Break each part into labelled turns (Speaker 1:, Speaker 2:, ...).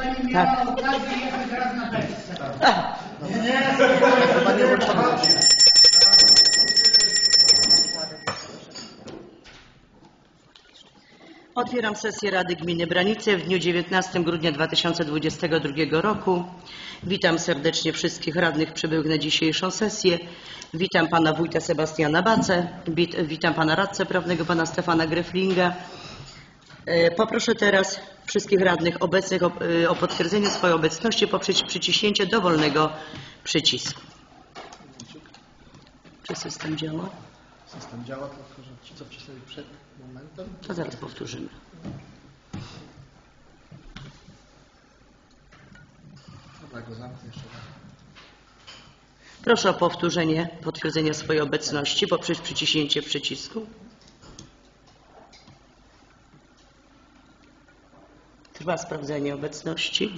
Speaker 1: Pani miała okazję jechać raz na beczce.
Speaker 2: Otwieram sesję Rady Gminy Branice w dniu 19 grudnia 2022 roku. Witam serdecznie wszystkich radnych przybyłych na dzisiejszą sesję. Witam pana wójta Sebastiana Bacę, witam pana radcę prawnego, pana Stefana Greflinga. Poproszę teraz wszystkich radnych obecnych o potwierdzenie swojej obecności poprzez przyciśnięcie dowolnego przycisku. Czy system działa?
Speaker 3: System działa, tylko że ci, co wcisnęli przed momentem.
Speaker 2: To zaraz powtórzymy.
Speaker 3: Dobra, go zamknę jeszcze raz.
Speaker 2: Proszę o powtórzenie potwierdzenia swojej obecności poprzez przyciśnięcie przycisku. Trwa sprawdzenie obecności.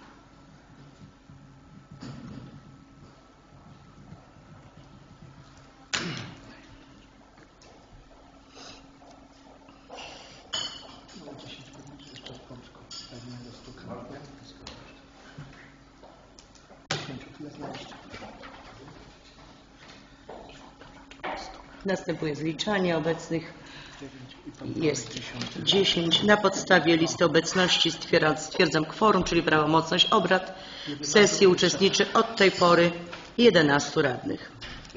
Speaker 3: No 10 minut jeszcze z pączką. Pewnego stuka. 10, tyle znaleźć.
Speaker 2: Następuje zliczanie obecnych. Jest 10. Na podstawie listy obecności stwierdzam kworum, czyli prawomocność obrad. W sesji uczestniczy od tej pory 11 radnych.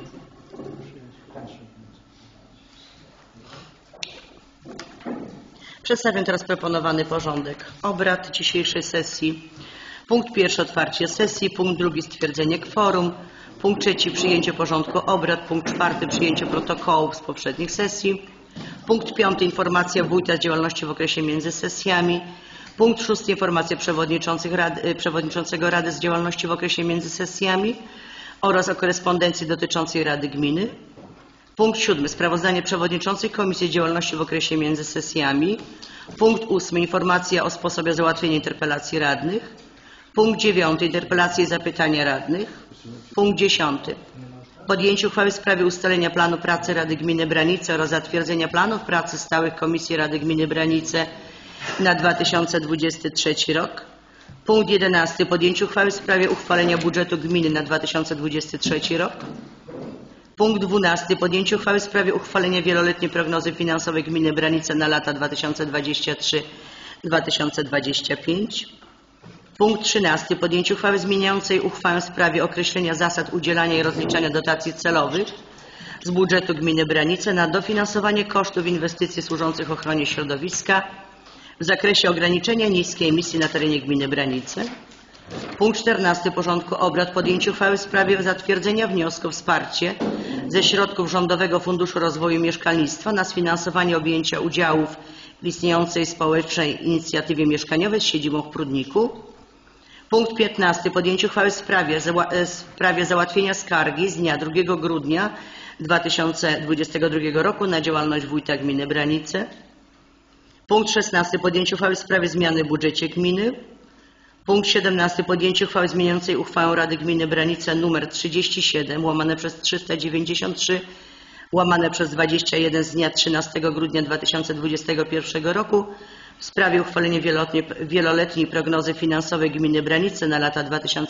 Speaker 2: Przedstawię teraz proponowany porządek obrad dzisiejszej sesji. Punkt pierwszy otwarcie sesji, punkt drugi stwierdzenie kworum, punkt trzeci przyjęcie porządku obrad, punkt czwarty przyjęcie protokołów z poprzednich sesji, punkt piąty informacja wójta z działalności w okresie między sesjami, punkt szósty informacja przewodniczącego Rady z działalności w okresie między sesjami oraz o korespondencji dotyczącej Rady Gminy. Punkt siódmy sprawozdanie przewodniczących Komisji Działalności w okresie między sesjami. Punkt ósmy informacja o sposobie załatwienia interpelacji radnych. Punkt dziewiąty interpelacje i zapytania radnych. Punkt 10. Podjęcie uchwały w sprawie ustalenia planu pracy Rady Gminy Branice oraz zatwierdzenia planów pracy stałych Komisji Rady Gminy Branice na 2023 rok. Punkt 11. Podjęcie uchwały w sprawie uchwalenia budżetu gminy na 2023 rok. Punkt 12. Podjęcie uchwały w sprawie uchwalenia wieloletniej prognozy finansowej gminy Branice na lata 2023-2025. Punkt 13. Podjęcie uchwały zmieniającej uchwałę w sprawie określenia zasad udzielania i rozliczania dotacji celowych z budżetu gminy Branice na dofinansowanie kosztów inwestycji służących ochronie środowiska w zakresie ograniczenia niskiej emisji na terenie gminy Branice. Punkt 14. porządku obrad. Podjęcie uchwały w sprawie zatwierdzenia wniosku o wsparcie ze środków Rządowego Funduszu Rozwoju Mieszkalnictwa na sfinansowanie objęcia udziałów w istniejącej społecznej inicjatywie mieszkaniowej z siedzibą w Prudniku. Punkt 15. Podjęcie uchwały w sprawie załatwienia skargi z dnia 2 grudnia 2022 roku na działalność wójta gminy Branice. Punkt 16. Podjęcie uchwały w sprawie zmiany w budżecie gminy. Punkt 17. Podjęcie uchwały zmieniającej uchwałę Rady Gminy Branice nr 37 łamane przez 393 łamane przez 21 z dnia 13 grudnia 2021 roku w sprawie uchwalenia wieloletniej prognozy finansowej gminy Branice na lata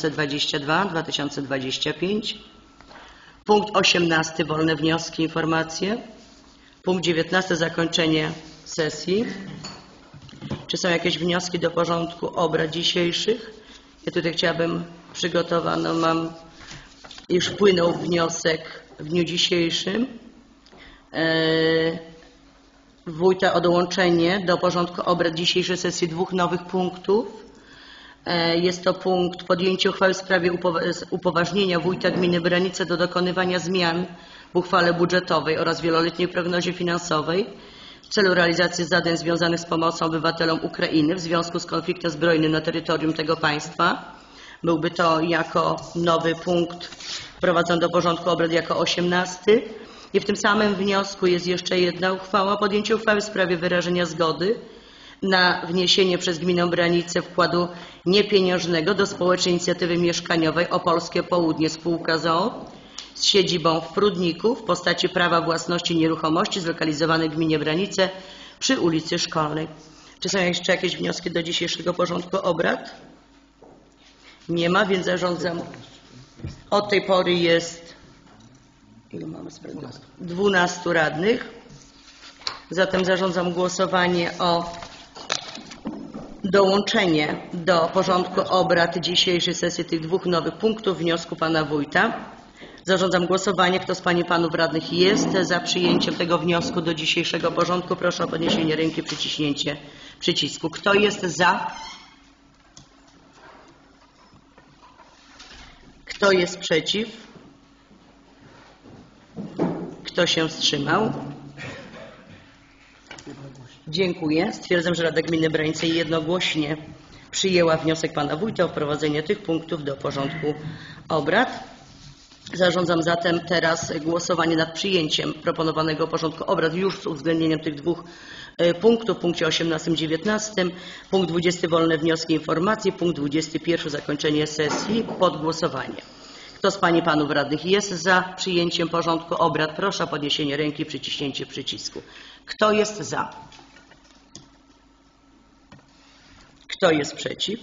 Speaker 2: 2022-2025. Punkt 18. Wolne wnioski, informacje. Punkt 19. Zakończenie sesji. Czy są jakieś wnioski do porządku obrad dzisiejszych? Ja tutaj chciałabym, przygotowano mam, już wpłynął wniosek w dniu dzisiejszym wójta o dołączenie do porządku obrad dzisiejszej sesji dwóch nowych punktów. Jest to punkt podjęcie uchwały w sprawie upoważnienia wójta gminy Branice do dokonywania zmian w uchwale budżetowej oraz wieloletniej prognozie finansowej w celu realizacji zadań związanych z pomocą obywatelom Ukrainy w związku z konfliktem zbrojnym na terytorium tego państwa. Byłby to jako nowy punkt wprowadzony do porządku obrad jako 18. I w tym samym wniosku jest jeszcze jedna uchwała. Podjęcie uchwały w sprawie wyrażenia zgody na wniesienie przez gminę Branice wkładu niepieniężnego do społecznej inicjatywy mieszkaniowej Opolskie Południe spółka z.o.o. z siedzibą w Prudniku w postaci prawa własności nieruchomości zlokalizowanej w gminie Branice przy ulicy Szkolnej. Czy są jeszcze jakieś wnioski do dzisiejszego porządku obrad? Nie ma, więc zarządzam. Od tej pory jest, ile mamy 12 radnych. Zatem zarządzam głosowanie o dołączenie do porządku obrad dzisiejszej sesji tych 2 nowych punktów wniosku pana wójta. Zarządzam głosowanie. Kto z pań i panów radnych jest za przyjęciem tego wniosku do dzisiejszego porządku? Proszę o podniesienie ręki, przyciśnięcie przycisku. Kto jest za? Kto jest przeciw? Kto się wstrzymał? Dziękuję. Stwierdzam, że Rada Gminy Branice jednogłośnie przyjęła wniosek pana wójta o wprowadzenie tych punktów do porządku obrad. Zarządzam zatem teraz głosowanie nad przyjęciem proponowanego porządku obrad już z uwzględnieniem tych 2 punktów, w punkcie 18 i 19, punkt 20 wolne wnioski i informacje, punkt 21 zakończenie sesji pod głosowanie. Kto z pań i panów radnych jest za przyjęciem porządku obrad? Proszę o podniesienie ręki i przyciśnięcie przycisku. Kto jest za? Kto jest przeciw?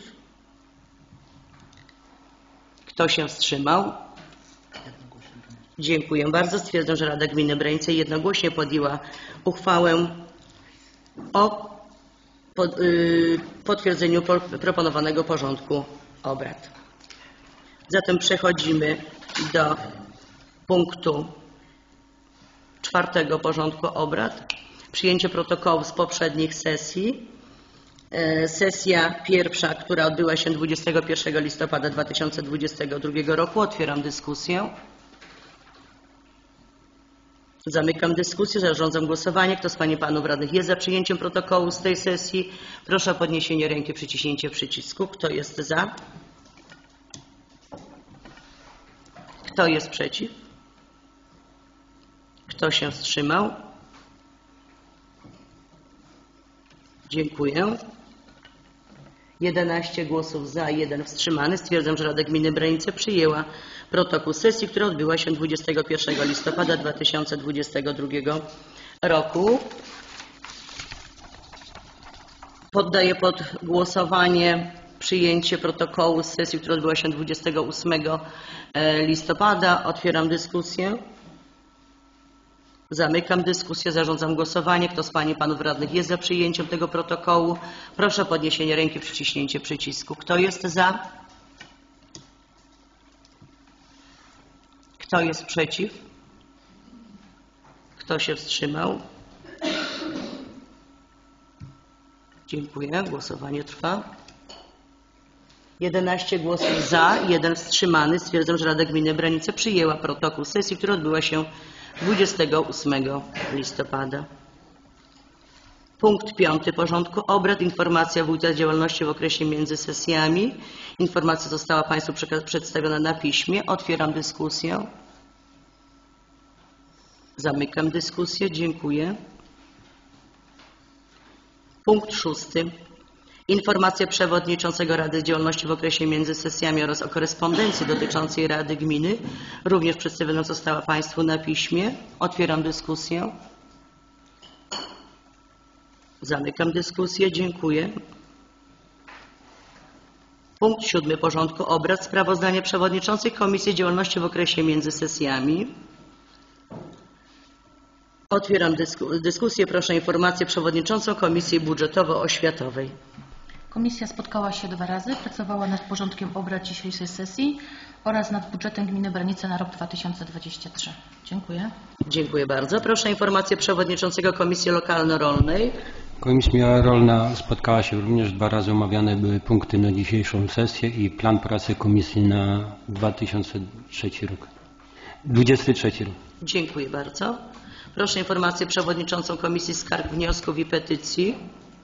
Speaker 2: Kto się wstrzymał? Dziękuję bardzo. Stwierdzam, że Rada Gminy Branice jednogłośnie podjęła uchwałę o potwierdzeniu proponowanego porządku obrad. Zatem przechodzimy do punktu 4 porządku obrad. Przyjęcie protokołów z poprzednich sesji. Sesja pierwsza, która odbyła się 21 listopada 2022 roku. Otwieram dyskusję. Zamykam dyskusję. Zarządzam głosowanie. Kto z pań i panów radnych jest za przyjęciem protokołu z tej sesji? Proszę o podniesienie ręki, przyciśnięcie przycisku. Kto jest za? Kto jest przeciw? Kto się wstrzymał? Dziękuję. 11 głosów za, 1 wstrzymany. Stwierdzam, że Rada Gminy Branice przyjęła protokół sesji, która odbyła się 21 listopada 2022 roku. Poddaję pod głosowanie przyjęcie protokołu z sesji, która odbyła się 28 listopada. Otwieram dyskusję. Zamykam dyskusję. Zarządzam głosowanie. Kto z pań i panów radnych jest za przyjęciem tego protokołu? Proszę o podniesienie ręki, przyciśnięcie przycisku. Kto jest za? Kto jest przeciw? Kto się wstrzymał? Dziękuję. Głosowanie trwa. 11 głosów za, 1 wstrzymany. Stwierdzam, że Rada Gminy Branice przyjęła protokół sesji, która odbyła się 28 listopada. Punkt 5 porządku obrad. Informacja wójta z działalności w okresie między sesjami. Informacja została państwu przedstawiona na piśmie. Otwieram dyskusję. Zamykam dyskusję. Dziękuję. Punkt 6. Informacja przewodniczącego Rady Działalności w okresie między sesjami oraz o korespondencji dotyczącej Rady Gminy. Również przedstawiona została państwu na piśmie. Otwieram dyskusję. Zamykam dyskusję. Dziękuję. Punkt 7 porządku obrad. Sprawozdanie przewodniczącej Komisji Działalności w okresie między sesjami. Otwieram dyskusję. Proszę o informację przewodniczącą Komisji Budżetowo-Oświatowej.
Speaker 4: Komisja spotkała się 2 razy, pracowała nad porządkiem obrad dzisiejszej sesji oraz nad budżetem Gminy Branice na rok 2023. Dziękuję.
Speaker 2: Dziękuję bardzo. Proszę o informację przewodniczącego Komisji Lokalno-Rolnej.
Speaker 5: Komisja Rolna spotkała się również 2 razy. Omawiane były punkty na dzisiejszą sesję i plan pracy komisji na 2023 rok.
Speaker 2: Dziękuję bardzo. Proszę o informację przewodniczącą Komisji Skarg, Wniosków i Petycji.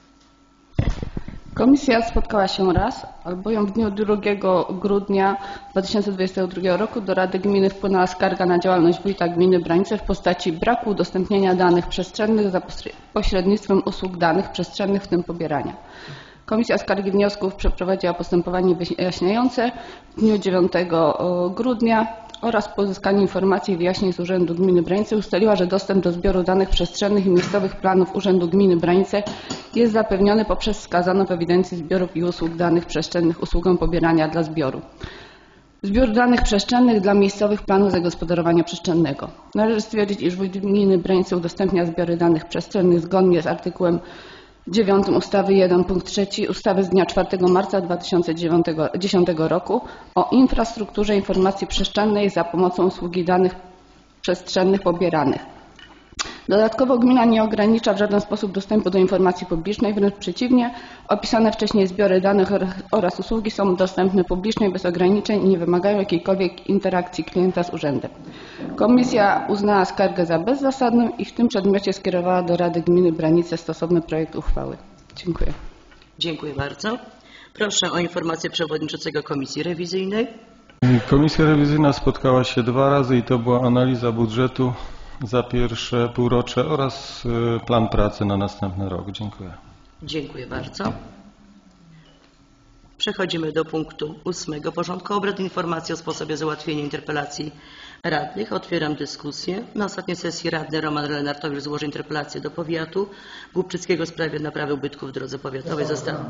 Speaker 6: Komisja spotkała się raz, albowiem w dniu 2 grudnia 2022 roku do Rady Gminy wpłynęła skarga na działalność wójta gminy Branice w postaci braku udostępniania danych przestrzennych za pośrednictwem usług danych przestrzennych, w tym pobierania. Komisja Skargi Wniosków przeprowadziła postępowanie wyjaśniające w dniu 9 grudnia oraz pozyskanie informacji i wyjaśnień z Urzędu Gminy Branice ustaliła, że dostęp do zbioru danych przestrzennych i miejscowych planów Urzędu Gminy Branice jest zapewniony poprzez wskazaną w ewidencji zbiorów i usług danych przestrzennych usługę pobierania dla zbioru. Zbiór danych przestrzennych dla miejscowych planów zagospodarowania przestrzennego. Należy stwierdzić, iż Wójt Gminy Branice udostępnia zbiory danych przestrzennych zgodnie z artykułem 9 ustawy 1 punkt 3 ustawy z dnia 4 marca 2010 roku o infrastrukturze informacji przestrzennej za pomocą usługi danych przestrzennych pobieranych. Dodatkowo gmina nie ogranicza w żaden sposób dostępu do informacji publicznej, wręcz przeciwnie, opisane wcześniej zbiory danych oraz usługi są dostępne publicznie bez ograniczeń i nie wymagają jakiejkolwiek interakcji klienta z urzędem. Komisja uznała skargę za bezzasadną i w tym przedmiocie skierowała do Rady Gminy Branice stosowny projekt uchwały. Dziękuję.
Speaker 2: Dziękuję bardzo. Proszę o informację przewodniczącego Komisji Rewizyjnej.
Speaker 7: Komisja rewizyjna spotkała się 2 razy i to była analiza budżetu za pierwsze półrocze oraz plan pracy na następny rok. Dziękuję.
Speaker 2: Dziękuję bardzo. Przechodzimy do punktu 8 porządku obrad. Informacja o sposobie załatwienia interpelacji radnych. Otwieram dyskusję. Na ostatniej sesji radny Roman Lenartowicz złożył interpelację do powiatu głubczyckiego w sprawie naprawy ubytków w drodze powiatowej.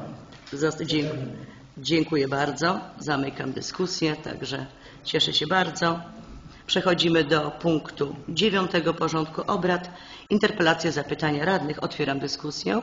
Speaker 2: Dziękuję bardzo. Zamykam dyskusję, także cieszę się bardzo. Przechodzimy do punktu 9 porządku obrad. Interpelacje, zapytania radnych. Otwieram dyskusję.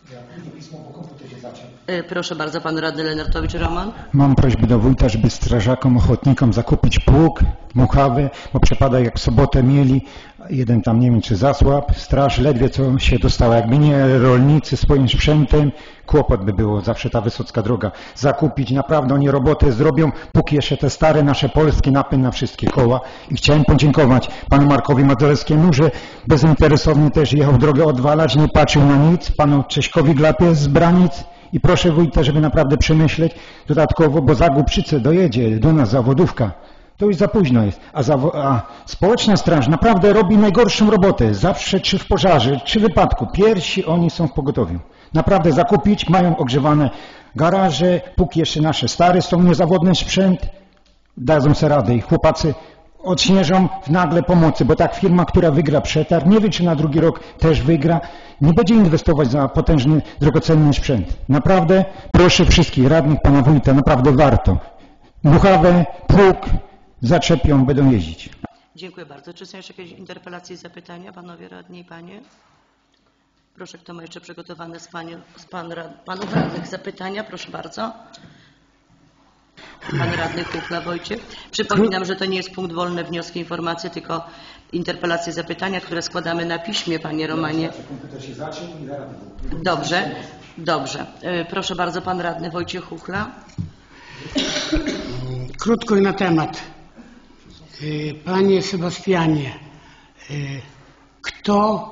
Speaker 2: Proszę bardzo, pan radny Lenartowicz Roman.
Speaker 8: Mam prośbę do wójta, żeby strażakom, ochotnikom zakupić pług, muchawy, bo przypada jak w sobotę mieli, jeden tam nie wiem czy zasłab, straż ledwie co się dostała, jakby nie rolnicy swoim sprzętem, kłopot by było, zawsze ta wysocka droga. Zakupić, naprawdę oni robotę zrobią, póki jeszcze te stare nasze polskie napęd na wszystkie koła. I chciałem podziękować panu Markowi Madzolewskiemu, że bezinteresownie też jechał drogę odwalać, nie patrzył na nic, panu Cześkowi Glapie z Branic. I proszę wójta, żeby naprawdę przemyśleć dodatkowo, bo za Głubczycę dojedzie do nas zawodówka. To już za późno jest. A społeczna straż naprawdę robi najgorszą robotę. Zawsze czy w pożarze, czy w wypadku. Pierwsi oni są w pogotowiu. Naprawdę zakupić, mają ogrzewane garaże, póki jeszcze nasze stare są niezawodny sprzęt, dadzą sobie radę i chłopacy odśnieżą w nagle pomocy, bo tak firma, która wygra przetarg, nie wiem czy na drugi rok też wygra, nie będzie inwestować za potężny, drogocenny sprzęt. Naprawdę proszę wszystkich radnych, pana wójta, naprawdę warto. Muchawę, pług zaczepią, będą jeździć.
Speaker 2: Dziękuję bardzo. Czy są jeszcze jakieś interpelacje i zapytania, panowie radni i panie? Proszę, kto ma jeszcze przygotowane z panów radnych zapytania? Proszę bardzo. Pan radny Kuchla Wojciech. Przypominam, że to nie jest punkt wolny, wnioski, informacje, tylko interpelacje, zapytania, które składamy na piśmie, panie Romanie. Dobrze, dobrze. Proszę bardzo, pan radny Wojciech Kuchla.
Speaker 1: Krótko i na temat. Panie Sebastianie, kto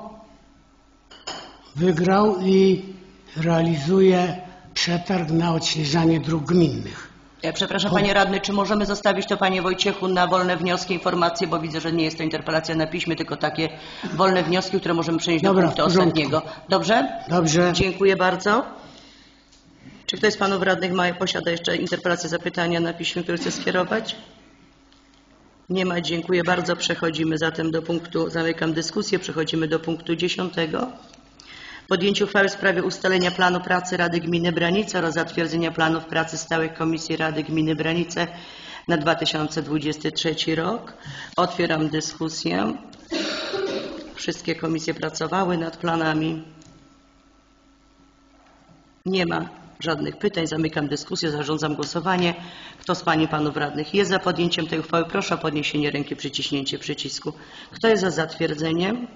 Speaker 1: wygrał i realizuje przetarg na odśnieżanie dróg gminnych?
Speaker 2: Przepraszam, panie radny, czy możemy zostawić to, panie Wojciechu, na wolne wnioski, informacje, bo widzę, że nie jest to interpelacja na piśmie, tylko takie wolne wnioski, które możemy przenieść do punktu ostatniego. Dobrze?
Speaker 1: Dobrze.
Speaker 2: Dziękuję bardzo. Czy ktoś z panów radnych posiada jeszcze interpelacje, zapytania na piśmie, które chce skierować? Nie ma. Dziękuję bardzo. Przechodzimy zatem do punktu, zamykam dyskusję, przechodzimy do punktu 10. Podjęcie uchwały w sprawie ustalenia planu pracy Rady Gminy Branice oraz zatwierdzenia planów pracy stałych Komisji Rady Gminy Branice na 2023 rok. Otwieram dyskusję. Wszystkie komisje pracowały nad planami. Nie ma żadnych pytań. Zamykam dyskusję. Zarządzam głosowanie. Kto z pań i panów radnych jest za podjęciem tej uchwały? Proszę o podniesienie ręki, przyciśnięcie przycisku. Kto jest za zatwierdzeniem?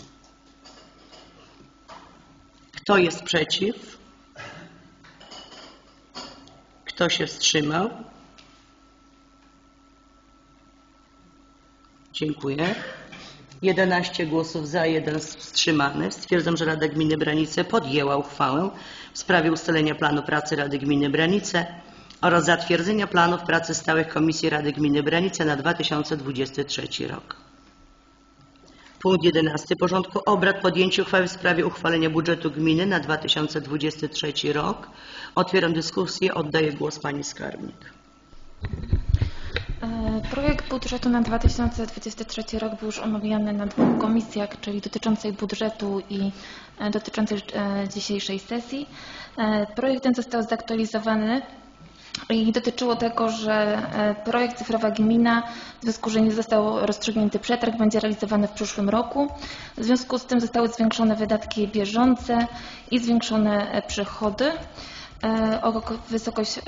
Speaker 2: Kto jest przeciw? Kto się wstrzymał? Dziękuję. 11 głosów za, 1 wstrzymany. Stwierdzam, że Rada Gminy Branice podjęła uchwałę w sprawie ustalenia planu pracy Rady Gminy Branice oraz zatwierdzenia planów pracy stałych Komisji Rady Gminy Branice na 2023 rok. Punkt 11 porządku obrad. Podjęcie uchwały w sprawie uchwalenia budżetu gminy na 2023 rok. Otwieram dyskusję. Oddaję głos pani skarbnik.
Speaker 9: Projekt budżetu na 2023 rok był już omawiany na dwóch komisjach, czyli dotyczącej budżetu i dotyczącej dzisiejszej sesji. Projekt ten został zaktualizowany i dotyczyło tego, że projekt Cyfrowa Gmina, w związku z tym, że nie został rozstrzygnięty przetarg, będzie realizowany w przyszłym roku. W związku z tym zostały zwiększone wydatki bieżące i zwiększone przychody. O wysokość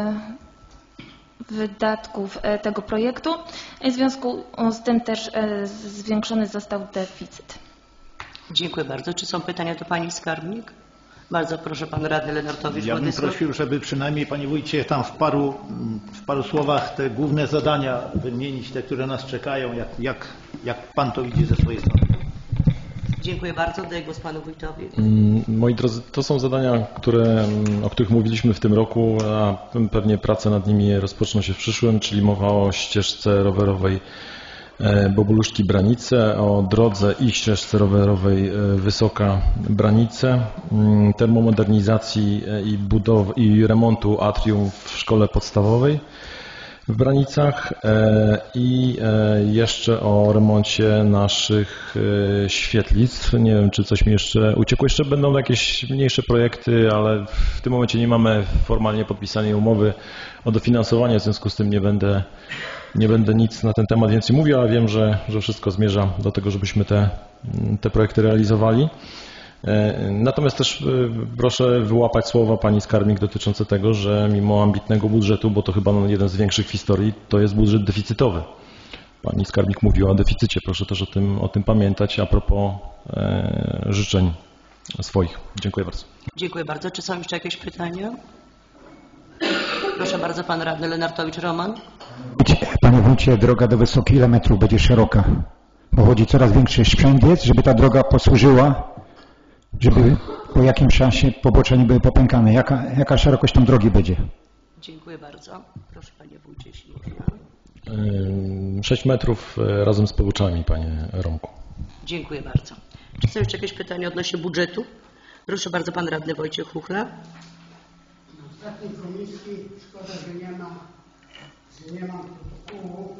Speaker 9: wydatków tego projektu i w związku z tym też zwiększony został deficyt.
Speaker 2: Dziękuję bardzo. Czy są pytania do Pani Skarbnik? Bardzo proszę, Pan Radny Lenartowicz.
Speaker 10: Ja bym prosił, żeby przynajmniej, Panie Wójcie, tam w paru słowach te główne zadania wymienić, te, które nas czekają, jak Pan to widzi ze swojej strony.
Speaker 2: Dziękuję bardzo. Daję głos Panu Wójtowi.
Speaker 11: Moi drodzy, to są zadania, o których mówiliśmy w tym roku, a pewnie prace nad nimi rozpoczną się w przyszłym, czyli mowa o ścieżce rowerowej Boboluszki Branice, o drodze i ścieżce rowerowej Wysoka Branice, termomodernizacji i remontu atrium w szkole podstawowej w Branicach i jeszcze o remoncie naszych świetlic. Nie wiem, czy coś mi jeszcze uciekło. Jeszcze będą jakieś mniejsze projekty, ale w tym momencie nie mamy formalnie podpisanej umowy o dofinansowanie, w związku z tym nie będę nic na ten temat więcej mówił, ale wiem, że wszystko zmierza do tego, żebyśmy te projekty realizowali. Natomiast też proszę wyłapać słowa Pani Skarbnik dotyczące tego, że mimo ambitnego budżetu, bo to chyba jeden z większych w historii, to jest budżet deficytowy. Pani Skarbnik mówiła o deficycie, proszę też o tym pamiętać a propos życzeń swoich. Dziękuję bardzo.
Speaker 2: Dziękuję bardzo. Czy są jeszcze jakieś pytania? Proszę bardzo, Pan Radny Lenartowicz Roman.
Speaker 8: Panie Wójcie, droga do Wysokiej ile metrów będzie szeroka? Bo chodzi coraz większy sprzęt jest, żeby ta droga posłużyła, żeby po jakimś czasie pobocze nie były popękane. Jaka szerokość tej drogi będzie?
Speaker 2: Dziękuję bardzo. Proszę Panie Wójcie, jeśli można.
Speaker 11: 6 metrów razem z poboczami, Panie Romku.
Speaker 2: Dziękuję bardzo. Czy są jeszcze jakieś pytania odnośnie budżetu? Proszę bardzo, Pan Radny Wojciech Chuchla.
Speaker 1: Na ostatniej komisji szkoda, że nie ma protokołu,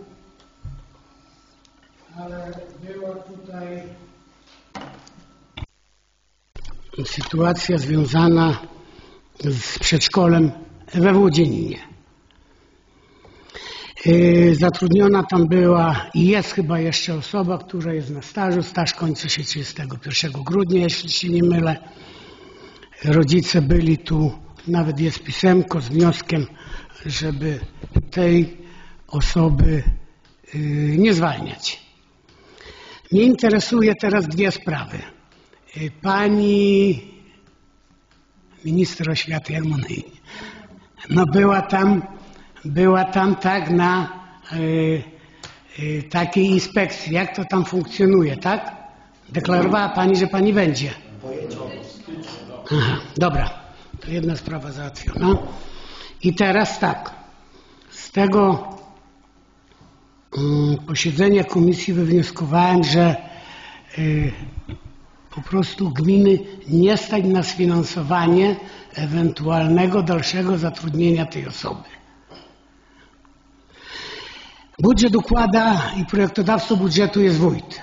Speaker 1: ale była tutaj sytuacja związana z przedszkolem we Włodzieninie. Zatrudniona tam była i jest chyba jeszcze osoba, która jest na stażu. Staż kończy się 31 grudnia, jeśli się nie mylę. Rodzice byli tu, nawet jest pisemko z wnioskiem, żeby tej osoby nie zwalniać. Mnie interesuje teraz dwie sprawy. Pani minister oświaty, jak mu na imię? No była tam tak na takiej inspekcji, jak to tam funkcjonuje, tak? Deklarowała Pani, że Pani będzie. Aha, dobra, to jedna sprawa załatwiona. I teraz tak, z tego posiedzenia komisji wywnioskowałem, że po prostu gminy nie stać na sfinansowanie ewentualnego dalszego zatrudnienia tej osoby. Budżet układa i projektodawcą budżetu jest wójt.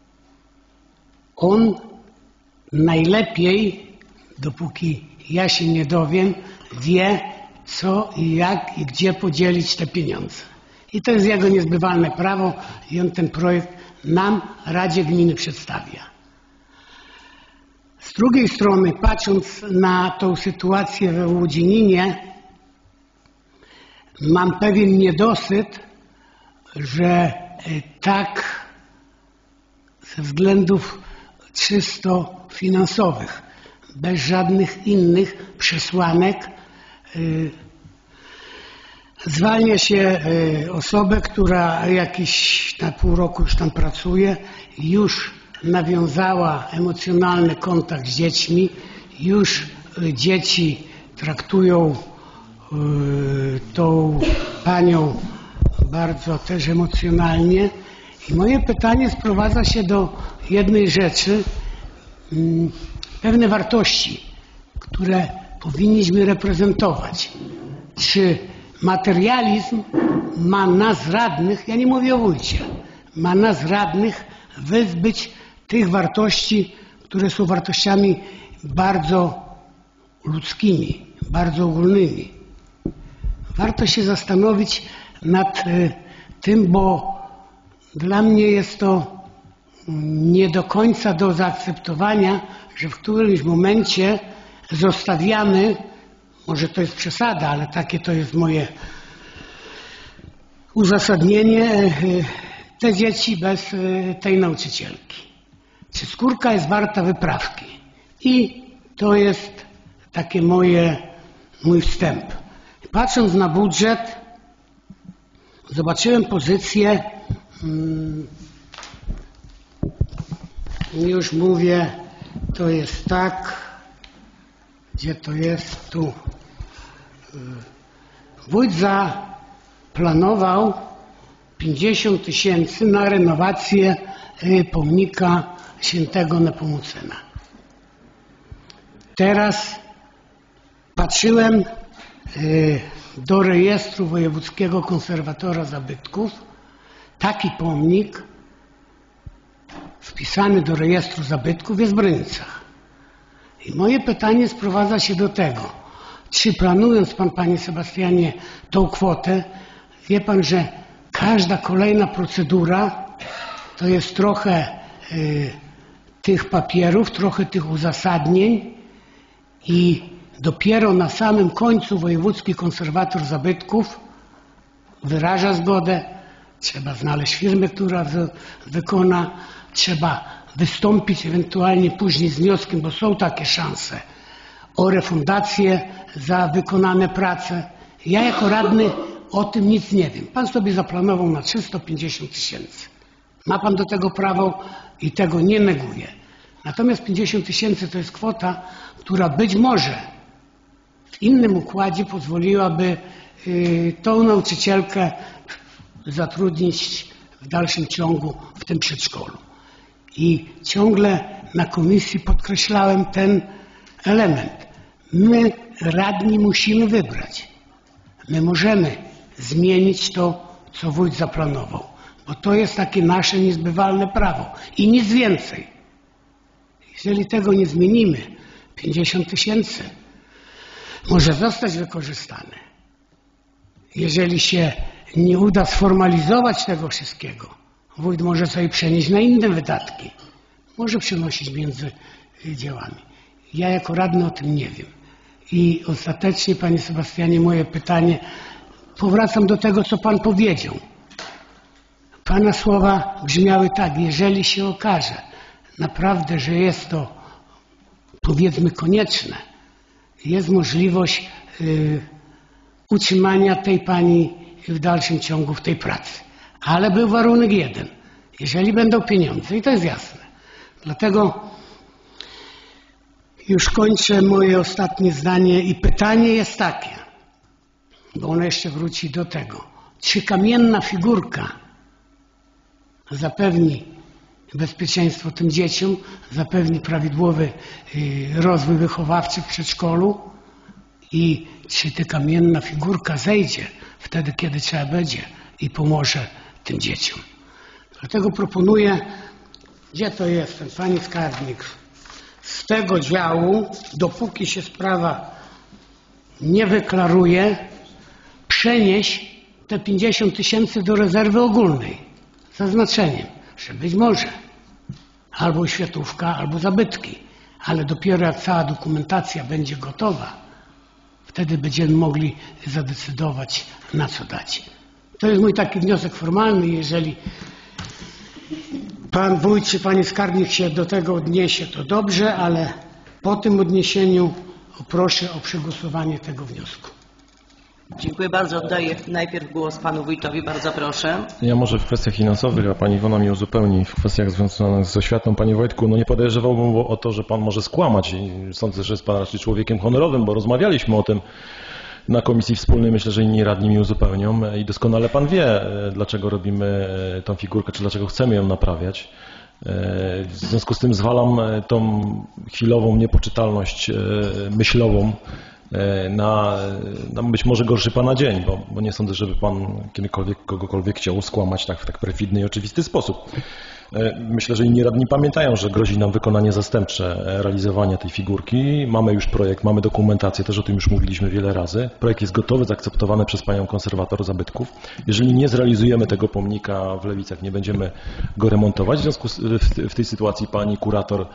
Speaker 1: On najlepiej, dopóki ja się nie dowiem, wie, co i jak i gdzie podzielić te pieniądze. I to jest jego niezbywalne prawo i on ten projekt nam, Radzie Gminy, przedstawia. Z drugiej strony, patrząc na tą sytuację we Włodzininie, mam pewien niedosyt, że tak ze względów czysto finansowych, bez żadnych innych przesłanek, zwalnia się osobę, która jakiś na pół roku już tam pracuje, już nawiązała emocjonalny kontakt z dziećmi, już dzieci traktują tą panią bardzo też emocjonalnie. I moje pytanie sprowadza się do jednej rzeczy, pewne wartości, które powinniśmy reprezentować. Czy materializm ma nas radnych, ja nie mówię o wójcie, ma nas radnych wyzbyć tych wartości, które są wartościami bardzo ludzkimi, bardzo ogólnymi. Warto się zastanowić nad tym, bo dla mnie jest to nie do końca do zaakceptowania, że w którymś momencie zostawiamy, może to jest przesada, ale takie to jest moje uzasadnienie, te dzieci bez tej nauczycielki. Czy skórka jest warta wyprawki? I to jest takie mój wstęp. Patrząc na budżet, zobaczyłem pozycję, już mówię, to jest tak, gdzie to jest tu. Wójt zaplanował 50 000 na renowację pomnika Świętego Nepomucena. Teraz patrzyłem do rejestru Wojewódzkiego Konserwatora Zabytków. Taki pomnik wpisany do rejestru zabytków jest w Brynicach. I moje pytanie sprowadza się do tego, czy planując pan, panie Sebastianie, tą kwotę, wie pan, że każda kolejna procedura to jest trochę tych papierów, trochę tych uzasadnień i dopiero na samym końcu Wojewódzki Konserwator Zabytków wyraża zgodę, trzeba znaleźć firmę, która wykona, trzeba wystąpić ewentualnie później z wnioskiem, bo są takie szanse, o refundację za wykonane prace. Ja jako radny o tym nic nie wiem. Pan sobie zaplanował na 350 000. Ma pan do tego prawo i tego nie neguje. Natomiast 50 000 to jest kwota, która być może w innym układzie pozwoliłaby tą nauczycielkę zatrudnić w dalszym ciągu w tym przedszkolu. I ciągle na komisji podkreślałem ten element. My, radni, musimy wybrać. My możemy zmienić to, co wójt zaplanował, bo to jest takie nasze niezbywalne prawo i nic więcej. Jeżeli tego nie zmienimy, 50 000 może zostać wykorzystane. Jeżeli się nie uda sformalizować tego wszystkiego, wójt może sobie przenieść na inne wydatki. Może przenosić między działami. Ja jako radny o tym nie wiem. I ostatecznie, panie Sebastianie, moje pytanie, powracam do tego, co pan powiedział. Pana słowa brzmiały tak, jeżeli się okaże naprawdę, że jest to, powiedzmy, konieczne, jest możliwość utrzymania tej pani w dalszym ciągu w tej pracy. Ale był warunek jeden, jeżeli będą pieniądze, i to jest jasne. Dlatego już kończę moje ostatnie zdanie i pytanie jest takie, bo ono jeszcze wróci do tego. Czy kamienna figurka zapewni bezpieczeństwo tym dzieciom, zapewni prawidłowy rozwój wychowawczy w przedszkolu i czy ta kamienna figurka zejdzie wtedy, kiedy trzeba będzie i pomoże tym dzieciom. Dlatego proponuję, gdzie to jest ten pani skarbnik, z tego działu, dopóki się sprawa nie wyklaruje, przenieść te 50 000 do rezerwy ogólnej. Zaznaczeniem, że być może albo oświatówka, albo zabytki, ale dopiero jak cała dokumentacja będzie gotowa, wtedy będziemy mogli zadecydować, na co dać. To jest mój taki wniosek formalny. Jeżeli pan wójt czy pani skarbnik się do tego odniesie, to dobrze, ale po tym odniesieniu proszę o przegłosowanie tego wniosku.
Speaker 2: Dziękuję bardzo. Oddaję najpierw głos panu wójtowi. Bardzo proszę.
Speaker 11: Ja może w kwestiach finansowych, a pani Iwona mi uzupełni w kwestiach związanych z oświatą. Panie Wojtku, no nie podejrzewałbym o to, że pan może skłamać. I sądzę, że jest pan raczej człowiekiem honorowym, bo rozmawialiśmy o tym na komisji wspólnej. Myślę, że inni radni mi uzupełnią i doskonale pan wie, dlaczego robimy tą figurkę, czy dlaczego chcemy ją naprawiać. W związku z tym zwalam tą chwilową niepoczytalność myślową na być może gorszy Pana dzień, bo nie sądzę, żeby Pan kiedykolwiek kogokolwiek chciał skłamać tak w tak perfidny i oczywisty sposób. Myślę, że inni radni pamiętają, że grozi nam wykonanie zastępcze realizowania tej figurki. Mamy już projekt, mamy dokumentację, też o tym już mówiliśmy wiele razy. Projekt jest gotowy, zaakceptowany przez Panią konserwator zabytków. Jeżeli nie zrealizujemy tego pomnika w Lewicach, nie będziemy go remontować, w związku w tej sytuacji Pani kurator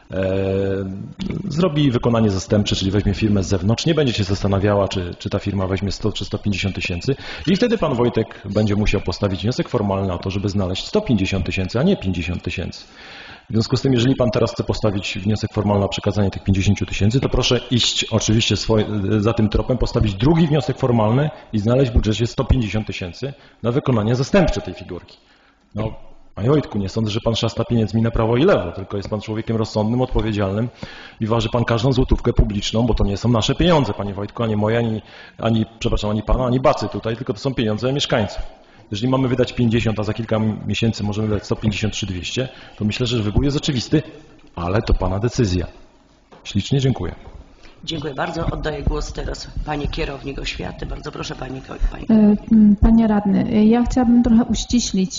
Speaker 11: zrobi wykonanie zastępcze, czyli weźmie firmę z zewnątrz, nie będzie się zastanawiała, czy ta firma weźmie 100 czy 150 tysięcy i wtedy Pan Wojtek będzie musiał postawić wniosek formalny o to, żeby znaleźć 150 tysięcy, a nie 50 tysięcy. W związku z tym, jeżeli Pan teraz chce postawić wniosek formalny o przekazanie tych 50 tysięcy, to proszę iść oczywiście za tym tropem, postawić drugi wniosek formalny i znaleźć w budżecie 150 tysięcy na wykonanie zastępcze tej figurki. No, Panie Wojtku, nie sądzę, że Pan szasta pieniędzmi na prawo i lewo, tylko jest Pan człowiekiem rozsądnym, odpowiedzialnym i waży Pan każdą złotówkę publiczną, bo to nie są nasze pieniądze, Panie Wojtku, ani moje, ani Pana, ani Bacy tutaj, tylko to są pieniądze mieszkańców. Jeżeli mamy wydać 50, a za kilka miesięcy możemy wydać 150 czy 200, to myślę, że wybór jest oczywisty, ale to Pana decyzja. Ślicznie dziękuję.
Speaker 2: Dziękuję bardzo. Oddaję głos teraz Pani Kierownik Oświaty. Bardzo proszę Pani.
Speaker 12: Panie Radny, ja chciałabym trochę uściślić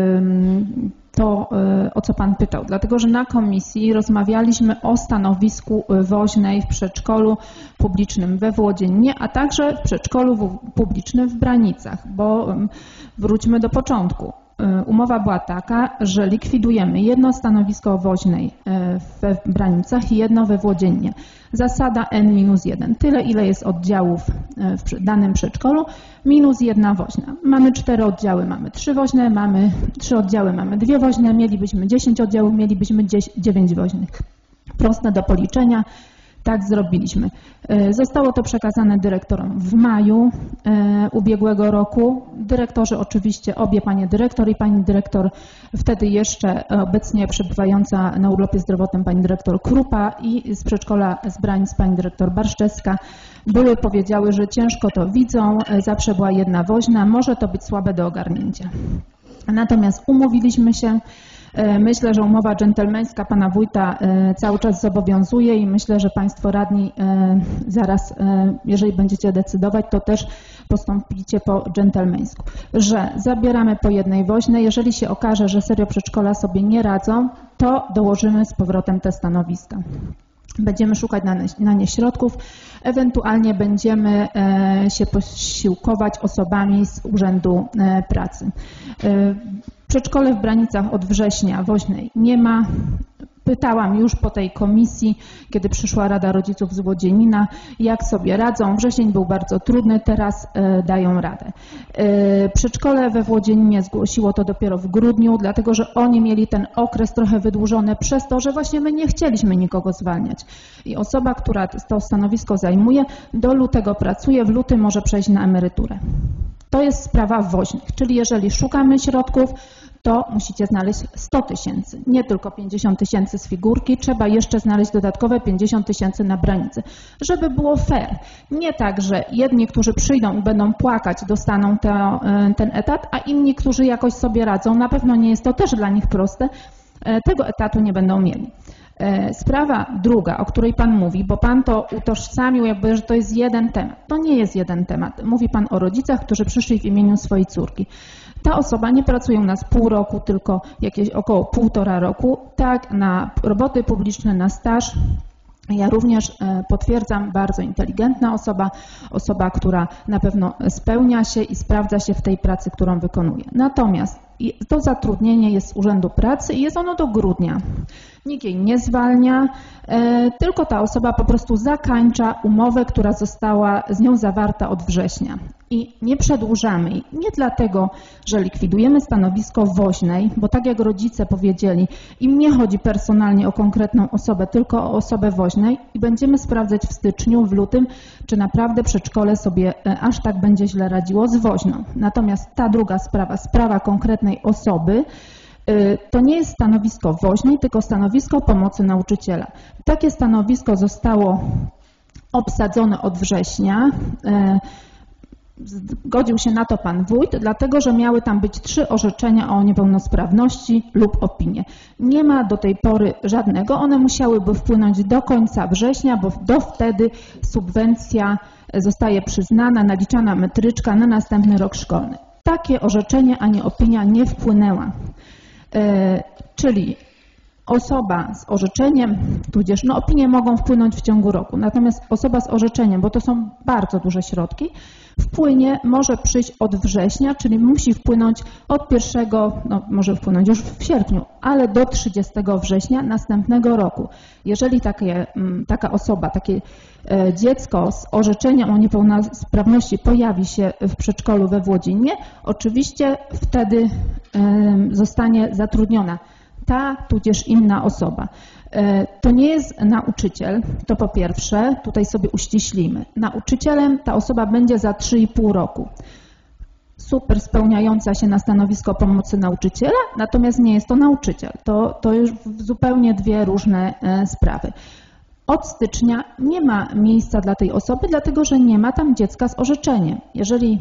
Speaker 12: to, o co Pan pytał, dlatego że na komisji rozmawialiśmy o stanowisku woźnej w przedszkolu publicznym we Włodzimierzu, a także w przedszkolu publicznym w Branicach, bo wróćmy do początku. Umowa była taka, że likwidujemy jedno stanowisko woźnej we Branicach i jedno we Włodzimierzu. Zasada N-1. Tyle, ile jest oddziałów w danym przedszkolu, minus jedna woźna. Mamy 4 oddziały, mamy 3 woźne, mamy 3 oddziały, mamy 2 woźne, mielibyśmy 10 oddziałów, mielibyśmy 9 woźnych. Proste do policzenia. Tak zrobiliśmy. Zostało to przekazane dyrektorom w maju ubiegłego roku. Dyrektorzy oczywiście, obie panie dyrektor i pani dyrektor, wtedy jeszcze obecnie przebywająca na urlopie zdrowotnym pani dyrektor Krupa i z przedszkola z Branic pani dyrektor Barszczewska powiedziały, że ciężko to widzą, zawsze była jedna woźna, może to być słabe do ogarnięcia. Natomiast umówiliśmy się. Myślę, że umowa dżentelmeńska pana wójta cały czas zobowiązuje i myślę, że państwo radni zaraz, jeżeli będziecie decydować, to też postąpicie po dżentelmeńsku, że zabieramy po jednej woźnej. Jeżeli się okaże, że serio przedszkola sobie nie radzą, to dołożymy z powrotem te stanowiska. Będziemy szukać na nie środków, ewentualnie będziemy się posiłkować osobami z Urzędu Pracy. Przedszkole w Branicach od września woźnej nie ma. Pytałam już po tej komisji, kiedy przyszła Rada Rodziców z Włodzimina, jak sobie radzą. Wrzesień był bardzo trudny, teraz dają radę. Przedszkole we Włodziminie zgłosiło to dopiero w grudniu, dlatego że oni mieli ten okres trochę wydłużony przez to, że właśnie my nie chcieliśmy nikogo zwalniać. I osoba, która to stanowisko zajmuje, do lutego pracuje, w lutym może przejść na emeryturę. To jest sprawa woźnych, czyli jeżeli szukamy środków, to musicie znaleźć 100 tysięcy, nie tylko 50 tysięcy z figurki, trzeba jeszcze znaleźć dodatkowe 50 tysięcy na Branicy, żeby było fair. Nie tak, że jedni, którzy przyjdą i będą płakać, dostaną ten etat, a inni, którzy jakoś sobie radzą, na pewno nie jest to też dla nich proste, tego etatu nie będą mieli. Sprawa druga, o której Pan mówi, bo Pan to utożsamił, jakby, że to jest jeden temat. To nie jest jeden temat. Mówi Pan o rodzicach, którzy przyszli w imieniu swojej córki. Ta osoba nie pracuje u nas pół roku, tylko jakieś około 1,5 roku. Tak, na roboty publiczne, na staż. Ja również potwierdzam, bardzo inteligentna osoba, która na pewno spełnia się i sprawdza się w tej pracy, którą wykonuje. Natomiast to zatrudnienie jest z Urzędu Pracy i jest ono do grudnia. Nikt jej nie zwalnia, tylko ta osoba po prostu zakańcza umowę, która została z nią zawarta od września. I nie przedłużamy jej, nie dlatego, że likwidujemy stanowisko woźnej, bo tak jak rodzice powiedzieli, im nie chodzi personalnie o konkretną osobę, tylko o osobę woźnej i będziemy sprawdzać w styczniu, w lutym, czy naprawdę przedszkole sobie aż tak będzie źle radziło z woźną. Natomiast ta druga sprawa konkretnej osoby, to nie jest stanowisko woźnej, tylko stanowisko pomocy nauczyciela. Takie stanowisko zostało obsadzone od września. Zgodził się na to pan wójt, dlatego że miały tam być 3 orzeczenia o niepełnosprawności lub opinie. Nie ma do tej pory żadnego. One musiałyby wpłynąć do końca września, bo do wtedy subwencja zostaje przyznana, naliczana metryczka na następny rok szkolny. Takie orzeczenie ani opinia nie wpłynęła. Czyli osoba z orzeczeniem, tudzież opinie mogą wpłynąć w ciągu roku, natomiast osoba z orzeczeniem, bo to są bardzo duże środki, może przyjść od września, czyli musi wpłynąć od 1, może wpłynąć już w sierpniu, ale do 30 września następnego roku. Jeżeli taka osoba, takie dziecko z orzeczeniem o niepełnosprawności pojawi się w przedszkolu we Włodzimie, oczywiście wtedy zostanie zatrudniona ta tudzież inna osoba. To nie jest nauczyciel, to po pierwsze, tutaj sobie uściślimy. Nauczycielem ta osoba będzie za 3,5 roku. Super spełniająca się na stanowisko pomocy nauczyciela, natomiast nie jest to nauczyciel. To już zupełnie 2 różne sprawy. Od stycznia nie ma miejsca dla tej osoby, dlatego że nie ma tam dziecka z orzeczeniem. Jeżeli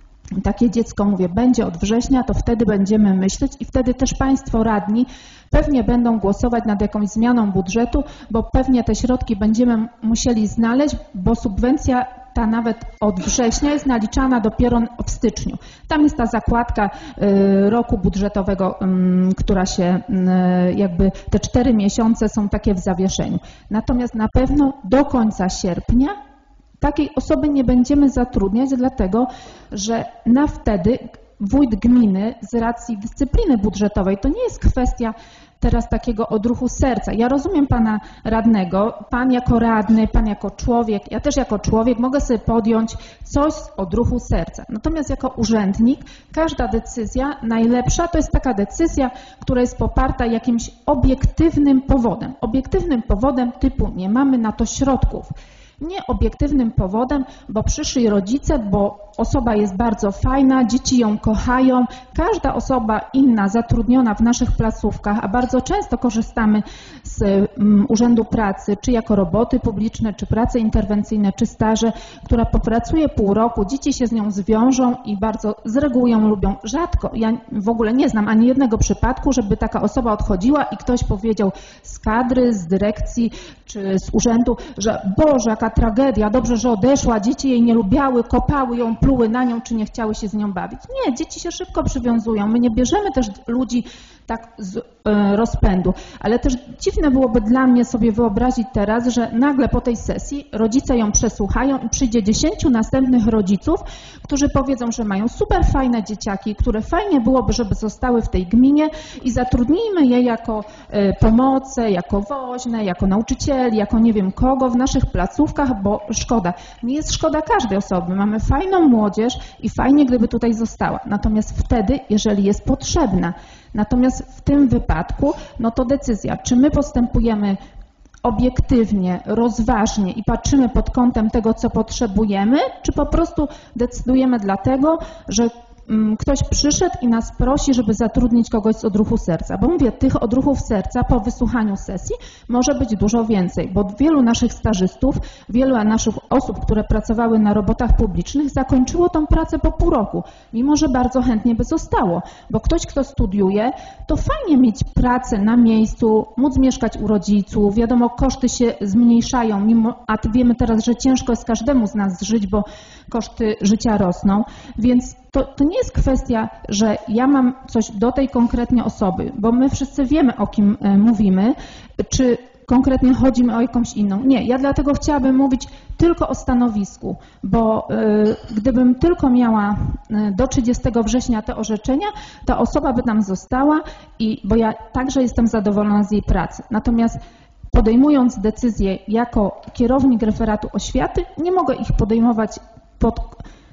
Speaker 12: takie dziecko, będzie od września, to wtedy będziemy myśleć i wtedy też Państwo radni pewnie będą głosować nad jakąś zmianą budżetu, bo pewnie te środki będziemy musieli znaleźć, bo subwencja ta nawet od września jest naliczana dopiero w styczniu. Tam jest ta zakładka roku budżetowego, która się jakby te 4 miesiące są takie w zawieszeniu. Natomiast na pewno do końca sierpnia takiej osoby nie będziemy zatrudniać, dlatego że na wtedy wójt gminy z racji dyscypliny budżetowej, to nie jest kwestia teraz takiego odruchu serca. Ja rozumiem pana radnego, pan jako radny, pan jako człowiek, ja też jako człowiek mogę sobie podjąć coś z odruchu serca. Natomiast jako urzędnik każda decyzja najlepsza to jest taka decyzja, która jest poparta jakimś obiektywnym powodem. Obiektywnym powodem typu nie mamy na to środków. Nie obiektywnym powodem, bo przyszli rodzice, bo osoba jest bardzo fajna, dzieci ją kochają. Każda osoba inna zatrudniona w naszych placówkach, a bardzo często korzystamy z Urzędu Pracy, czy jako roboty publiczne, czy prace interwencyjne, czy staże, która popracuje pół roku, dzieci się z nią zwiążą i bardzo z reguły ją lubią. Rzadko, ja w ogóle nie znam ani jednego przypadku, żeby taka osoba odchodziła i ktoś powiedział z kadry, z dyrekcji, czy z urzędu, że Boże, jaka tragedia, dobrze, że odeszła, dzieci jej nie lubiały, kopały ją, pluły na nią, czy nie chciały się z nią bawić. Nie, dzieci się szybko przywiązują. My nie bierzemy też ludzi tak z rozpędu, ale też dziwne byłoby dla mnie sobie wyobrazić teraz, że nagle po tej sesji rodzice ją przesłuchają i przyjdzie 10 następnych rodziców, którzy powiedzą, że mają super fajne dzieciaki, które fajnie byłoby, żeby zostały w tej gminie i zatrudnijmy je jako pomoce, jako woźne, jako nauczycieli, jako nie wiem kogo w naszych placówkach, bo szkoda. Nie jest szkoda każdej osoby. Mamy fajną młodzież i fajnie, gdyby tutaj została. Natomiast wtedy, jeżeli jest potrzebna. Natomiast w tym wypadku, to decyzja, czy my postępujemy obiektywnie, rozważnie i patrzymy pod kątem tego, co potrzebujemy, czy po prostu decydujemy dlatego, że ktoś przyszedł i nas prosi, żeby zatrudnić kogoś z odruchu serca. Bo mówię, tych odruchów serca po wysłuchaniu sesji może być dużo więcej, bo wielu naszych stażystów, wielu naszych osób, które pracowały na robotach publicznych, zakończyło tą pracę po pół roku, mimo że bardzo chętnie by zostało. Bo ktoś, kto studiuje, to fajnie mieć pracę na miejscu, móc mieszkać u rodziców, wiadomo, koszty się zmniejszają, a wiemy teraz, że ciężko jest każdemu z nas żyć, bo koszty życia rosną, więc to nie jest kwestia, że ja mam coś do tej konkretnie osoby, bo my wszyscy wiemy, o kim mówimy, czy konkretnie chodzi mi o jakąś inną. Nie, ja dlatego chciałabym mówić tylko o stanowisku, bo gdybym tylko miała do 30 września te orzeczenia, ta osoba by tam została, bo ja także jestem zadowolona z jej pracy. Natomiast podejmując decyzje jako kierownik referatu oświaty, nie mogę ich podejmować pod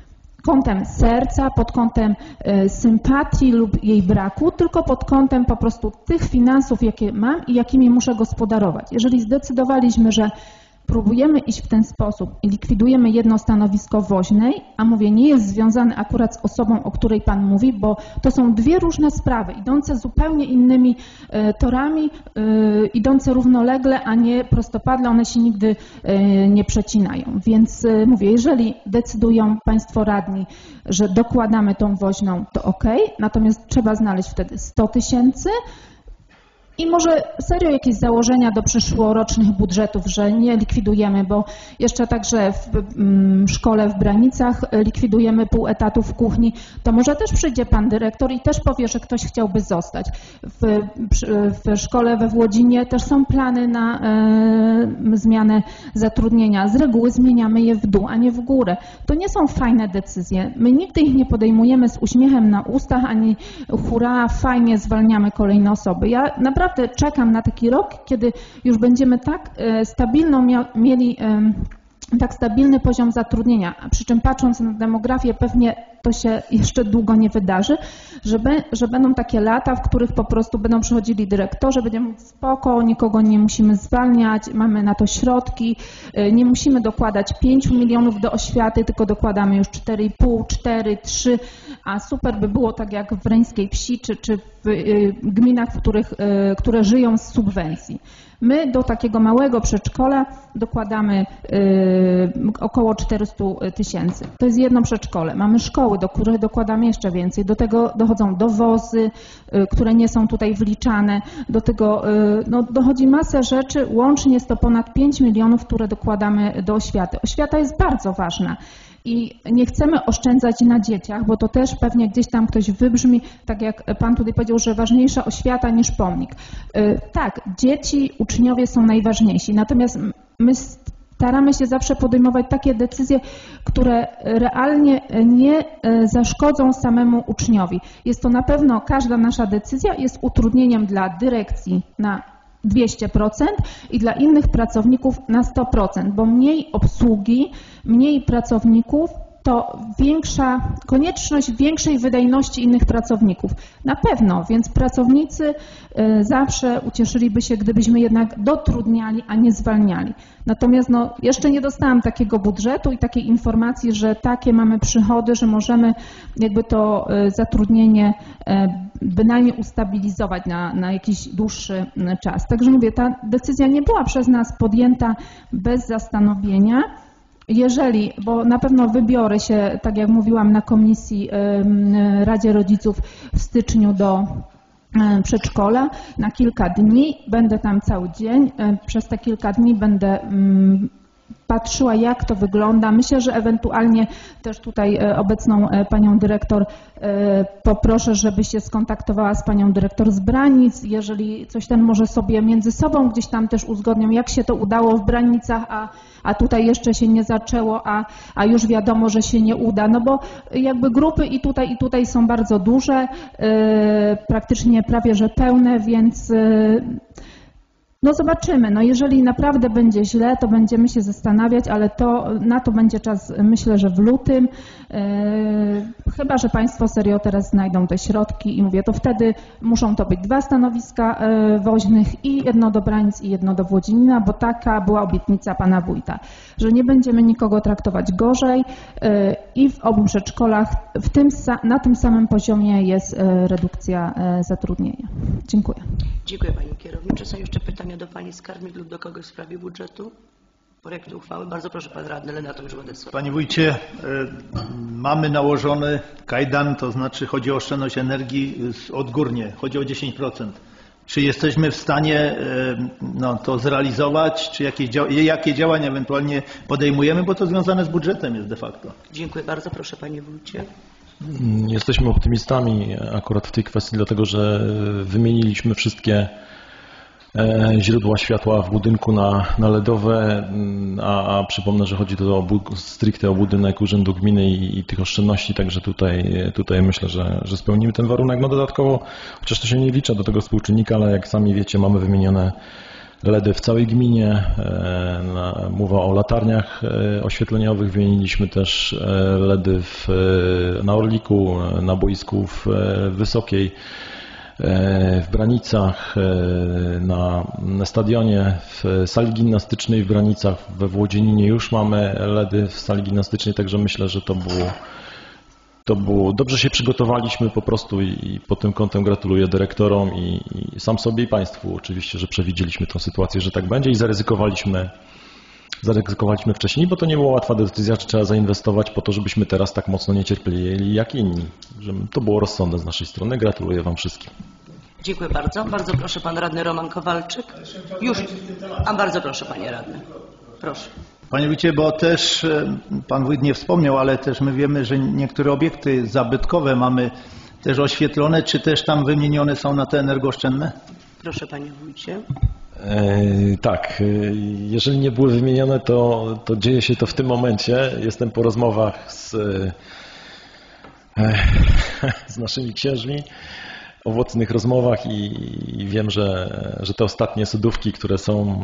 Speaker 12: kątem serca, pod kątem sympatii lub jej braku, tylko pod kątem po prostu tych finansów, jakie mam i jakimi muszę gospodarować. Jeżeli zdecydowaliśmy, że próbujemy iść w ten sposób i likwidujemy jedno stanowisko woźnej, a mówię, nie jest związane akurat z osobą, o której Pan mówi, bo to są dwie różne sprawy, idące zupełnie innymi torami, idące równolegle, a nie prostopadle, one się nigdy nie przecinają. Więc mówię, jeżeli decydują Państwo radni, że dokładamy tą woźną, to ok, natomiast trzeba znaleźć wtedy 100 tysięcy, i może serio jakieś założenia do przyszłorocznych budżetów, że nie likwidujemy, bo jeszcze także w szkole w Branicach likwidujemy pół etatu w kuchni, to może też przyjdzie Pan dyrektor i też powie, że ktoś chciałby zostać. W szkole we Włodzinie też są plany na zmianę zatrudnienia. Z reguły zmieniamy je w dół, a nie w górę. To nie są fajne decyzje. My nigdy ich nie podejmujemy z uśmiechem na ustach, ani hurra, fajnie zwalniamy kolejne osoby. Ja naprawdę czekam na taki rok, kiedy już będziemy tak mieli tak stabilny poziom zatrudnienia, a przy czym patrząc na demografię pewnie to się jeszcze długo nie wydarzy, że będą takie lata, w których po prostu będą przychodzili dyrektorzy, będziemy mówić spoko, nikogo nie musimy zwalniać, mamy na to środki, nie musimy dokładać 5 milionów do oświaty, tylko dokładamy już 4,5, 4, 3, a super by było tak jak w Wreńskiej Wsi, czy w gminach, które żyją z subwencji. My do takiego małego przedszkola dokładamy około 400 tysięcy. To jest jedno przedszkole. Mamy szkoły, do których dokładamy jeszcze więcej. Do tego dochodzą dowozy, które nie są tutaj wliczane. Do tego dochodzi masę rzeczy. Łącznie jest to ponad 5 milionów, które dokładamy do oświaty. Oświata jest bardzo ważna. I nie chcemy oszczędzać na dzieciach, bo to też pewnie gdzieś tam ktoś wybrzmi, tak jak Pan tutaj powiedział, że ważniejsza oświata niż pomnik. Tak, dzieci, uczniowie są najważniejsi, natomiast my staramy się zawsze podejmować takie decyzje, które realnie nie zaszkodzą samemu uczniowi. Jest to na pewno, każda nasza decyzja jest utrudnieniem dla dyrekcji na 200% i dla innych pracowników na 100%, bo mniej obsługi, mniej pracowników to większa konieczność większej wydajności innych pracowników. Na pewno, więc pracownicy zawsze ucieszyliby się, gdybyśmy jednak dotrudniali, a nie zwalniali. Natomiast jeszcze nie dostałam takiego budżetu i takiej informacji, że takie mamy przychody, że możemy jakby to zatrudnienie bynajmniej ustabilizować na jakiś dłuższy czas. Także mówię, ta decyzja nie była przez nas podjęta bez zastanowienia. Jeżeli, bo na pewno wybiorę się, tak jak mówiłam na komisji Radzie Rodziców w styczniu do przedszkola na kilka dni, będę tam cały dzień, przez te kilka dni będę patrzyła, jak to wygląda. Myślę, że ewentualnie też tutaj obecną panią dyrektor poproszę, żeby się skontaktowała z panią dyrektor z Branic. Jeżeli coś ten może sobie między sobą gdzieś tam też uzgodnią, jak się to udało w Branicach, a tutaj jeszcze się nie zaczęło, a już wiadomo, że się nie uda. No bo jakby grupy i tutaj są bardzo duże, praktycznie prawie że pełne, więc zobaczymy. Jeżeli naprawdę będzie źle, to będziemy się zastanawiać, ale na to będzie czas, myślę, że w lutym. Chyba że Państwo serio teraz znajdą te środki i mówię, to wtedy muszą to być 2 stanowiska woźnych i jedno do Branic i jedno do Włodzimina, bo taka była obietnica Pana Wójta, że nie będziemy nikogo traktować gorzej i w obu przedszkolach na tym samym poziomie jest redukcja zatrudnienia. Dziękuję.
Speaker 2: Dziękuję Pani Kierownik. Czy są jeszcze pytania do Pani Skarbnik lub do kogoś w sprawie budżetu? Projektu uchwały. Bardzo proszę Pan Radny Lenartowicz Władysław.
Speaker 10: Panie Wójcie, mamy nałożony kajdan, to znaczy chodzi o oszczędność energii odgórnie, chodzi o 10%. Czy jesteśmy w stanie to zrealizować, czy jakie działania ewentualnie podejmujemy, bo to związane z budżetem jest de facto.
Speaker 2: Dziękuję bardzo. Proszę Panie Wójcie.
Speaker 11: Jesteśmy optymistami akurat w tej kwestii, dlatego że wymieniliśmy wszystkie źródła światła w budynku na LEDowe, a przypomnę, że chodzi to stricte o budynek Urzędu Gminy i tych oszczędności, także tutaj myślę, że spełnimy ten warunek. Dodatkowo, chociaż to się nie licza do tego współczynnika, ale jak sami wiecie, mamy wymienione LEDy w całej gminie, mowa o latarniach oświetleniowych, wymieniliśmy też LEDy na Orliku, na boisku w Wysokiej. w Branicach, na stadionie, w sali gimnastycznej w Branicach, we Włodzininie już mamy LEDy w sali gimnastycznej, także myślę, że to było dobrze się przygotowaliśmy po prostu i pod tym kątem gratuluję dyrektorom i sam sobie i Państwu oczywiście, że przewidzieliśmy tę sytuację, że tak będzie i zaryzykowaliśmy wcześniej, bo to nie była łatwa decyzja, że trzeba zainwestować po to, żebyśmy teraz tak mocno nie cierpieli jak inni. Że to było rozsądne z naszej strony. Gratuluję Wam wszystkim.
Speaker 2: Dziękuję bardzo. Bardzo proszę pan radny Roman Kowalczyk. Już. A bardzo proszę panie radny. Proszę.
Speaker 10: Panie wójcie, bo też pan wójt nie wspomniał, ale też my wiemy, że niektóre obiekty zabytkowe mamy też oświetlone, czy też tam wymienione są na te energooszczędne?
Speaker 2: Proszę panie wójcie.
Speaker 11: Tak, jeżeli nie były wymienione, to dzieje się to w tym momencie. Jestem po rozmowach z naszymi księżmi, owocnych rozmowach i wiem, że te ostatnie sodówki, które są,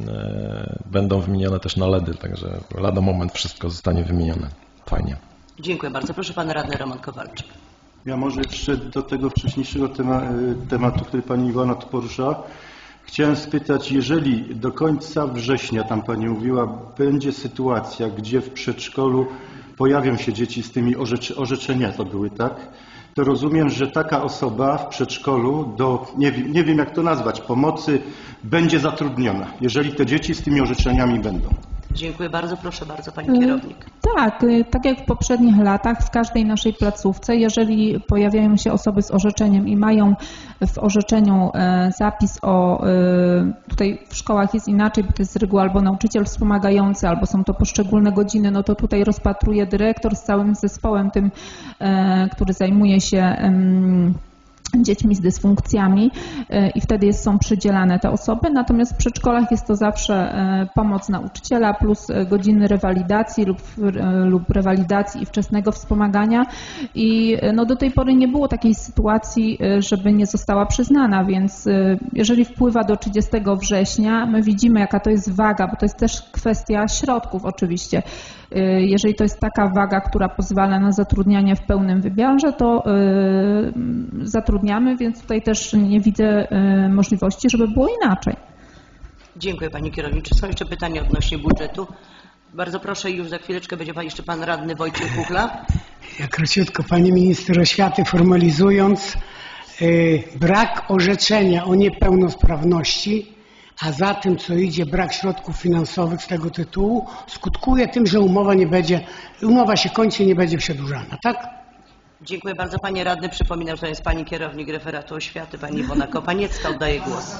Speaker 11: będą wymienione też na LEDy, także lada moment wszystko zostanie wymienione. Fajnie.
Speaker 2: Dziękuję bardzo. Proszę pan radny Roman Kowalczyk.
Speaker 13: Ja może jeszcze do tego wcześniejszego tematu, który pani Iwona tu porusza. Chciałem spytać, jeżeli do końca września, tam pani mówiła, będzie sytuacja, gdzie w przedszkolu pojawią się dzieci z tymi orzeczenia to były, tak? To rozumiem, że taka osoba w przedszkolu do, nie wiem jak to nazwać, pomocy będzie zatrudniona, jeżeli te dzieci z tymi orzeczeniami będą.
Speaker 2: Dziękuję bardzo. Proszę bardzo pani kierownik.
Speaker 12: Tak jak w poprzednich latach w każdej naszej placówce, jeżeli pojawiają się osoby z orzeczeniem i mają w orzeczeniu zapis tutaj w szkołach jest inaczej, bo to jest z reguły albo nauczyciel wspomagający, albo są to poszczególne godziny, no to tutaj rozpatruje dyrektor z całym zespołem tym, który zajmuje się dziećmi z dysfunkcjami i wtedy są przydzielane te osoby, natomiast w przedszkolach jest to zawsze pomoc nauczyciela plus godziny rewalidacji lub rewalidacji i wczesnego wspomagania i no do tej pory nie było takiej sytuacji, żeby nie została przyznana, więc jeżeli wpływa do 30 września, my widzimy jaka to jest waga, bo to jest też kwestia środków oczywiście. Jeżeli to jest taka waga, która pozwala na zatrudnianie w pełnym wymiarze, to zatrudniamy, więc tutaj też nie widzę możliwości, żeby było inaczej.
Speaker 2: Dziękuję pani kierownik. Czy są jeszcze pytania odnośnie budżetu? Bardzo proszę, już za chwileczkę będzie jeszcze pan radny Wojciech Kuchla.
Speaker 1: Ja króciutko, pani minister oświaty formalizując, brak orzeczenia o niepełnosprawności, a za tym, co idzie, brak środków finansowych z tego tytułu, skutkuje tym, że umowa się kończy i nie będzie przedłużana, tak?
Speaker 2: Dziękuję bardzo. Panie radny, przypominam, że to jest pani kierownik referatu oświaty, pani Iwona Kopaniecka. Oddaję głos.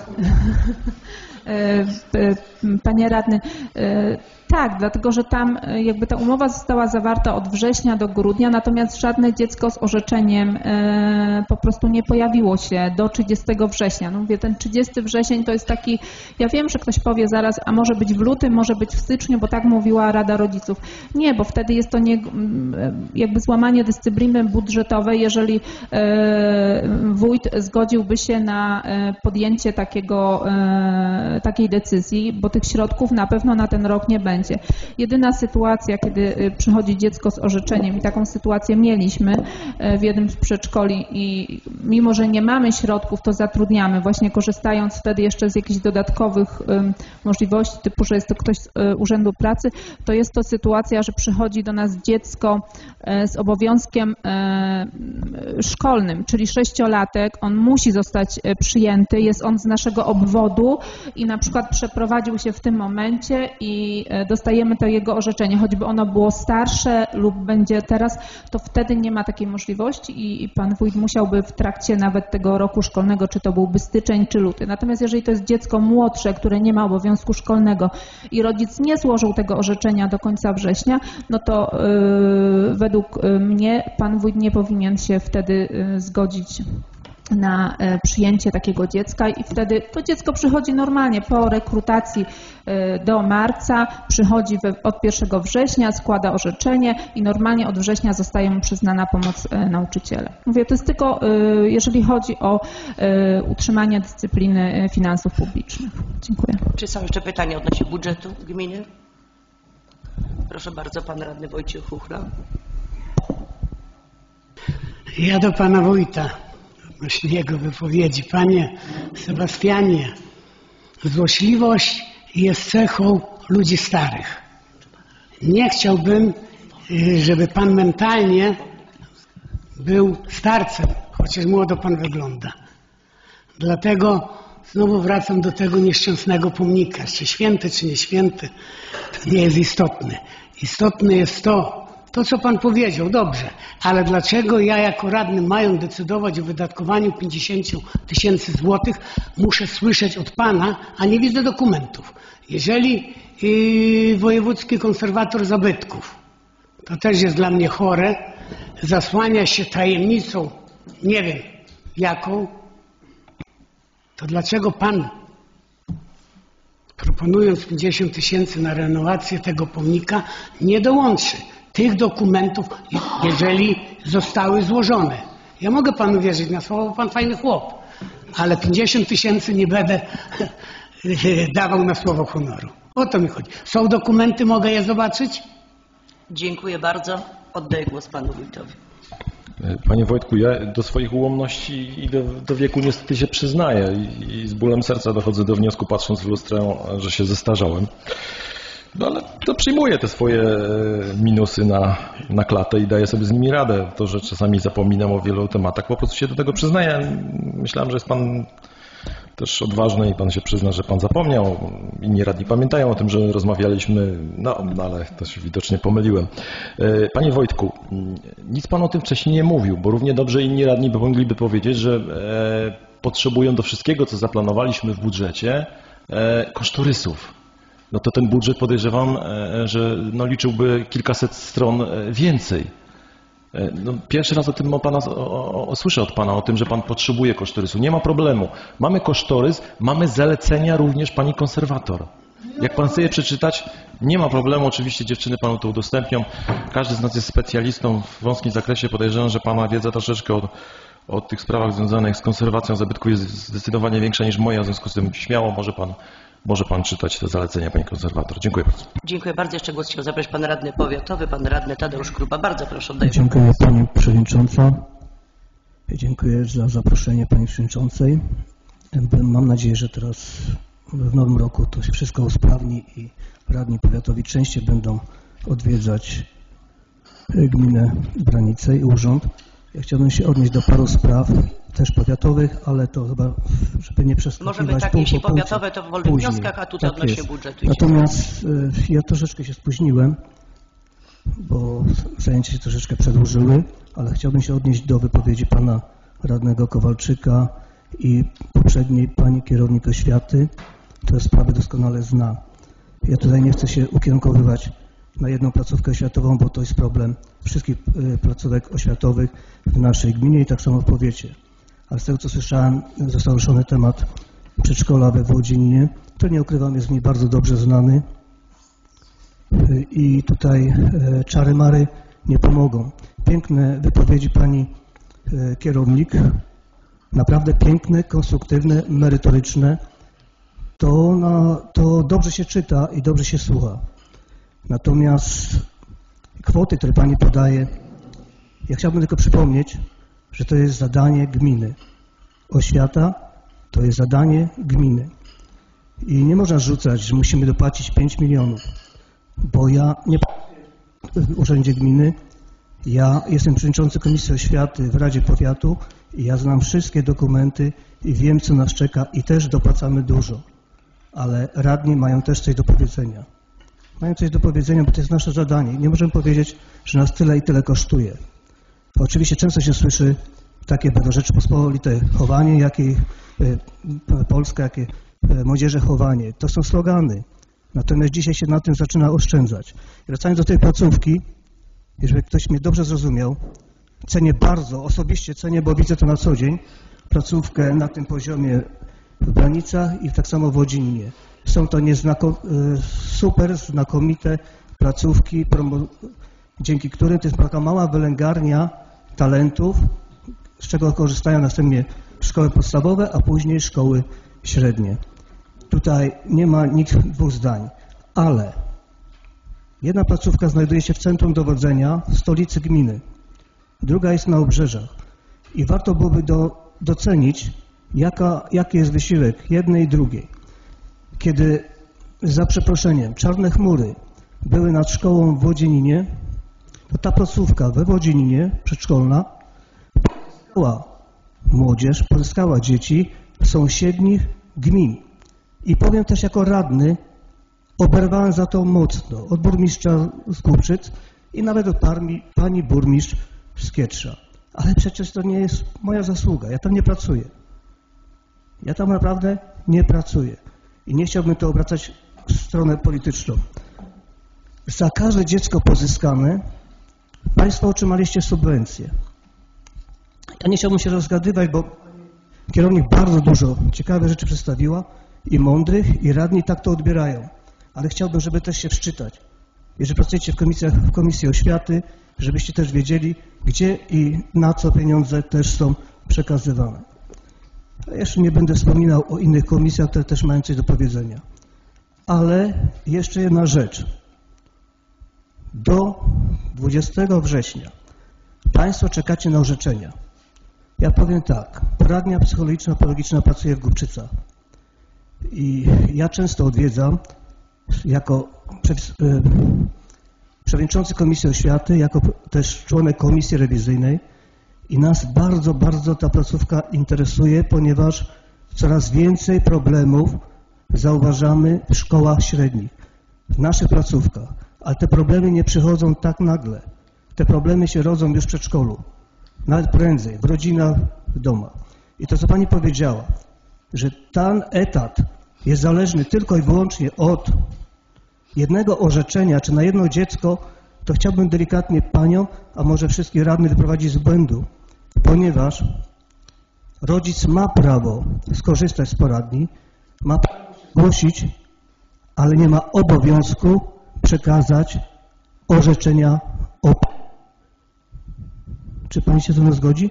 Speaker 12: Panie radny, tak, dlatego że tam jakby ta umowa została zawarta od września do grudnia, natomiast żadne dziecko z orzeczeniem po prostu nie pojawiło się do 30 września. No mówię, ten 30 wrzesień to jest taki, ja wiem, że ktoś powie zaraz, a może być w lutym, może być w styczniu, bo tak mówiła Rada Rodziców. Nie, bo wtedy jest to jakby złamanie dyscypliny budżetowej, jeżeli wójt zgodziłby się na podjęcie takiej decyzji, bo tych środków na pewno na ten rok nie będzie. Jedyna sytuacja, kiedy przychodzi dziecko z orzeczeniem i taką sytuację mieliśmy w jednym z przedszkoli i mimo, że nie mamy środków, to zatrudniamy, właśnie korzystając wtedy jeszcze z jakichś dodatkowych możliwości, typu, że jest to ktoś z Urzędu Pracy, to jest to sytuacja, że przychodzi do nas dziecko z obowiązkiem szkolnym, czyli 6-latek, on musi zostać przyjęty, jest on z naszego obwodu i na przykład przeprowadził się w tym momencie i dostajemy to jego orzeczenie, choćby ono było starsze lub będzie teraz, to wtedy nie ma takiej możliwości i pan wójt musiałby w trakcie nawet tego roku szkolnego, czy to byłby styczeń, czy luty. Natomiast jeżeli to jest dziecko młodsze, które nie ma obowiązku szkolnego i rodzic nie złożył tego orzeczenia do końca września, no to według mnie pan wójt nie powinien się wtedy zgodzić na przyjęcie takiego dziecka i wtedy to dziecko przychodzi normalnie po rekrutacji do marca, przychodzi od 1 września, składa orzeczenie i normalnie od września zostaje mu przyznana pomoc nauczyciela. Mówię, to jest tylko jeżeli chodzi o utrzymanie dyscypliny finansów publicznych. Dziękuję.
Speaker 2: Czy są jeszcze pytania odnośnie budżetu gminy? Proszę bardzo, pan radny Wojciech Kuchla.
Speaker 1: Ja do pana wójta. właśnie jego wypowiedzi. Panie Sebastianie, złośliwość jest cechą ludzi starych. Nie chciałbym, żeby pan mentalnie był starcem, chociaż młodo pan wygląda. Dlatego znowu wracam do tego nieszczęsnego pomnika. Czy święty, czy nie święty, to nie jest istotne. Istotne jest to, co pan powiedział, dobrze, ale dlaczego ja jako radny, mając decydować o wydatkowaniu 50 000 złotych, muszę słyszeć od pana, a nie widzę dokumentów. Jeżeli wojewódzki konserwator zabytków, to też jest dla mnie chore, zasłania się tajemnicą, nie wiem jaką, to dlaczego pan, proponując 50 000 na renowację tego pomnika, nie dołączy tych dokumentów, jeżeli zostały złożone? Ja mogę panu wierzyć na słowo, bo pan fajny chłop, ale 50 000 nie będę dawał na słowo honoru. O to mi chodzi. Są dokumenty, mogę je zobaczyć?
Speaker 2: Dziękuję bardzo. Oddaję głos panu wójtowi.
Speaker 11: Panie Wojtku, ja do swoich ułomności i do wieku niestety się przyznaję i z bólem serca dochodzę do wniosku, patrząc w lustrę, że się zestarzałem. No ale to przyjmuję te swoje minusy na klatę i daję sobie z nimi radę. To, że czasami zapominam o wielu tematach, po prostu się do tego przyznaję. Myślałem, że jest pan też odważny i pan się przyzna, że pan zapomniał. Inni radni pamiętają o tym, że rozmawialiśmy, no ale to się widocznie pomyliłem. Panie Wojtku, nic pan o tym wcześniej nie mówił, bo równie dobrze inni radni mogliby powiedzieć, że potrzebują do wszystkiego, co zaplanowaliśmy w budżecie, kosztorysów. No to ten budżet, podejrzewam, że liczyłby kilkaset stron więcej. No, pierwszy raz o tym słyszę od pana, o tym, że pan potrzebuje kosztorysu. Nie ma problemu. Mamy kosztorys, mamy zalecenia również pani konserwator. Jak pan chce je przeczytać, nie ma problemu. Oczywiście dziewczyny panu to udostępnią. Każdy z nas jest specjalistą w wąskim zakresie. Podejrzewam, że pana wiedza troszeczkę o tych sprawach związanych z konserwacją zabytków jest zdecydowanie większa niż moja. W związku z tym śmiało może pan czytać te zalecenia, pani konserwator. Dziękuję bardzo.
Speaker 2: Dziękuję bardzo. Jeszcze głos chciał zabrać pan radny powiatowy, pan radny Tadeusz Krupa. Bardzo proszę, oddaję.
Speaker 14: Dziękuję pani przewodnicząca. Dziękuję za zaproszenie pani przewodniczącej. Mam nadzieję, że teraz w nowym roku to się wszystko usprawni i radni powiatowi częściej będą odwiedzać gminę Branice i urząd. Ja chciałbym się odnieść do paru spraw, też powiatowych, ale to chyba, żeby nie przeskakiwać
Speaker 2: możemy tak, jeśli powiatowe, to w wolnych wnioskach, a tutaj
Speaker 14: tak
Speaker 2: odnośnie budżetu.
Speaker 14: Natomiast ja troszeczkę się spóźniłem, bo zajęcia się troszeczkę przedłużyły, ale chciałbym się odnieść do wypowiedzi pana radnego Kowalczyka i poprzedniej pani kierownik oświaty, która sprawy doskonale zna. Ja tutaj nie chcę się ukierunkowywać na jedną placówkę oświatową, bo to jest problem wszystkich placówek oświatowych w naszej gminie i tak samo w powiecie. Ale z tego, co słyszałem, został ruszony temat przedszkola we Włodzininie, który, nie ukrywam, jest mi bardzo dobrze znany i tutaj czary-mary nie pomogą. Piękne wypowiedzi pani kierownik, naprawdę piękne, konstruktywne, merytoryczne. To dobrze się czyta i dobrze się słucha. Natomiast kwoty, które pani podaje, ja chciałbym tylko przypomnieć, że to jest zadanie gminy. Oświata to jest zadanie gminy. I nie można rzucać, że musimy dopłacić 5 milionów, bo ja nie w urzędzie gminy, ja jestem przewodniczący Komisji Oświaty w Radzie Powiatu i ja znam wszystkie dokumenty i wiem, co nas czeka i też dopłacamy dużo. Ale radni mają też coś do powiedzenia. Mają coś do powiedzenia, bo to jest nasze zadanie. Nie możemy powiedzieć, że nas tyle i tyle kosztuje. Oczywiście często się słyszy takie Rzeczpospolite chowanie, jakie Polska, jakie młodzieże chowanie. To są slogany. Natomiast dzisiaj się na tym zaczyna oszczędzać. Wracając do tej placówki, jeżeli ktoś mnie dobrze zrozumiał, cenię bardzo, osobiście cenię, bo widzę to na co dzień, placówkę na tym poziomie w Branicach i tak samo w Łodzinie. Są to super znakomite placówki, dzięki którym to jest taka mała wylęgarnia talentów, z czego korzystają następnie szkoły podstawowe, a później szkoły średnie. Tutaj nie ma nikt dwóch zdań, ale jedna placówka znajduje się w centrum dowodzenia w stolicy gminy, druga jest na obrzeżach i warto byłoby docenić, jaki jest wysiłek jednej i drugiej. Kiedy, za przeproszeniem, czarne chmury były nad szkołą w Wodzieninie, to ta placówka we Wodzieninie, przedszkolna, pozyskała młodzież, pozyskała dzieci z sąsiednich gmin. I powiem też jako radny, oberwałem za to mocno od burmistrza z Głubczyc i nawet od pani burmistrz z Kietrza. Ale przecież to nie jest moja zasługa, ja tam nie pracuję. Ja tam naprawdę nie pracuję. I nie chciałbym to obracać w stronę polityczną. Za każde dziecko pozyskane Państwo otrzymaliście subwencję. Ja nie chciałbym się rozgadywać, bo kierownik bardzo dużo ciekawych rzeczy przedstawiła i mądrych, i radni tak to odbierają. Ale chciałbym, żeby też się wczytać. Jeżeli pracujecie w Komisji Oświaty, żebyście też wiedzieli, gdzie i na co pieniądze też są przekazywane. Ja jeszcze nie będę wspominał o innych komisjach, które też mają coś do powiedzenia. Ale jeszcze jedna rzecz. Do 20 września Państwo czekacie na orzeczenia. Ja powiem tak, poradnia psychologiczna pracuje w Głubczycach i ja często odwiedzam jako przewodniczący Komisji Oświaty, jako też członek Komisji Rewizyjnej i nas bardzo, bardzo ta placówka interesuje, ponieważ coraz więcej problemów zauważamy w szkołach średnich, w naszych placówkach, ale te problemy nie przychodzą tak nagle. Te problemy się rodzą już w przedszkolu, nawet prędzej, w rodzinach, w domach. I to, co Pani powiedziała, że ten etat jest zależny tylko i wyłącznie od jednego orzeczenia, czy na jedno dziecko, to chciałbym delikatnie Panią, a może wszystkich radnych wyprowadzić z błędu, ponieważ rodzic ma prawo skorzystać z poradni, ma prawo zgłosić, ale nie ma obowiązku przekazać orzeczenia o... Czy Pani się ze mną zgodzi?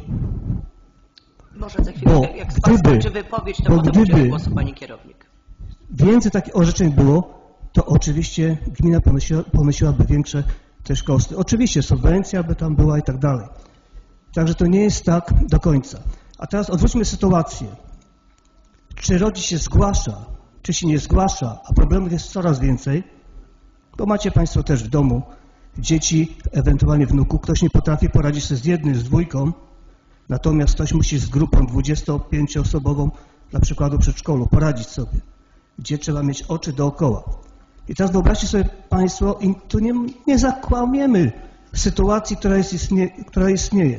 Speaker 2: Może za chwilę, jak skończy wypowiedź, to potem udzielę głosu Pani kierownik.
Speaker 14: Więcej takich orzeczeń było, to oczywiście gmina ponosiłaby większe też koszty. Oczywiście subwencja by tam była i tak dalej. Także to nie jest tak do końca. A teraz odwróćmy sytuację. Czy rodzic się zgłasza, czy się nie zgłasza, a problemów jest coraz więcej, bo macie Państwo też w domu dzieci, ewentualnie wnuków, ktoś nie potrafi poradzić sobie z jednym, z dwójką, natomiast ktoś musi z grupą 25-osobową, na przykład w przedszkolu, poradzić sobie, gdzie trzeba mieć oczy dookoła. I teraz wyobraźcie sobie Państwo, i tu nie zakłamiemy sytuacji, która istnieje.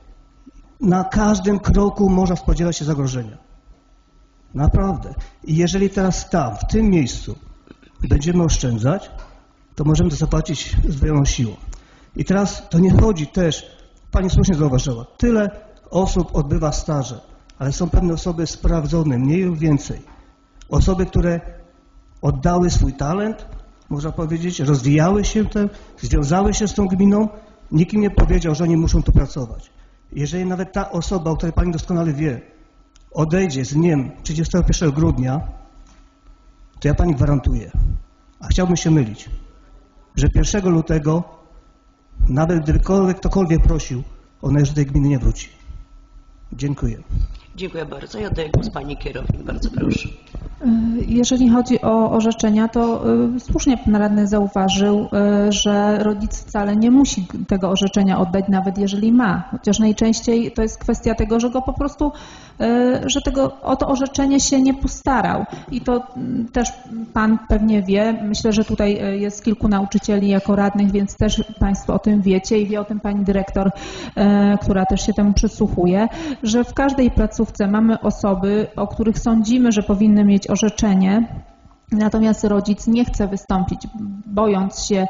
Speaker 14: Na każdym kroku można spodziewać się zagrożenia. Naprawdę. I jeżeli teraz tam, w tym miejscu będziemy oszczędzać, to możemy to zapłacić zdwojoną siłą. I teraz to nie chodzi też, Pani słusznie zauważyła, tyle osób odbywa staże, ale są pewne osoby sprawdzone, mniej lub więcej. Osoby, które oddały swój talent, można powiedzieć, rozwijały się, związały się z tą gminą, nikt im nie powiedział, że oni muszą tu pracować. Jeżeli nawet ta osoba, o której Pani doskonale wie, odejdzie z dniem 31 grudnia, to ja Pani gwarantuję, a chciałbym się mylić, że 1 lutego, nawet gdyby ktokolwiek prosił, ona już do tej gminy nie wróci. Dziękuję.
Speaker 2: Dziękuję bardzo. Ja oddaję głos Pani kierownik. Bardzo proszę.
Speaker 12: Jeżeli chodzi o orzeczenia, to słusznie Pan radny zauważył, że rodzic wcale nie musi tego orzeczenia oddać, nawet jeżeli ma. Chociaż najczęściej to jest kwestia tego, że go po prostu, że o to orzeczenie się nie postarał. I to też Pan pewnie wie. Myślę, że tutaj jest kilku nauczycieli jako radnych, więc też Państwo o tym wiecie i wie o tym Pani dyrektor, która też się temu przysłuchuje, że w każdej placówce mamy osoby, o których sądzimy, że powinny mieć orzeczenie, natomiast rodzic nie chce wystąpić, bojąc się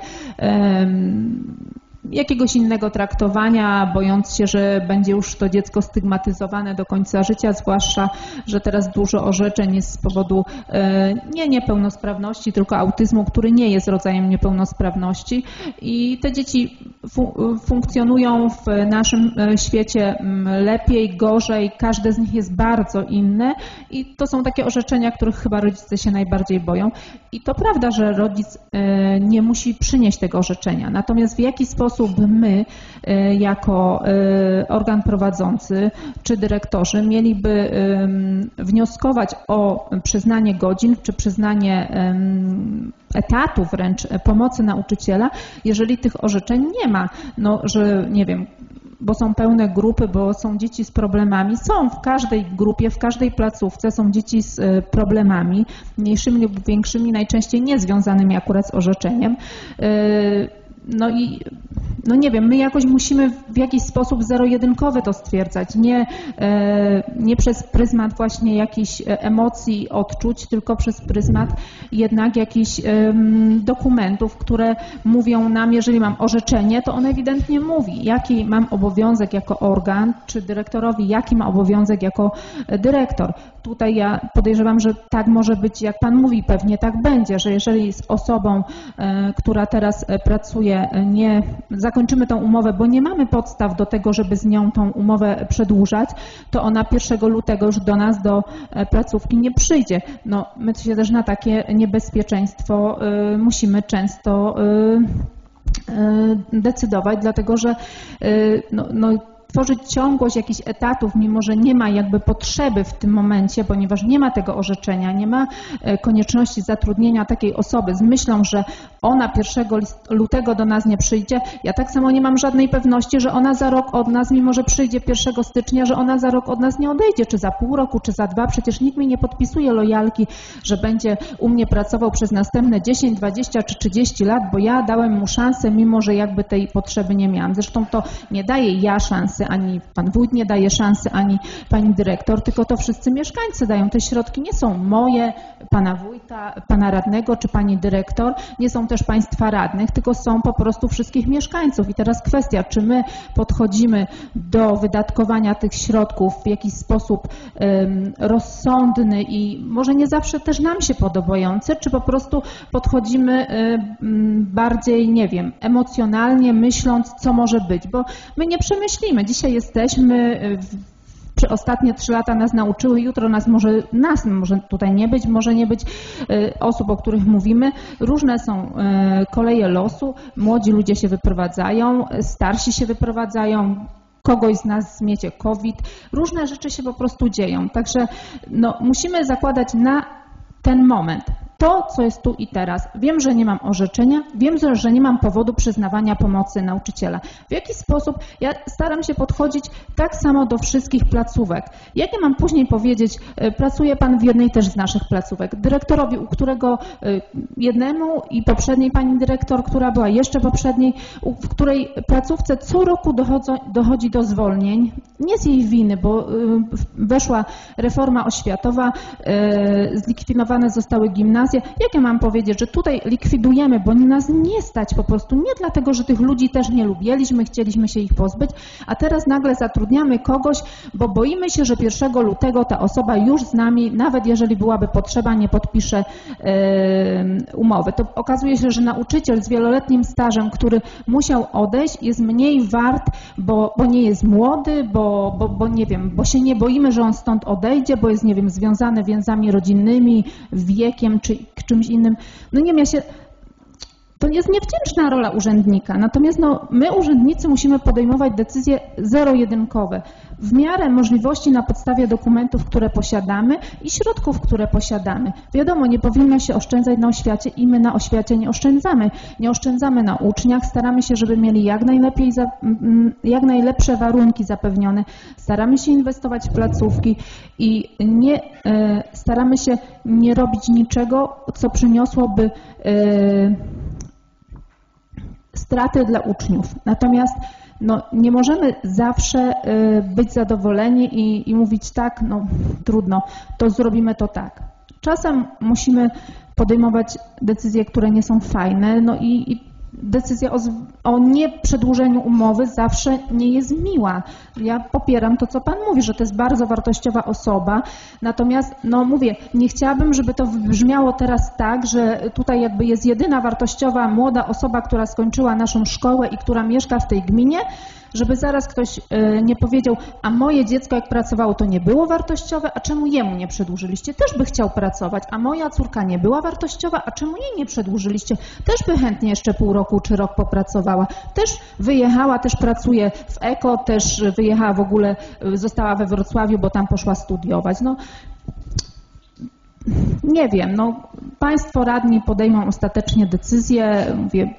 Speaker 12: jakiegoś innego traktowania, bojąc się, że będzie już to dziecko stygmatyzowane do końca życia, zwłaszcza, że teraz dużo orzeczeń jest z powodu nie niepełnosprawności, tylko autyzmu, który nie jest rodzajem niepełnosprawności i te dzieci funkcjonują w naszym świecie lepiej, gorzej, każde z nich jest bardzo inne i to są takie orzeczenia, których chyba rodzice się najbardziej boją i to prawda, że rodzic nie musi przynieść tego orzeczenia, natomiast w jaki sposób sposób my jako organ prowadzący czy dyrektorzy mieliby wnioskować o przyznanie godzin czy przyznanie etatu wręcz pomocy nauczyciela, jeżeli tych orzeczeń nie ma. No, że nie wiem, bo są pełne grupy, bo są dzieci z problemami. Są w każdej grupie, w każdej placówce są dzieci z problemami, mniejszymi lub większymi, najczęściej niezwiązanymi akurat z orzeczeniem. No i no nie wiem, my jakoś musimy w jakiś sposób zero-jedynkowy to stwierdzać, nie przez pryzmat właśnie jakichś emocji, odczuć, tylko przez pryzmat jednak jakichś dokumentów, które mówią nam, jeżeli mam orzeczenie, to on ewidentnie mówi, jaki mam obowiązek jako organ, czy dyrektorowi, jaki ma obowiązek jako dyrektor. Tutaj ja podejrzewam, że tak może być, jak Pan mówi, pewnie tak będzie, że jeżeli z osobą, która teraz pracuje, nie zakończymy tą umowę, bo nie mamy podstaw do tego, żeby z nią tą umowę przedłużać, to ona 1 lutego już do nas, do placówki nie przyjdzie. No, my się też na takie niebezpieczeństwo musimy często decydować, dlatego że tworzyć ciągłość jakichś etatów, mimo że nie ma jakby potrzeby w tym momencie, ponieważ nie ma tego orzeczenia, nie ma konieczności zatrudnienia takiej osoby z myślą, że ona 1 lutego do nas nie przyjdzie. Ja tak samo nie mam żadnej pewności, że ona za rok od nas, mimo że przyjdzie 1 stycznia, że ona za rok od nas nie odejdzie, czy za pół roku, czy za 2. Przecież nikt mi nie podpisuje lojalki, że będzie u mnie pracował przez następne 10, 20 czy 30 lat, bo ja dałem mu szansę, mimo że jakby tej potrzeby nie miałam. Zresztą to nie daję ja szansy, ani pan wójt nie daje szansy, ani pani dyrektor, tylko to wszyscy mieszkańcy dają. Te środki nie są moje, pana wójta, pana radnego czy pani dyrektor, nie są też państwa radnych, tylko są po prostu wszystkich mieszkańców. I teraz kwestia, czy my podchodzimy do wydatkowania tych środków w jakiś sposób rozsądny i może nie zawsze też nam się podobający, czy po prostu podchodzimy bardziej, nie wiem, emocjonalnie, myśląc, co może być, bo my nie przemyślimy. Dzisiaj jesteśmy, ostatnie 3 lata nas nauczyły, jutro nas może tutaj nie być, może nie być osób, o których mówimy. Różne są koleje losu, młodzi ludzie się wyprowadzają, starsi się wyprowadzają, kogoś z nas zmiecie COVID, różne rzeczy się po prostu dzieją. Także no, musimy zakładać na ten moment to, co jest tu i teraz. Wiem, że nie mam orzeczenia, wiem, że nie mam powodu przyznawania pomocy nauczyciela. W jaki sposób? Ja staram się podchodzić tak samo do wszystkich placówek. Jak ja mam później powiedzieć, pracuje Pan w jednej też z naszych placówek, dyrektorowi, u którego jednemu i poprzedniej pani dyrektor, która była jeszcze poprzedniej, w której placówce co roku dochodzi do zwolnień, nie z jej winy, bo weszła reforma oświatowa, zlikwidowane zostały gimnazja. Jak ja mam powiedzieć, że tutaj likwidujemy, bo nas nie stać po prostu, nie dlatego, że tych ludzi też nie lubiliśmy, chcieliśmy się ich pozbyć, a teraz nagle zatrudniamy kogoś, bo boimy się, że 1 lutego ta osoba już z nami, nawet jeżeli byłaby potrzeba, nie podpisze umowy. To okazuje się, że nauczyciel z wieloletnim stażem, który musiał odejść, jest mniej wart, bo nie jest młody, bo nie wiem, bo się nie boimy, że on stąd odejdzie, bo jest, nie wiem, związany więzami rodzinnymi, wiekiem czy czymś innym. No nie wiem, to jest niewdzięczna rola urzędnika, natomiast no, my urzędnicy musimy podejmować decyzje zero-jedynkowe w miarę możliwości na podstawie dokumentów, które posiadamy i środków, które posiadamy. Wiadomo, nie powinno się oszczędzać na oświacie i my na oświacie nie oszczędzamy. Nie oszczędzamy na uczniach, staramy się, żeby mieli jak najlepsze warunki zapewnione. Staramy się inwestować w placówki i staramy się nie robić niczego, co przyniosłoby straty dla uczniów. Natomiast no, nie możemy zawsze być zadowoleni i mówić tak, no trudno, to zrobimy to tak. Czasem musimy podejmować decyzje, które nie są fajne, no i decyzja o nieprzedłużeniu umowy zawsze nie jest miła. Ja popieram to, co Pan mówi, że to jest bardzo wartościowa osoba, natomiast, no mówię, nie chciałabym, żeby to brzmiało teraz tak, że tutaj jakby jest jedyna wartościowa młoda osoba, która skończyła naszą szkołę i która mieszka w tej gminie, żeby zaraz ktoś nie powiedział, a moje dziecko jak pracowało to nie było wartościowe, a czemu jemu nie przedłużyliście? Też by chciał pracować, a moja córka nie była wartościowa, a czemu jej nie przedłużyliście? Też by chętnie jeszcze pół roku czy rok popracowała. Też wyjechała, też pracuje w EKO, też wyjechała w ogóle, została we Wrocławiu, bo tam poszła studiować. No, nie wiem, no, państwo radni podejmą ostatecznie decyzję. Mówię,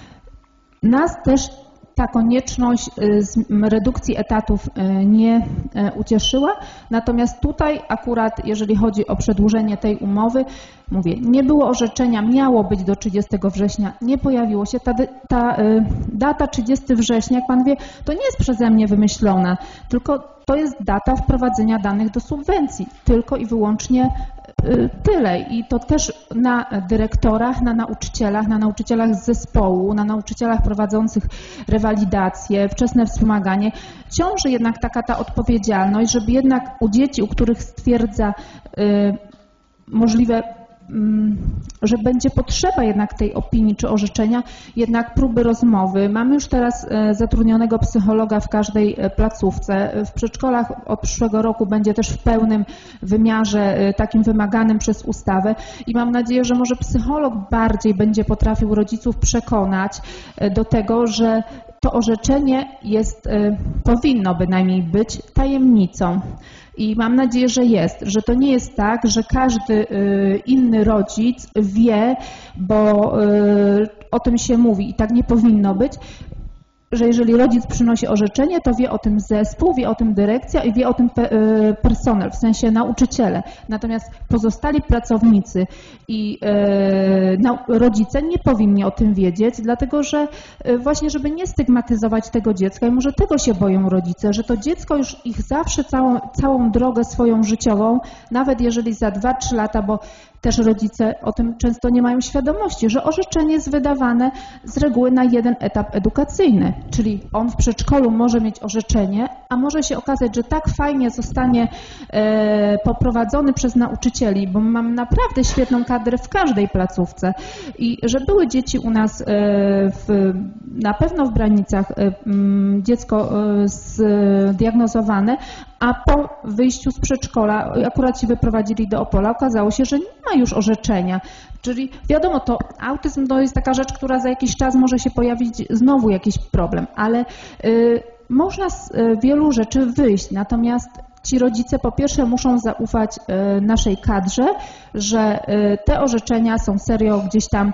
Speaker 12: nas też ta konieczność redukcji etatów nie ucieszyła, natomiast tutaj akurat, jeżeli chodzi o przedłużenie tej umowy, mówię, nie było orzeczenia, miało być do 30 września, nie pojawiło się. Ta data 30 września, jak Pan wie, to nie jest przeze mnie wymyślona, tylko to jest data wprowadzenia danych do subwencji, tylko i wyłącznie tyle. I to też na dyrektorach, na nauczycielach z zespołu, na nauczycielach prowadzących rewalidację, wczesne wspomaganie, ciąży jednak taka ta odpowiedzialność, żeby jednak u dzieci, u których stwierdza możliwe, że będzie potrzeba jednak tej opinii czy orzeczenia, jednak próby rozmowy. Mamy już teraz zatrudnionego psychologa w każdej placówce. W przedszkolach od przyszłego roku będzie też w pełnym wymiarze takim wymaganym przez ustawę i mam nadzieję, że może psycholog bardziej będzie potrafił rodziców przekonać do tego, że to orzeczenie jest, powinno bynajmniej być tajemnicą. I mam nadzieję, że jest, że to nie jest tak, że każdy inny rodzic wie, bo o tym się mówi i tak nie powinno być, że jeżeli rodzic przynosi orzeczenie, to wie o tym zespół, wie o tym dyrekcja i wie o tym personel, w sensie nauczyciele. Natomiast pozostali pracownicy i rodzice nie powinni o tym wiedzieć, dlatego że właśnie, żeby nie stygmatyzować tego dziecka i może tego się boją rodzice, że to dziecko już ich zawsze całą drogę swoją życiową, nawet jeżeli za 2-3 lata, bo też rodzice o tym często nie mają świadomości, że orzeczenie jest wydawane z reguły na jeden etap edukacyjny, czyli on w przedszkolu może mieć orzeczenie, a może się okazać, że tak fajnie zostanie poprowadzony przez nauczycieli, bo mam naprawdę świetną kadrę w każdej placówce i że były dzieci u nas na pewno w Branicach dziecko zdiagnozowane, a po wyjściu z przedszkola, akurat się wyprowadzili do Opola, okazało się, że nie ma już orzeczenia. Czyli wiadomo, to autyzm to jest taka rzecz, która za jakiś czas może się pojawić znowu jakiś problem, ale można z wielu rzeczy wyjść. Natomiast ci rodzice po pierwsze muszą zaufać naszej kadrze, że te orzeczenia są serio gdzieś tam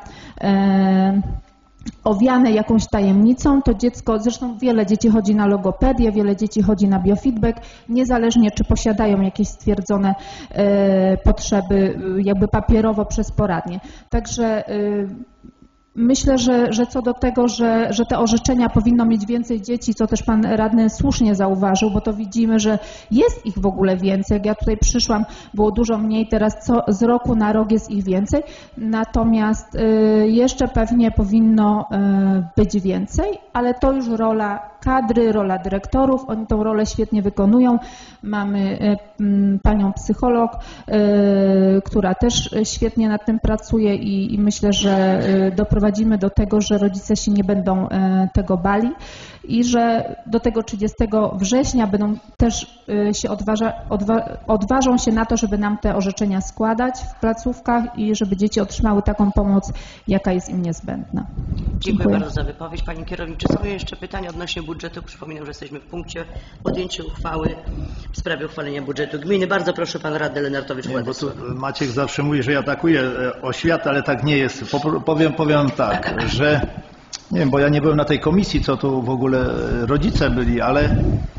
Speaker 12: owiane jakąś tajemnicą, to dziecko, zresztą wiele dzieci chodzi na logopedię, wiele dzieci chodzi na biofeedback, niezależnie czy posiadają jakieś stwierdzone potrzeby jakby papierowo przez poradnię. Także myślę, że co do tego, że te orzeczenia powinno mieć więcej dzieci, co też pan radny słusznie zauważył, bo to widzimy, że jest ich w ogóle więcej. Jak ja tutaj przyszłam, było dużo mniej, teraz z roku na rok jest ich więcej, natomiast jeszcze pewnie powinno być więcej, ale to już rola kadry, rola dyrektorów, oni tą rolę świetnie wykonują. Mamy panią psycholog, która też świetnie nad tym pracuje i myślę, że doprowadzimy do tego, że rodzice się nie będą tego bali i że do tego 30 września będą też się odważą się na to, żeby nam te orzeczenia składać w placówkach i żeby dzieci otrzymały taką pomoc, jaka jest im niezbędna.
Speaker 2: Dziękuję bardzo za wypowiedź. Pani kierownik, czy są jeszcze pytania odnośnie budżetu? Przypominam, że jesteśmy w punkcie podjęcia uchwały w sprawie uchwalenia budżetu gminy. Bardzo proszę, pan radny Lenartowicz Władysław.
Speaker 10: Maciek zawsze mówi, że ja atakuję oświatę, ale tak nie jest. Powiem tak, że nie wiem, bo ja nie byłem na tej komisji, co tu w ogóle rodzice byli, ale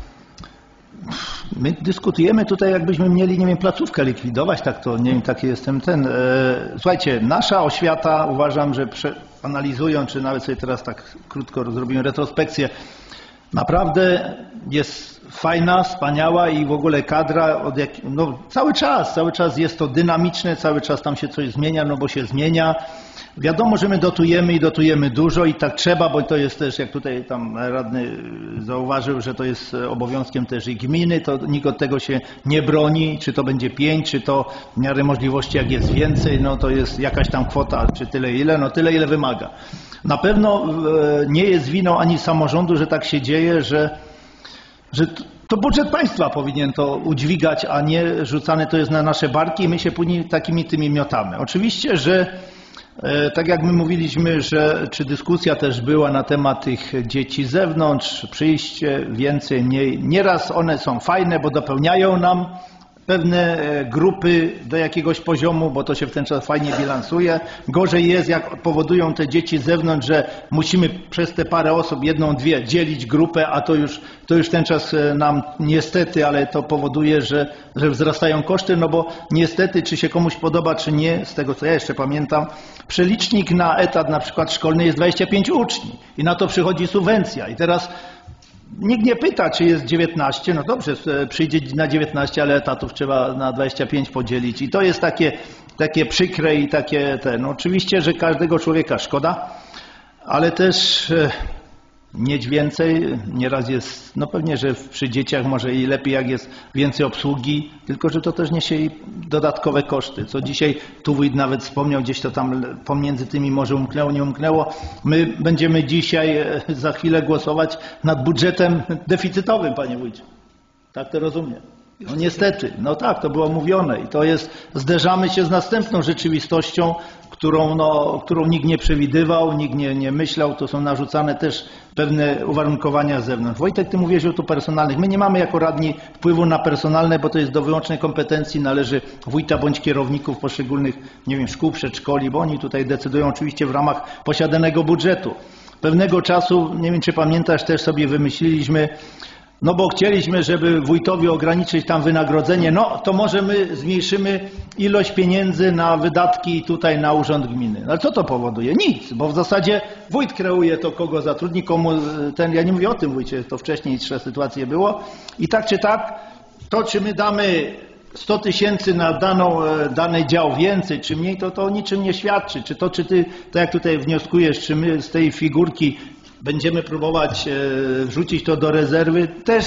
Speaker 10: my dyskutujemy tutaj, jakbyśmy mieli, nie wiem, placówkę likwidować, tak to, nie wiem, taki jestem ten. Słuchajcie, nasza oświata, uważam, że analizując, czy nawet sobie teraz tak krótko zrobimy retrospekcję, naprawdę jest fajna, wspaniała i w ogóle kadra cały czas jest to dynamiczne, cały czas tam się coś zmienia, no bo się zmienia. Wiadomo, że my dotujemy i dotujemy dużo i tak trzeba, bo to jest też, jak tutaj tam radny zauważył, że to jest obowiązkiem też i gminy, to nikt od tego się nie broni, czy to będzie 5, czy to w miarę możliwości jak jest więcej, no to jest jakaś tam kwota, czy tyle ile, no tyle ile wymaga. Na pewno nie jest winą ani samorządu, że tak się dzieje, że to budżet państwa powinien to udźwigać, a nie rzucane to jest na nasze barki i my się później takimi tymi miotamy. Oczywiście, że tak jak my mówiliśmy, że czy dyskusja też była na temat tych dzieci z zewnątrz, przyjście więcej, mniej. Nieraz one są fajne, bo dopełniają nam pewne grupy do jakiegoś poziomu, bo to się w ten czas fajnie bilansuje. Gorzej jest, jak powodują te dzieci z zewnątrz, że musimy przez te parę osób, jedną, dwie, dzielić grupę, a to już ten czas nam niestety, ale to powoduje, że wzrastają koszty, no bo niestety, czy się komuś podoba, czy nie, z tego co ja jeszcze pamiętam, przelicznik na etat na przykład szkolny jest 25 uczniów i na to przychodzi subwencja i teraz nikt nie pyta, czy jest 19, no dobrze, przyjdzie na 19, ale etatów trzeba na 25 podzielić i to jest takie przykre i takie no oczywiście, że każdego człowieka szkoda, ale też mieć więcej, nieraz jest, no pewnie, że przy dzieciach może i lepiej, jak jest więcej obsługi, tylko że to też niesie i dodatkowe koszty, co dzisiaj tu wójt nawet wspomniał, gdzieś to tam pomiędzy tymi może umknęło, nie umknęło. My będziemy dzisiaj za chwilę głosować nad budżetem deficytowym, panie wójcie. Tak to rozumiem. No niestety, no tak, to było mówione i to jest, zderzamy się z następną rzeczywistością, którą nikt nie przewidywał, nikt nie myślał, to są narzucane też pewne uwarunkowania z zewnątrz. Wojtek, ty mówiłeś o tu personalnych. My nie mamy jako radni wpływu na personalne, bo to jest do wyłącznej kompetencji, należy wójta bądź kierowników poszczególnych, nie wiem, szkół, przedszkoli, bo oni tutaj decydują oczywiście w ramach posiadanego budżetu. Pewnego czasu, nie wiem czy pamiętasz, też sobie wymyśliliśmy, no bo chcieliśmy, żeby wójtowi ograniczyć tam wynagrodzenie, no to może my zmniejszymy ilość pieniędzy na wydatki tutaj na urząd gminy. No ale co to powoduje? Nic, bo w zasadzie wójt kreuje to, kogo zatrudni, komu ten, ja nie mówię o tym wójcie, to wcześniej 3 sytuacje było i tak czy tak, to czy my damy 100 000 na dany dział więcej czy mniej, to o niczym nie świadczy. Czy ty, tak jak tutaj wnioskujesz, czy my z tej figurki będziemy próbować wrzucić to do rezerwy, też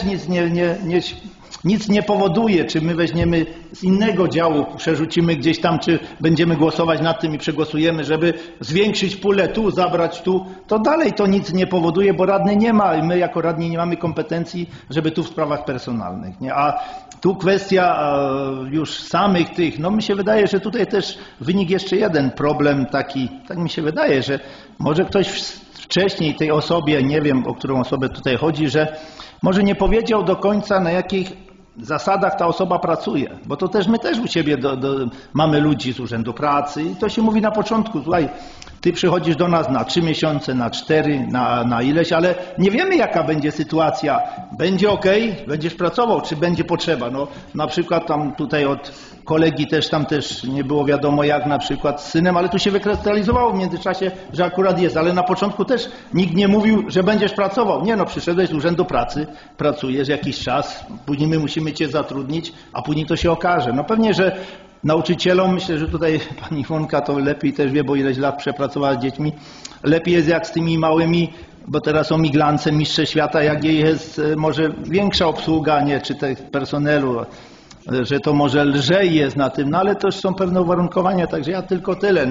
Speaker 10: nic nie powoduje, czy my weźmiemy z innego działu, przerzucimy gdzieś tam, czy będziemy głosować nad tym i przegłosujemy, żeby zwiększyć pulę tu, zabrać tu, to dalej to nic nie powoduje, bo radny nie ma i my jako radni nie mamy kompetencji, żeby tu w sprawach personalnych. Nie? A tu kwestia już samych tych, no mi się wydaje, że tutaj też wynik jeszcze jeden problem taki, tak mi się wydaje, że może ktoś wcześniej tej osobie, nie wiem o którą osobę tutaj chodzi, że może nie powiedział do końca na jakich zasadach ta osoba pracuje, bo to też my też u siebie mamy ludzi z Urzędu Pracy i to się mówi na początku, słuchaj, ty przychodzisz do nas na 3 miesiące, na 4, na ileś, ale nie wiemy jaka będzie sytuacja, będzie ok, będziesz pracował, czy będzie potrzeba, no na przykład tam tutaj od kolegi też nie było wiadomo jak na przykład z synem, ale tu się wykrystalizowało w międzyczasie, że akurat jest, ale na początku też nikt nie mówił, że będziesz pracował. Nie no, przyszedłeś z Urzędu Pracy, pracujesz jakiś czas, później my musimy cię zatrudnić, a później to się okaże. No pewnie, że nauczycielom, myślę, że tutaj pani Iwonka to lepiej też wie, bo ileś lat przepracowała z dziećmi, lepiej jest jak z tymi małymi, bo teraz są miglance, mistrze świata, jak jest może większa obsługa, nie, czy też personelu, że to może lżej jest na tym, no ale to są pewne uwarunkowania, także ja tylko tyle,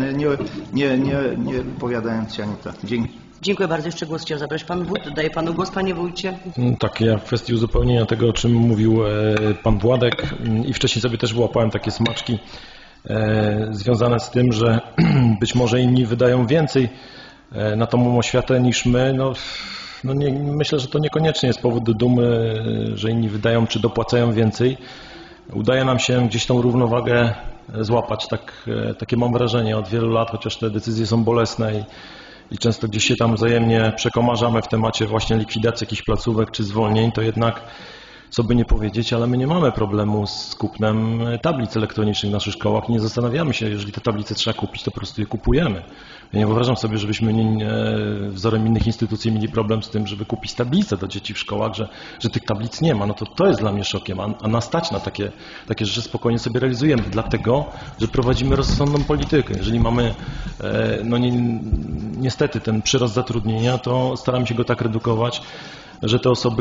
Speaker 10: nie wypowiadając się ani tak. Dzięki.
Speaker 2: Dziękuję bardzo. Jeszcze głos chciał zabrać pan wójt. Daję panu głos, panie wójcie.
Speaker 11: Tak, ja w kwestii uzupełnienia tego, o czym mówił pan Władek i wcześniej sobie też wyłapałem takie smaczki związane z tym, że być może inni wydają więcej na tą oświatę niż my. Myślę, że to niekoniecznie jest powód do dumy, że inni wydają czy dopłacają więcej. Udaje nam się gdzieś tą równowagę złapać, takie mam wrażenie od wielu lat, chociaż te decyzje są bolesne i często gdzieś się tam wzajemnie przekomarzamy w temacie właśnie likwidacji jakichś placówek czy zwolnień, to jednak, co by nie powiedzieć, ale my nie mamy problemu z kupnem tablic elektronicznych w naszych szkołach. Nie zastanawiamy się, jeżeli te tablice trzeba kupić, to po prostu je kupujemy. Ja nie wyobrażam sobie, żebyśmy wzorem innych instytucji mieli problem z tym, żeby kupić tablice do dzieci w szkołach, że tych tablic nie ma. No to jest dla mnie szokiem, a nas stać na takie rzeczy spokojnie sobie realizujemy, dlatego, że prowadzimy rozsądną politykę. Jeżeli mamy niestety ten przyrost zatrudnienia, to staramy się go tak redukować, że te osoby,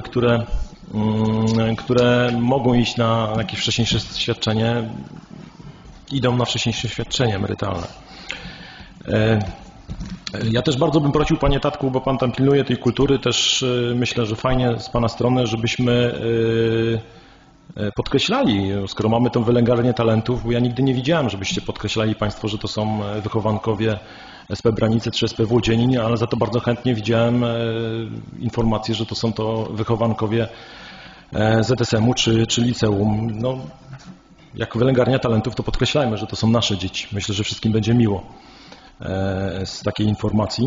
Speaker 11: które mogą iść na jakieś wcześniejsze świadczenie, idą na wcześniejsze świadczenie emerytalne. Ja też bardzo bym prosił, panie Tatku, bo pan tam pilnuje tej kultury, też myślę, że fajnie z pana strony, żebyśmy podkreślali, skoro mamy tą wylęgarnię talentów, bo ja nigdy nie widziałem, żebyście podkreślali państwo, że to są wychowankowie SP Branice czy SP Włodzienin, ale za to bardzo chętnie widziałem informację, że to są to wychowankowie ZSM-u czy liceum. No, jak wylęgarnia talentów, to podkreślajmy, że to są nasze dzieci. Myślę, że wszystkim będzie miło z takiej informacji.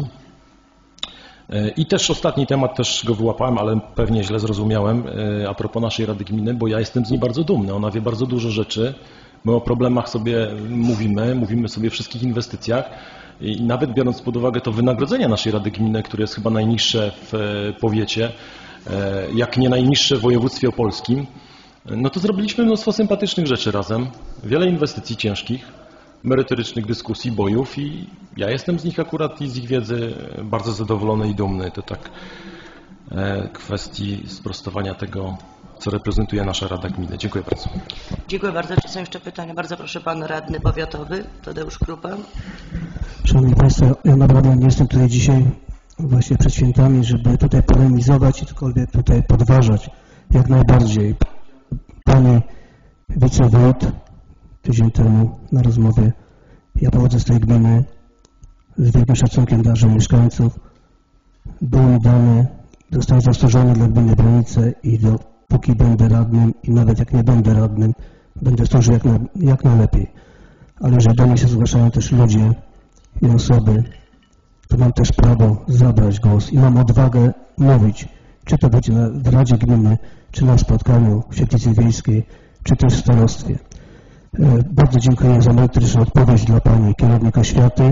Speaker 11: I też ostatni temat, też go wyłapałem, ale pewnie źle zrozumiałem, a propos naszej Rady Gminy, bo ja jestem z niej bardzo dumny. Ona wie bardzo dużo rzeczy. My o problemach sobie mówimy sobie o wszystkich inwestycjach i nawet biorąc pod uwagę to wynagrodzenie naszej Rady Gminy, które jest chyba najniższe w powiecie, jak nie najniższe w województwie opolskim, no to zrobiliśmy mnóstwo sympatycznych rzeczy razem, wiele inwestycji ciężkich, merytorycznych dyskusji, bojów i ja jestem z nich akurat i z ich wiedzy bardzo zadowolony i dumny. To tak kwestii sprostowania tego, co reprezentuje nasza Rada Gminy. Dziękuję bardzo.
Speaker 2: Dziękuję bardzo. Czy są jeszcze pytania? Bardzo proszę, pan radny powiatowy Tadeusz Krupa.
Speaker 14: Szanowni Państwo, ja naprawdę nie jestem tutaj dzisiaj właśnie przed świętami, żeby tutaj polemizować i cokolwiek tutaj podważać. Jak najbardziej. Pani wicewójt tydzień temu na rozmowie, ja pochodzę z tej gminy, z wielkim szacunkiem dla mieszkańców, był mi dany, został zastrzeżony dla gminy Branice i dopóki będę radnym i nawet jak nie będę radnym, będę służył jak najlepiej. Ale jeżeli do mnie się zgłaszają też ludzie i osoby, to mam też prawo zabrać głos i mam odwagę mówić, czy to będzie w Radzie Gminy, czy na spotkaniu w Świetlicy Wiejskiej, czy też w starostwie. Bardzo dziękuję za merytoryczną odpowiedź dla Pani kierownik oświaty.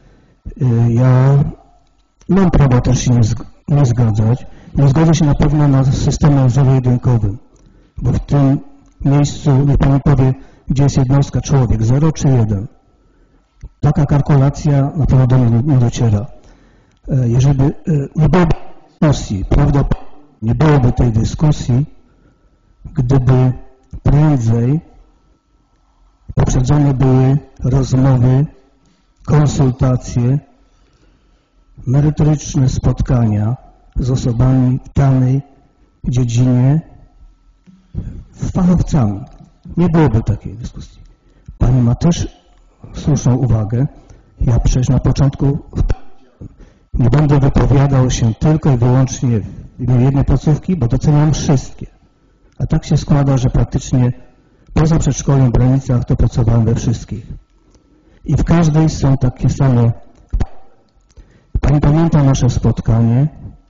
Speaker 14: Ja mam prawo też się nie zgadzać. Nie zgodzę się na pewno na systemem zero-jedynkowym, bo w tym miejscu, niech Pani powie, gdzie jest jednostka człowiek, 0 czy 1. Taka kalkulacja na pewno do mnie nie dociera. Jeżeli by nie byłoby dyskusji, prawdopodobnie nie byłoby tej dyskusji, gdyby prędzej poprzedzone były rozmowy, konsultacje, merytoryczne spotkania z osobami w danej dziedzinie, z fachowcami. Nie byłoby takiej dyskusji. Pani ma też słuszną uwagę. Ja przecież na początku nie będę wypowiadał się tylko i wyłącznie w imieniu jednej placówki, bo doceniam wszystkie. A tak się składa, że praktycznie poza przedszkolem w Branicach to pracowałem we wszystkich. I w każdej są takie same. Pani pamięta nasze spotkanie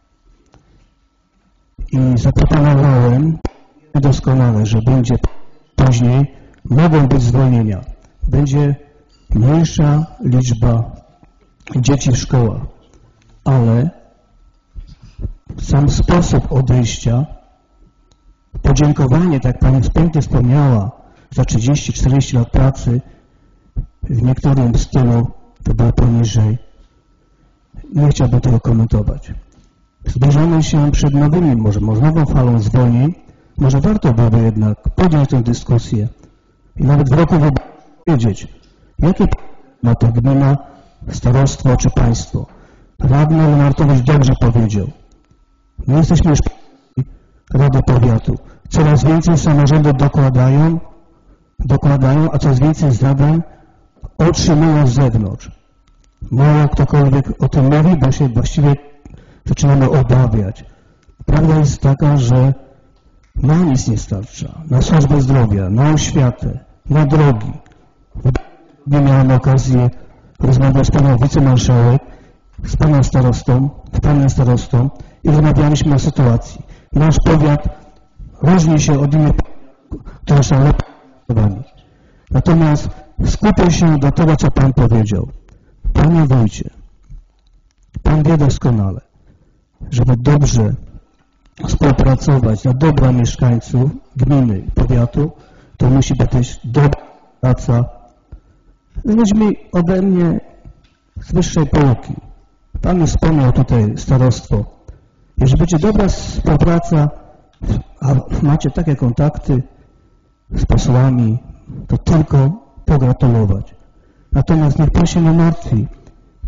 Speaker 14: i zaproponowałem doskonale, że będzie później, mogą być zwolnienia. Będzie mniejsza liczba dzieci w szkołach, ale sam sposób odejścia, podziękowanie, tak jak Pani pięknie wspomniała, za 30-40 lat pracy w niektórym stylu to było poniżej. Nie chciałbym tego komentować. Zbliżamy się przed nowymi, może nową falą zwolnień. Może warto byłoby jednak podjąć tę dyskusję i nawet w roku wiedzieć, jakie ma to gmina, starostwo czy państwo. Radny Lenartowicz dobrze powiedział. My jesteśmy już Rady Powiatu. Coraz więcej samorządy dokładają, a coraz więcej zadań otrzymują z zewnątrz. Mało ktokolwiek o tym mówi, bo się właściwie zaczynamy obawiać. Prawda jest taka, że na nic nie starcza. Na służbę zdrowia, na oświatę, na drogi. Nie miałem okazję rozmawiać z panią wicemarszałek, z panem starostą i rozmawialiśmy o sytuacji. Nasz powiat różni się od innych, które są lepiej. Natomiast skupię się do tego, co pan powiedział. Panie wójcie, pan wie doskonale, żeby dobrze współpracować dla dobra mieszkańców gminy i powiatu, to musi być też dobra praca z ludźmi ode mnie z wyższej półki. Pan już wspomniał tutaj starostwo. Jeżeli będzie dobra współpraca, a macie takie kontakty z posłami, to tylko pogratulować. Natomiast niech pan się nie martwi.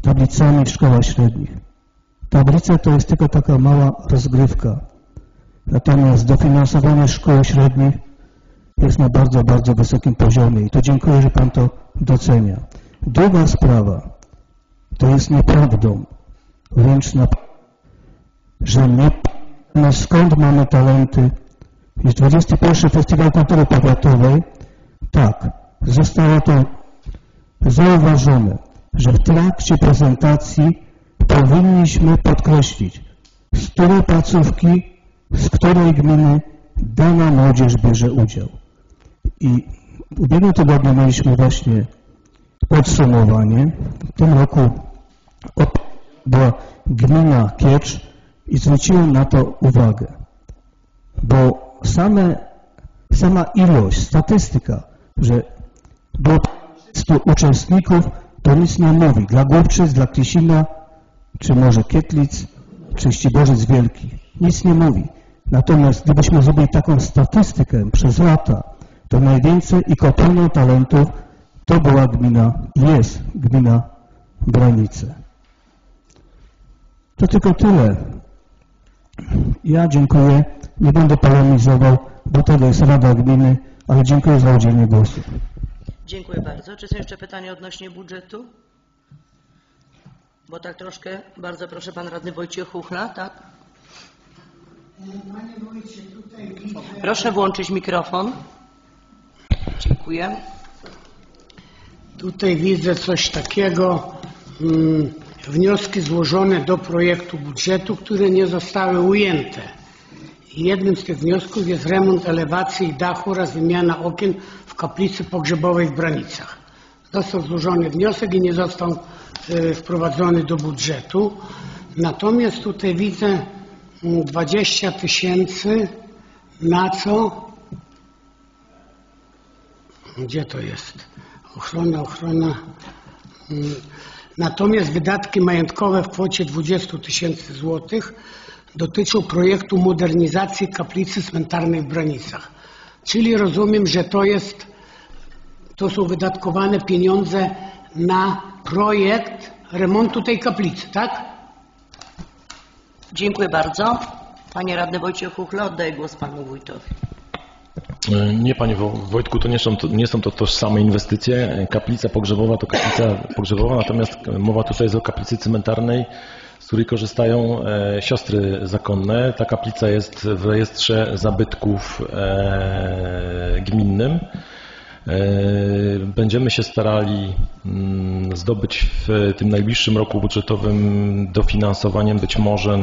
Speaker 14: tablicami w szkołach średnich. Tablice to jest tylko taka mała rozgrywka. Natomiast dofinansowanie szkół średnich jest na bardzo, bardzo wysokim poziomie i to dziękuję, że Pan to docenia. Druga sprawa, to jest nieprawdą, wręcz że nie wiemy, skąd mamy talenty. Jest 21. Festiwal Kultury Powiatowej. Tak, zostało to zauważone, że w trakcie prezentacji powinniśmy podkreślić, z której placówki, z której gminy dana młodzież bierze udział. I w ubiegłym tygodniu mieliśmy właśnie podsumowanie. W tym roku była gmina Kiecz i zwróciłem na to uwagę, bo sama ilość, statystyka, że było 100 uczestników, to nic nie mówi. Dla Głubczyc, dla Klisina, czy może Kietlic, czy Ściborzec Wielki. Nic nie mówi. Natomiast gdybyśmy zrobili taką statystykę przez lata, to najwięcej i kopalnią talentów to była jest gmina Branice. To tylko tyle. Ja dziękuję. Nie będę polemizował, bo to jest Rada Gminy, ale dziękuję za udzielenie głosu.
Speaker 2: Dziękuję bardzo. Czy są jeszcze pytania odnośnie budżetu? Bo tak troszkę, bardzo proszę, Pan Radny Wojciech Chuchla, tak? Proszę włączyć mikrofon. Dziękuję.
Speaker 1: Tutaj widzę coś takiego, wnioski złożone do projektu budżetu, które nie zostały ujęte. I jednym z tych wniosków jest remont elewacji i dachu oraz wymiana okien w kaplicy pogrzebowej w Branicach. Został złożony wniosek i nie został wprowadzony do budżetu. Natomiast tutaj widzę 20 000 na co? Gdzie to jest? Ochrona. Natomiast wydatki majątkowe w kwocie 20 000 złotych dotyczą projektu modernizacji kaplicy cmentarnej w Branicach. Czyli rozumiem, że to są wydatkowane pieniądze na projekt remontu tej kaplicy, tak?
Speaker 2: Dziękuję bardzo. Panie Radny Wojciech Chuchla, oddaję głos Panu Wójtowi.
Speaker 11: Nie, Panie Wojtku, to nie są to tożsame inwestycje. Kaplica pogrzebowa to kaplica pogrzebowa, natomiast mowa tutaj jest o kaplicy cmentarnej, z której korzystają siostry zakonne. Ta kaplica jest w rejestrze zabytków gminnym. Będziemy się starali zdobyć w tym najbliższym roku budżetowym dofinansowaniem być może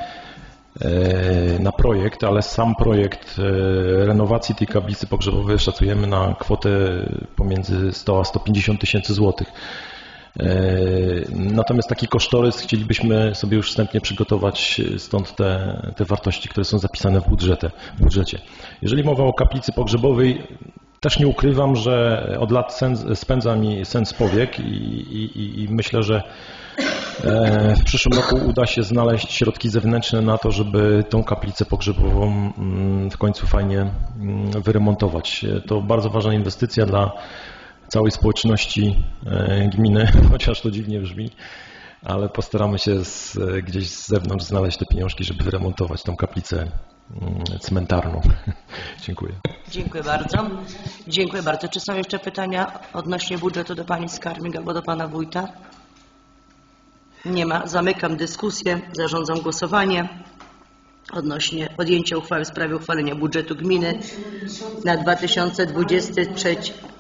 Speaker 11: na projekt, ale sam projekt renowacji tej kaplicy pogrzebowej szacujemy na kwotę pomiędzy 100 a 150 tysięcy złotych. Natomiast taki kosztorys chcielibyśmy sobie już wstępnie przygotować, stąd te wartości, które są zapisane w budżecie. Jeżeli mowa o kaplicy pogrzebowej, też nie ukrywam, że od lat spędza mi sens powiek i myślę, że w przyszłym roku uda się znaleźć środki zewnętrzne na to, żeby tą kaplicę pogrzebową w końcu fajnie wyremontować. To bardzo ważna inwestycja dla całej społeczności gminy, chociaż to dziwnie brzmi, ale postaramy się gdzieś z zewnątrz znaleźć te pieniążki, żeby wyremontować tą kaplicę cmentarną. Dziękuję.
Speaker 2: Dziękuję bardzo. Dziękuję bardzo. Czy są jeszcze pytania odnośnie budżetu do Pani Skarbnik albo do Pana Wójta? Nie ma. Zamykam dyskusję. Zarządzam głosowanie odnośnie podjęcia uchwały w sprawie uchwalenia budżetu gminy na 2023.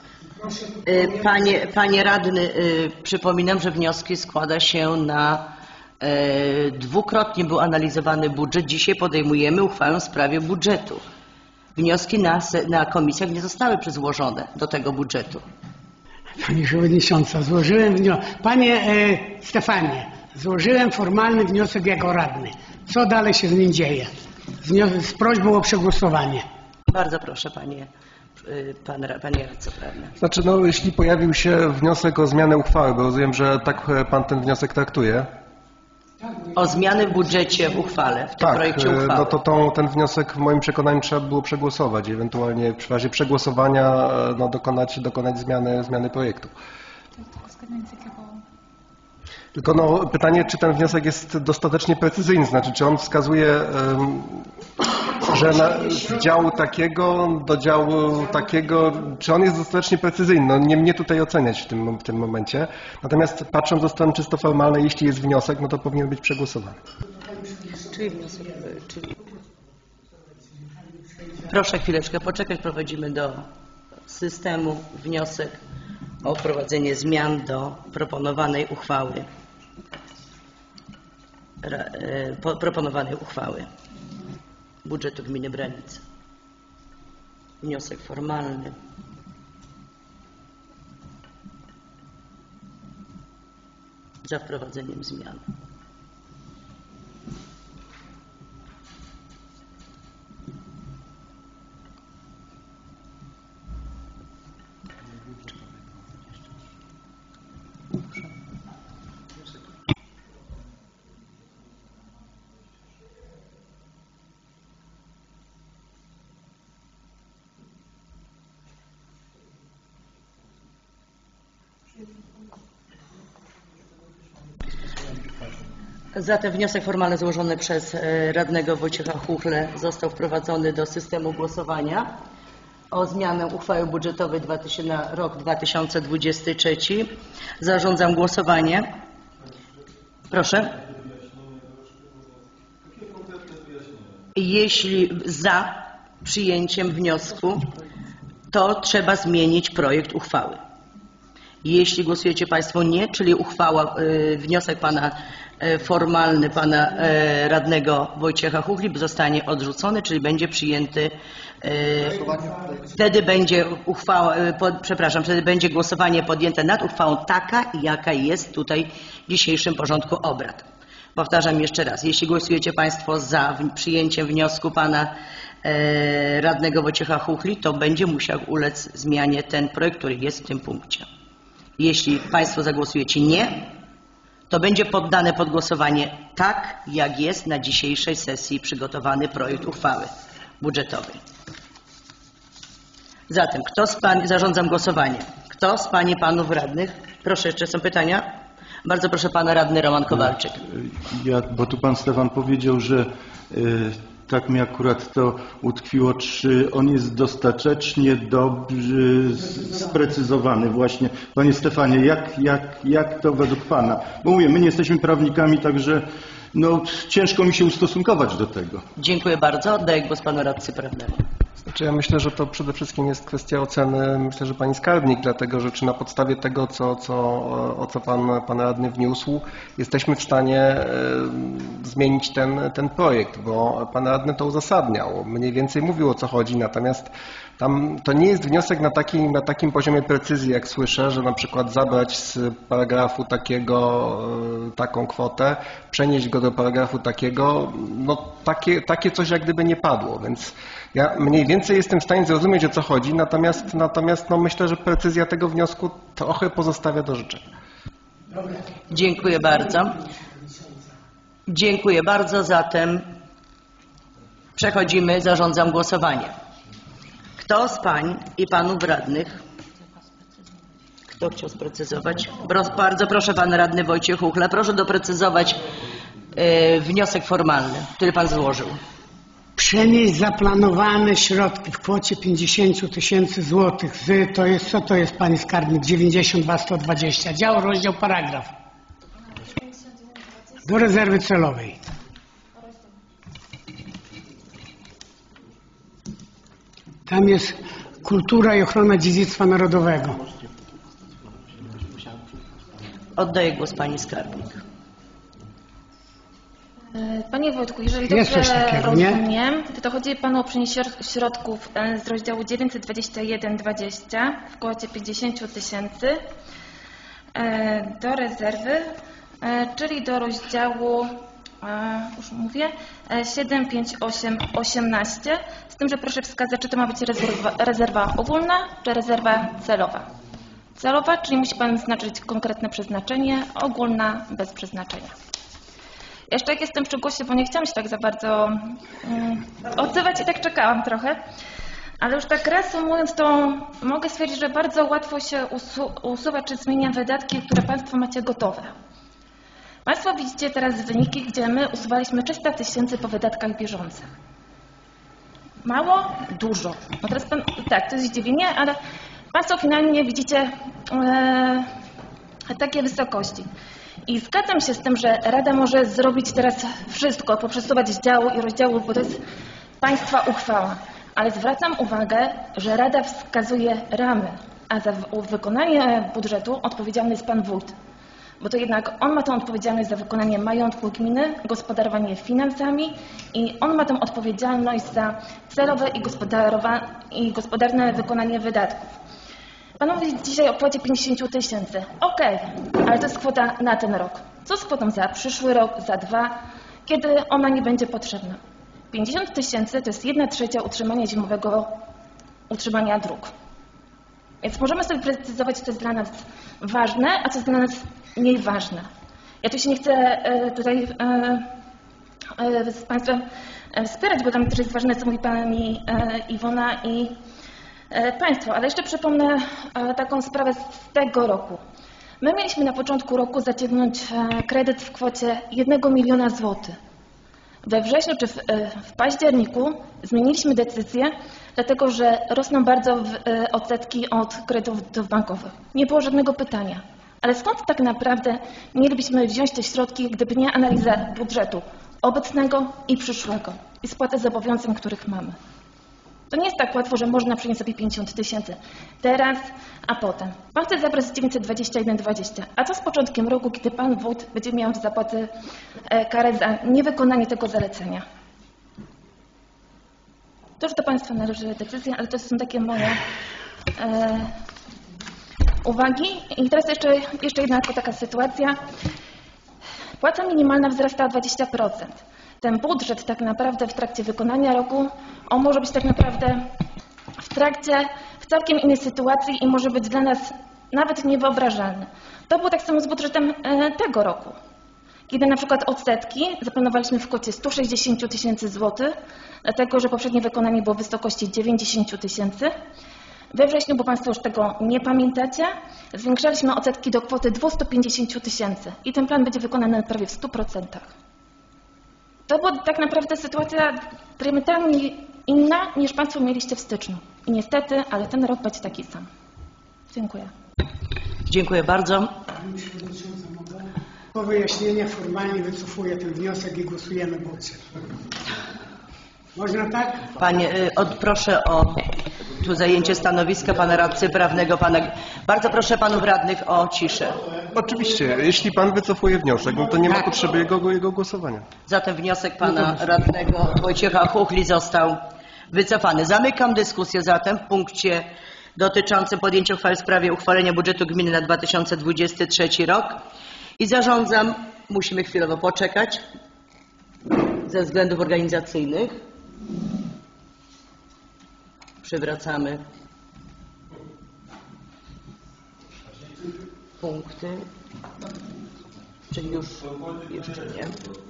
Speaker 2: Panie Radny, przypominam, że wnioski składa się na dwukrotnie był analizowany budżet. Dzisiaj podejmujemy uchwałę w sprawie budżetu. Wnioski na komisjach nie zostały złożone do tego budżetu.
Speaker 1: Pani Przewodnicząca, Panie Stefanie, złożyłem formalny wniosek jako radny. Co dalej się z nim dzieje? Z prośbą o przegłosowanie.
Speaker 2: Bardzo proszę, panie radco prawny.
Speaker 15: Znaczy, jeśli pojawił się wniosek o zmianę uchwały, bo rozumiem, że tak Pan ten wniosek traktuje.
Speaker 2: O zmiany w budżecie w uchwale, w tym projekcie uchwały.
Speaker 15: No to ten wniosek w moim przekonaniu trzeba było przegłosować, ewentualnie w razie przegłosowania dokonać zmiany projektu. Tylko no, pytanie, czy ten wniosek jest dostatecznie precyzyjny, znaczy czy on wskazuje, że z działu takiego do działu takiego, czy on jest dostatecznie precyzyjny? No nie mnie tutaj oceniać w tym momencie. Natomiast patrząc od strony czysto formalnej, jeśli jest wniosek, no to powinien być przegłosowany.
Speaker 2: Czyli wniosek, Proszę chwileczkę poczekać, prowadzimy do systemu wniosek o wprowadzenie zmian do proponowanej uchwały budżetu gminy Branice. Wniosek formalny. Za wprowadzeniem zmian. Zatem wniosek formalny złożony przez radnego Wojciecha Chuchlę został wprowadzony do systemu głosowania o zmianę uchwały budżetowej na rok 2023. Zarządzam głosowanie. Proszę. Jeśli za przyjęciem wniosku, to trzeba zmienić projekt uchwały. Jeśli głosujecie Państwo nie, czyli wniosek formalny pana radnego Wojciecha Chuchli zostanie odrzucony, czyli będzie przyjęty, wtedy będzie głosowanie podjęte nad uchwałą taka, jaka jest tutaj w dzisiejszym porządku obrad. Powtarzam jeszcze raz, jeśli głosujecie Państwo za przyjęciem wniosku pana radnego Wojciecha Chuchli, to będzie musiał ulec zmianie ten projekt, który jest w tym punkcie. Jeśli Państwo zagłosujecie nie, to będzie poddane pod głosowanie tak, jak jest na dzisiejszej sesji przygotowany projekt uchwały budżetowej. Zatem zarządzam głosowanie. Kto z Pań i Panów radnych? Proszę, jeszcze są pytania? Bardzo proszę Pana radny Roman Kowalczyk.
Speaker 13: Bo tu Pan Stefan powiedział, że tak mi akurat to utkwiło, czy on jest dostatecznie dobrze sprecyzowany właśnie. Panie Stefanie, jak to według Pana? Bo mówię, my nie jesteśmy prawnikami, także no, ciężko mi się ustosunkować do tego.
Speaker 2: Dziękuję bardzo. Oddaję głos Panu radcy prawnemu.
Speaker 15: Znaczy ja myślę, że to przede wszystkim jest kwestia oceny, myślę, że Pani skarbnik, dlatego że czy na podstawie tego, o co Pan radny wniósł, jesteśmy w stanie zmienić ten projekt, bo Pan radny to uzasadniał, mniej więcej mówił, o co chodzi, natomiast tam to nie jest wniosek na takim poziomie precyzji, jak słyszę, że na przykład zabrać z paragrafu takiego taką kwotę, przenieść go do paragrafu takiego, no takie coś jak gdyby nie padło, więc ja mniej więcej jestem w stanie zrozumieć, o co chodzi, natomiast no myślę, że precyzja tego wniosku trochę pozostawia do życzenia.
Speaker 2: Dziękuję bardzo. Dziękuję bardzo. Zatem zarządzam głosowanie. Kto z Pań i Panów radnych? Kto chciał sprecyzować? Bardzo proszę Pan radny Wojciech Chuchla. Proszę doprecyzować wniosek formalny, który Pan złożył.
Speaker 1: Przenieść zaplanowane środki w kwocie 50 tysięcy złotych co to jest Pani skarbnik? 92 120. Dział, rozdział, paragraf. Do rezerwy celowej. Tam jest kultura i ochrona dziedzictwa narodowego.
Speaker 2: Oddaję głos Pani skarbnik.
Speaker 9: Panie Wojtku, jeżeli dobrze rozumiem, to chodzi Panu o przeniesienie środków z rozdziału 921.20 w kwocie 50 tysięcy do rezerwy, czyli do rozdziału, już mówię, 758.18, z tym, że proszę wskazać, czy to ma być rezerwa ogólna, czy rezerwa celowa. Celowa, czyli musi Pan wyznaczyć konkretne przeznaczenie, ogólna bez przeznaczenia. Jeszcze jak jestem przy głosie, bo nie chciałam się tak za bardzo odzywać i tak czekałam trochę, ale już tak reasumując, to mogę stwierdzić, że bardzo łatwo się usuwa czy zmienia wydatki, które Państwo macie gotowe. Państwo widzicie teraz wyniki, gdzie my usuwaliśmy 300 000 po wydatkach bieżących. Mało? Dużo. No teraz tak, to jest zdziwienie, ale Państwo finalnie widzicie takie wysokości. I zgadzam się z tym, że Rada może zrobić teraz wszystko, poprzesuwać z działu i rozdziału, bo to jest Państwa uchwała. Ale zwracam uwagę, że Rada wskazuje ramy, a za wykonanie budżetu odpowiedzialny jest Pan Wójt. Bo to jednak on ma tę odpowiedzialność za wykonanie majątku gminy, gospodarowanie finansami i on ma tę odpowiedzialność za celowe i gospodarne wykonanie wydatków. Pan mówi dzisiaj o kwocie 50 000. Okej, ale to jest kwota na ten rok. Co z kwotą za przyszły rok, za 2, kiedy ona nie będzie potrzebna? 50 000 to jest 1/3 utrzymania zimowego utrzymania dróg. Więc możemy sobie precyzować, co jest dla nas ważne, a co jest dla nas mniej ważne. Ja tu się nie chcę tutaj z Państwem wspierać, bo dla mnie też jest ważne, co mówi Pani Iwona i Państwo. Ale jeszcze przypomnę taką sprawę z tego roku. My mieliśmy na początku roku zaciągnąć kredyt w kwocie 1 000 000 złotych. We wrześniu czy w październiku zmieniliśmy decyzję, dlatego że rosną bardzo odsetki od kredytów bankowych. Nie było żadnego pytania. Ale skąd tak naprawdę mielibyśmy wziąć te środki, gdyby nie analiza budżetu obecnego i przyszłego i spłatę zobowiązań, których mamy? To nie jest tak łatwo, że można przyjąć sobie 50 000 teraz, a potem. Pan chce zabrać 921,20. A co z początkiem roku, kiedy Pan Wójt będzie miał zapłaty karę za niewykonanie tego zalecenia? To już do Państwa należy decyzja, ale to są takie moje uwagi. I teraz jeszcze jedna taka sytuacja. Płaca minimalna wzrasta o 20%. Ten budżet tak naprawdę w trakcie wykonania roku, on może być tak naprawdę w całkiem innej sytuacji i może być dla nas nawet niewyobrażalny. To było tak samo z budżetem tego roku, kiedy na przykład odsetki zaplanowaliśmy w kwocie 160 000 złotych, dlatego że poprzednie wykonanie było w wysokości 90 000. We wrześniu, bo Państwo już tego nie pamiętacie, zwiększaliśmy odsetki do kwoty 250 000 i ten plan będzie wykonany prawie w 100%. To była tak naprawdę sytuacja diametralnie inna niż Państwo mieliście w styczniu. I niestety, ale ten rok będzie taki sam. Dziękuję.
Speaker 2: Dziękuję bardzo.
Speaker 1: Po wyjaśnieniach formalnie wycofuję ten wniosek i głosujemy budżet. Można tak?
Speaker 2: Panie, proszę o tu zajęcie stanowiska pana radcy prawnego. Bardzo proszę panów radnych o ciszę.
Speaker 15: Oczywiście, jeśli Pan wycofuje wniosek, no to nie ma potrzeby jego głosowania.
Speaker 2: Zatem wniosek pana radnego Wojciecha Chuchli został wycofany. Zamykam dyskusję zatem w punkcie dotyczącym podjęcia uchwały w sprawie uchwalenia budżetu gminy na 2023 rok i zarządzam, musimy chwilowo poczekać ze względów organizacyjnych. Przywracamy punkty, czyli już jeszcze nie.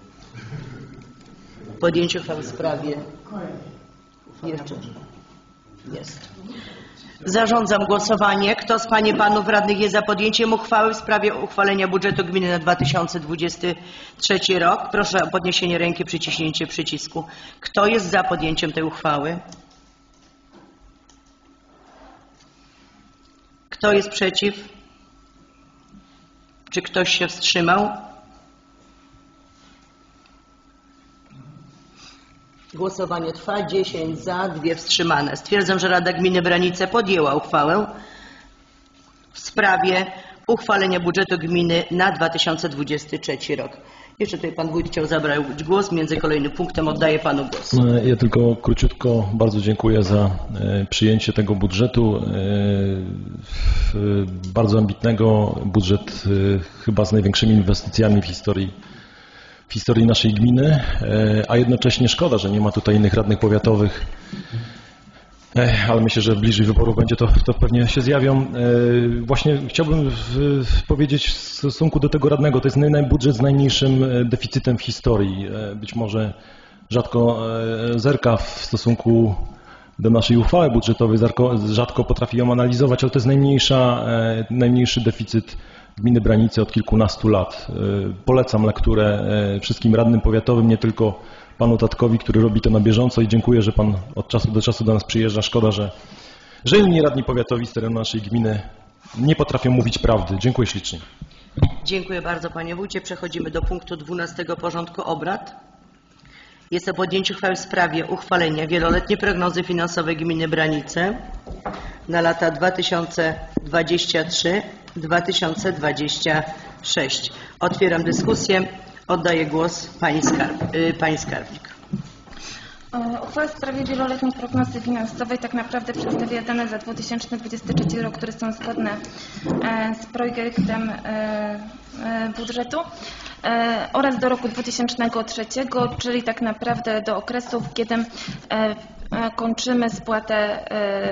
Speaker 2: Podjęcie uchwały w sprawie jeszcze jest. Zarządzam głosowanie. Kto z Pań i Panów Radnych jest za podjęciem uchwały w sprawie uchwalenia budżetu gminy na 2023 rok? Proszę o podniesienie ręki, przyciśnięcie przycisku. Kto jest za podjęciem tej uchwały? Kto jest przeciw? Czy ktoś się wstrzymał? Głosowanie trwa. 10 za, 2 wstrzymane. Stwierdzam, że Rada Gminy Branice podjęła uchwałę w sprawie uchwalenia budżetu gminy na 2023 rok. Jeszcze tutaj Pan Wójt chciał zabrać głos. Między kolejnym punktem oddaję Panu głos.
Speaker 11: Ja tylko króciutko bardzo dziękuję za przyjęcie tego budżetu. Bardzo ambitnego. Budżet chyba z największymi inwestycjami w historii naszej gminy, a jednocześnie szkoda, że nie ma tutaj innych radnych powiatowych, ale myślę, że bliżej wyborów będzie to pewnie się zjawią. Właśnie chciałbym powiedzieć w stosunku do tego radnego, to jest budżet z najmniejszym deficytem w historii. Być może rzadko zerka w stosunku do naszej uchwały budżetowej, rzadko potrafi ją analizować, ale to jest najmniejszy deficyt gminy Branice od kilkunastu lat. Polecam lekturę wszystkim radnym powiatowym, nie tylko panu Tatkowi, który robi to na bieżąco i dziękuję, że pan od czasu do czasu do nas przyjeżdża. Szkoda, że inni radni powiatowi z terenu naszej gminy nie potrafią mówić prawdy. Dziękuję ślicznie.
Speaker 2: Dziękuję bardzo panie wójcie. Przechodzimy do punktu 12 porządku obrad. Jest to podjęcie uchwały w sprawie uchwalenia wieloletniej prognozy finansowej gminy Branice na lata 2023-2026. Otwieram dyskusję. Oddaję głos pani skarbnik.
Speaker 9: Uchwała w sprawie wieloletniej prognozy finansowej tak naprawdę przedstawia dane za 2023 rok, które są zgodne z projektem budżetu oraz do roku 2003, czyli tak naprawdę do okresów, kiedy kończymy spłatę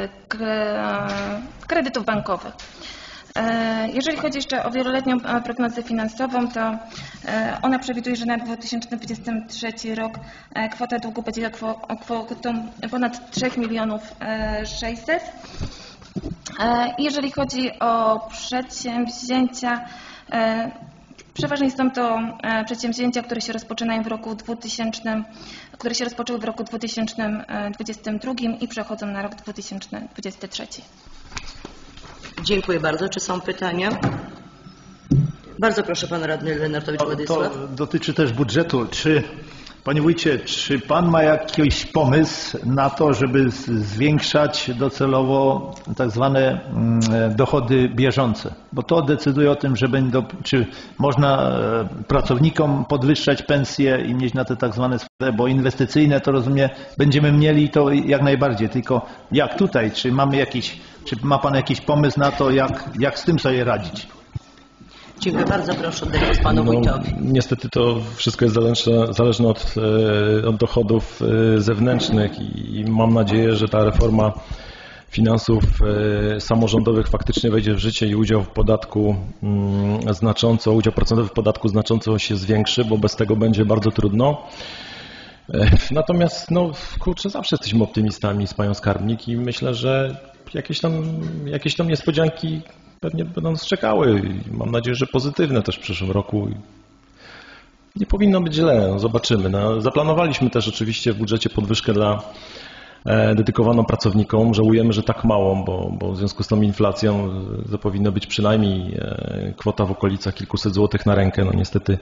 Speaker 9: kredytów bankowych. Jeżeli chodzi jeszcze o wieloletnią prognozę finansową, to ona przewiduje, że na 2023 rok kwota długu będzie kwotą ponad 3 600 000. Jeżeli chodzi o przedsięwzięcia, przeważnie są to przedsięwzięcia, które się rozpoczynają w roku 2000, które się rozpoczęły w roku 2022 i przechodzą na rok 2023.
Speaker 2: Dziękuję bardzo. Czy są pytania? Bardzo proszę pan radny Lenartowicz Władysław.
Speaker 10: To dotyczy też budżetu. Panie wójcie, czy pan ma jakiś pomysł na to, żeby zwiększać docelowo tak zwane dochody bieżące? Bo to decyduje o tym, czy można pracownikom podwyższać pensje i mieć na te tak zwane sfery, bo inwestycyjne to rozumiem, będziemy mieli to jak najbardziej. Tylko jak tutaj? Czy ma pan jakiś pomysł na to, jak z tym sobie radzić?
Speaker 2: Dziękuję bardzo. Proszę oddać głos panu wójtowi.
Speaker 11: Niestety to wszystko jest zależne od dochodów zewnętrznych i mam nadzieję, że ta reforma finansów samorządowych faktycznie wejdzie w życie i udział procentowy w podatku znacząco się zwiększy, bo bez tego będzie bardzo trudno. Natomiast zawsze jesteśmy optymistami z panią skarbnik i myślę, że jakieś tam niespodzianki pewnie będą nas czekały. Mam nadzieję, że pozytywne też w przyszłym roku. Nie powinno być źle, zobaczymy. Zaplanowaliśmy też oczywiście w budżecie podwyżkę dedykowaną pracownikom. Żałujemy, że tak małą, bo w związku z tą inflacją to powinno być przynajmniej kwota w okolicach kilkuset złotych na rękę. Niestety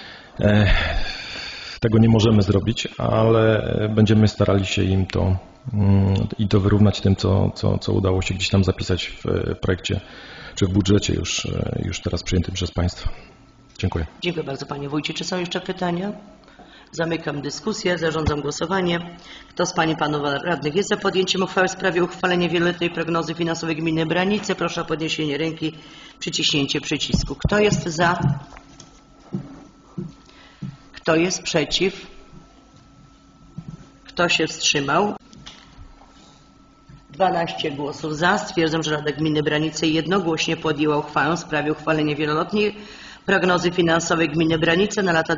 Speaker 11: tego nie możemy zrobić, ale będziemy starali się im to wyrównać tym, co udało się gdzieś tam zapisać w projekcie czy w budżecie już teraz przyjętym przez państwa. Dziękuję.
Speaker 2: Dziękuję bardzo panie wójcie. Czy są jeszcze pytania? Zamykam dyskusję. Zarządzam głosowanie. Kto z pań i panów radnych jest za podjęciem uchwały w sprawie uchwalenia wieloletniej prognozy finansowej gminy Branice? Proszę o podniesienie ręki, przyciśnięcie przycisku. Kto jest za? Kto jest przeciw? Kto się wstrzymał? 12 głosów za. Stwierdzam, że Rada Gminy Branice jednogłośnie podjęła uchwałę w sprawie uchwalenia wieloletniej prognozy finansowej gminy Branice na lata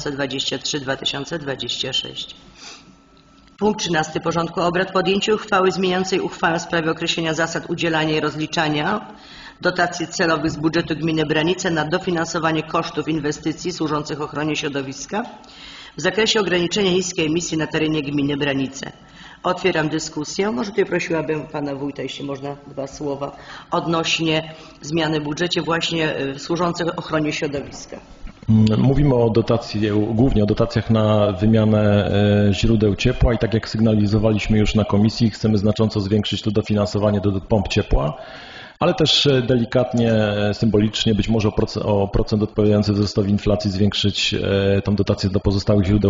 Speaker 2: 2023-2026. Punkt 13 porządku obrad. Podjęcie uchwały zmieniającej uchwałę w sprawie określenia zasad udzielania i rozliczania dotacji celowych z budżetu gminy Branice na dofinansowanie kosztów inwestycji służących ochronie środowiska w zakresie ograniczenia niskiej emisji na terenie gminy Branice. Otwieram dyskusję. Może tutaj prosiłabym pana wójta, jeśli można, 2 słowa odnośnie zmiany w budżecie właśnie służących ochronie środowiska.
Speaker 11: Mówimy o głównie o dotacjach na wymianę źródeł ciepła i tak jak sygnalizowaliśmy już na komisji, chcemy znacząco zwiększyć to dofinansowanie do pomp ciepła, ale też delikatnie, symbolicznie, być może o procent odpowiadający wzrostowi inflacji zwiększyć tą dotację do pozostałych źródeł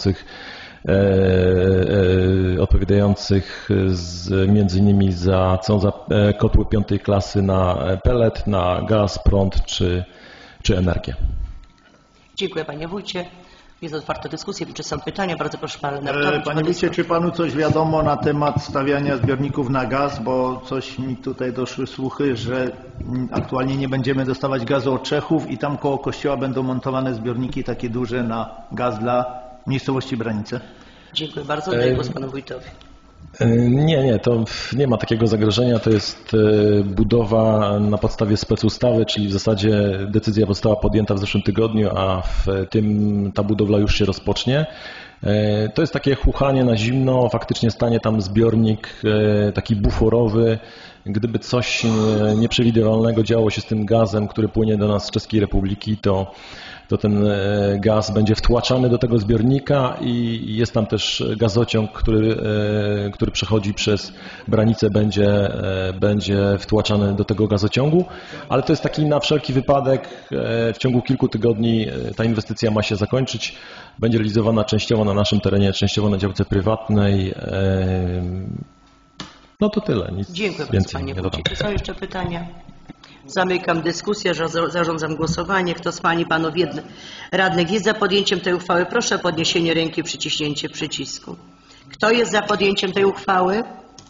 Speaker 11: odpowiadających między innymi za kotły 5. klasy na pellet, na gaz, prąd czy energię.
Speaker 2: Dziękuję panie wójcie. Jest otwarta dyskusja. Czy są pytania? Bardzo proszę pan Lenartowicz.
Speaker 10: Panie wójcie, czy panu coś wiadomo na temat stawiania zbiorników na gaz? Bo coś mi tutaj doszły słuchy, że aktualnie nie będziemy dostawać gazu od Czechów i tam koło kościoła będą montowane zbiorniki takie duże na gaz dla miejscowości Branice.
Speaker 2: Dziękuję bardzo. Oddaję głos panu wójtowi.
Speaker 11: Nie, to nie ma takiego zagrożenia. To jest budowa na podstawie specustawy, czyli w zasadzie decyzja została podjęta w zeszłym tygodniu, a w tym ta budowla już się rozpocznie. To jest takie chuchanie na zimno, faktycznie stanie tam zbiornik taki buforowy. Gdyby coś nieprzewidywalnego działo się z tym gazem, który płynie do nas z Czeskiej Republiki, to ten gaz będzie wtłaczany do tego zbiornika i jest tam też gazociąg, który przechodzi przez Branicę, będzie wtłaczany do tego gazociągu, ale to jest taki na wszelki wypadek. W ciągu kilku tygodni ta inwestycja ma się zakończyć. Będzie realizowana częściowo na naszym terenie, częściowo na działce prywatnej. No to tyle. Nic
Speaker 2: Dziękuję bardzo,
Speaker 11: więcej
Speaker 2: panie
Speaker 11: nie dodam.
Speaker 2: wójcie. Czy są jeszcze pytania? Zamykam dyskusję, zarządzam głosowanie. Kto z pań i panów radnych jest za podjęciem tej uchwały? Proszę o podniesienie ręki i przyciśnięcie przycisku. Kto jest za podjęciem tej uchwały?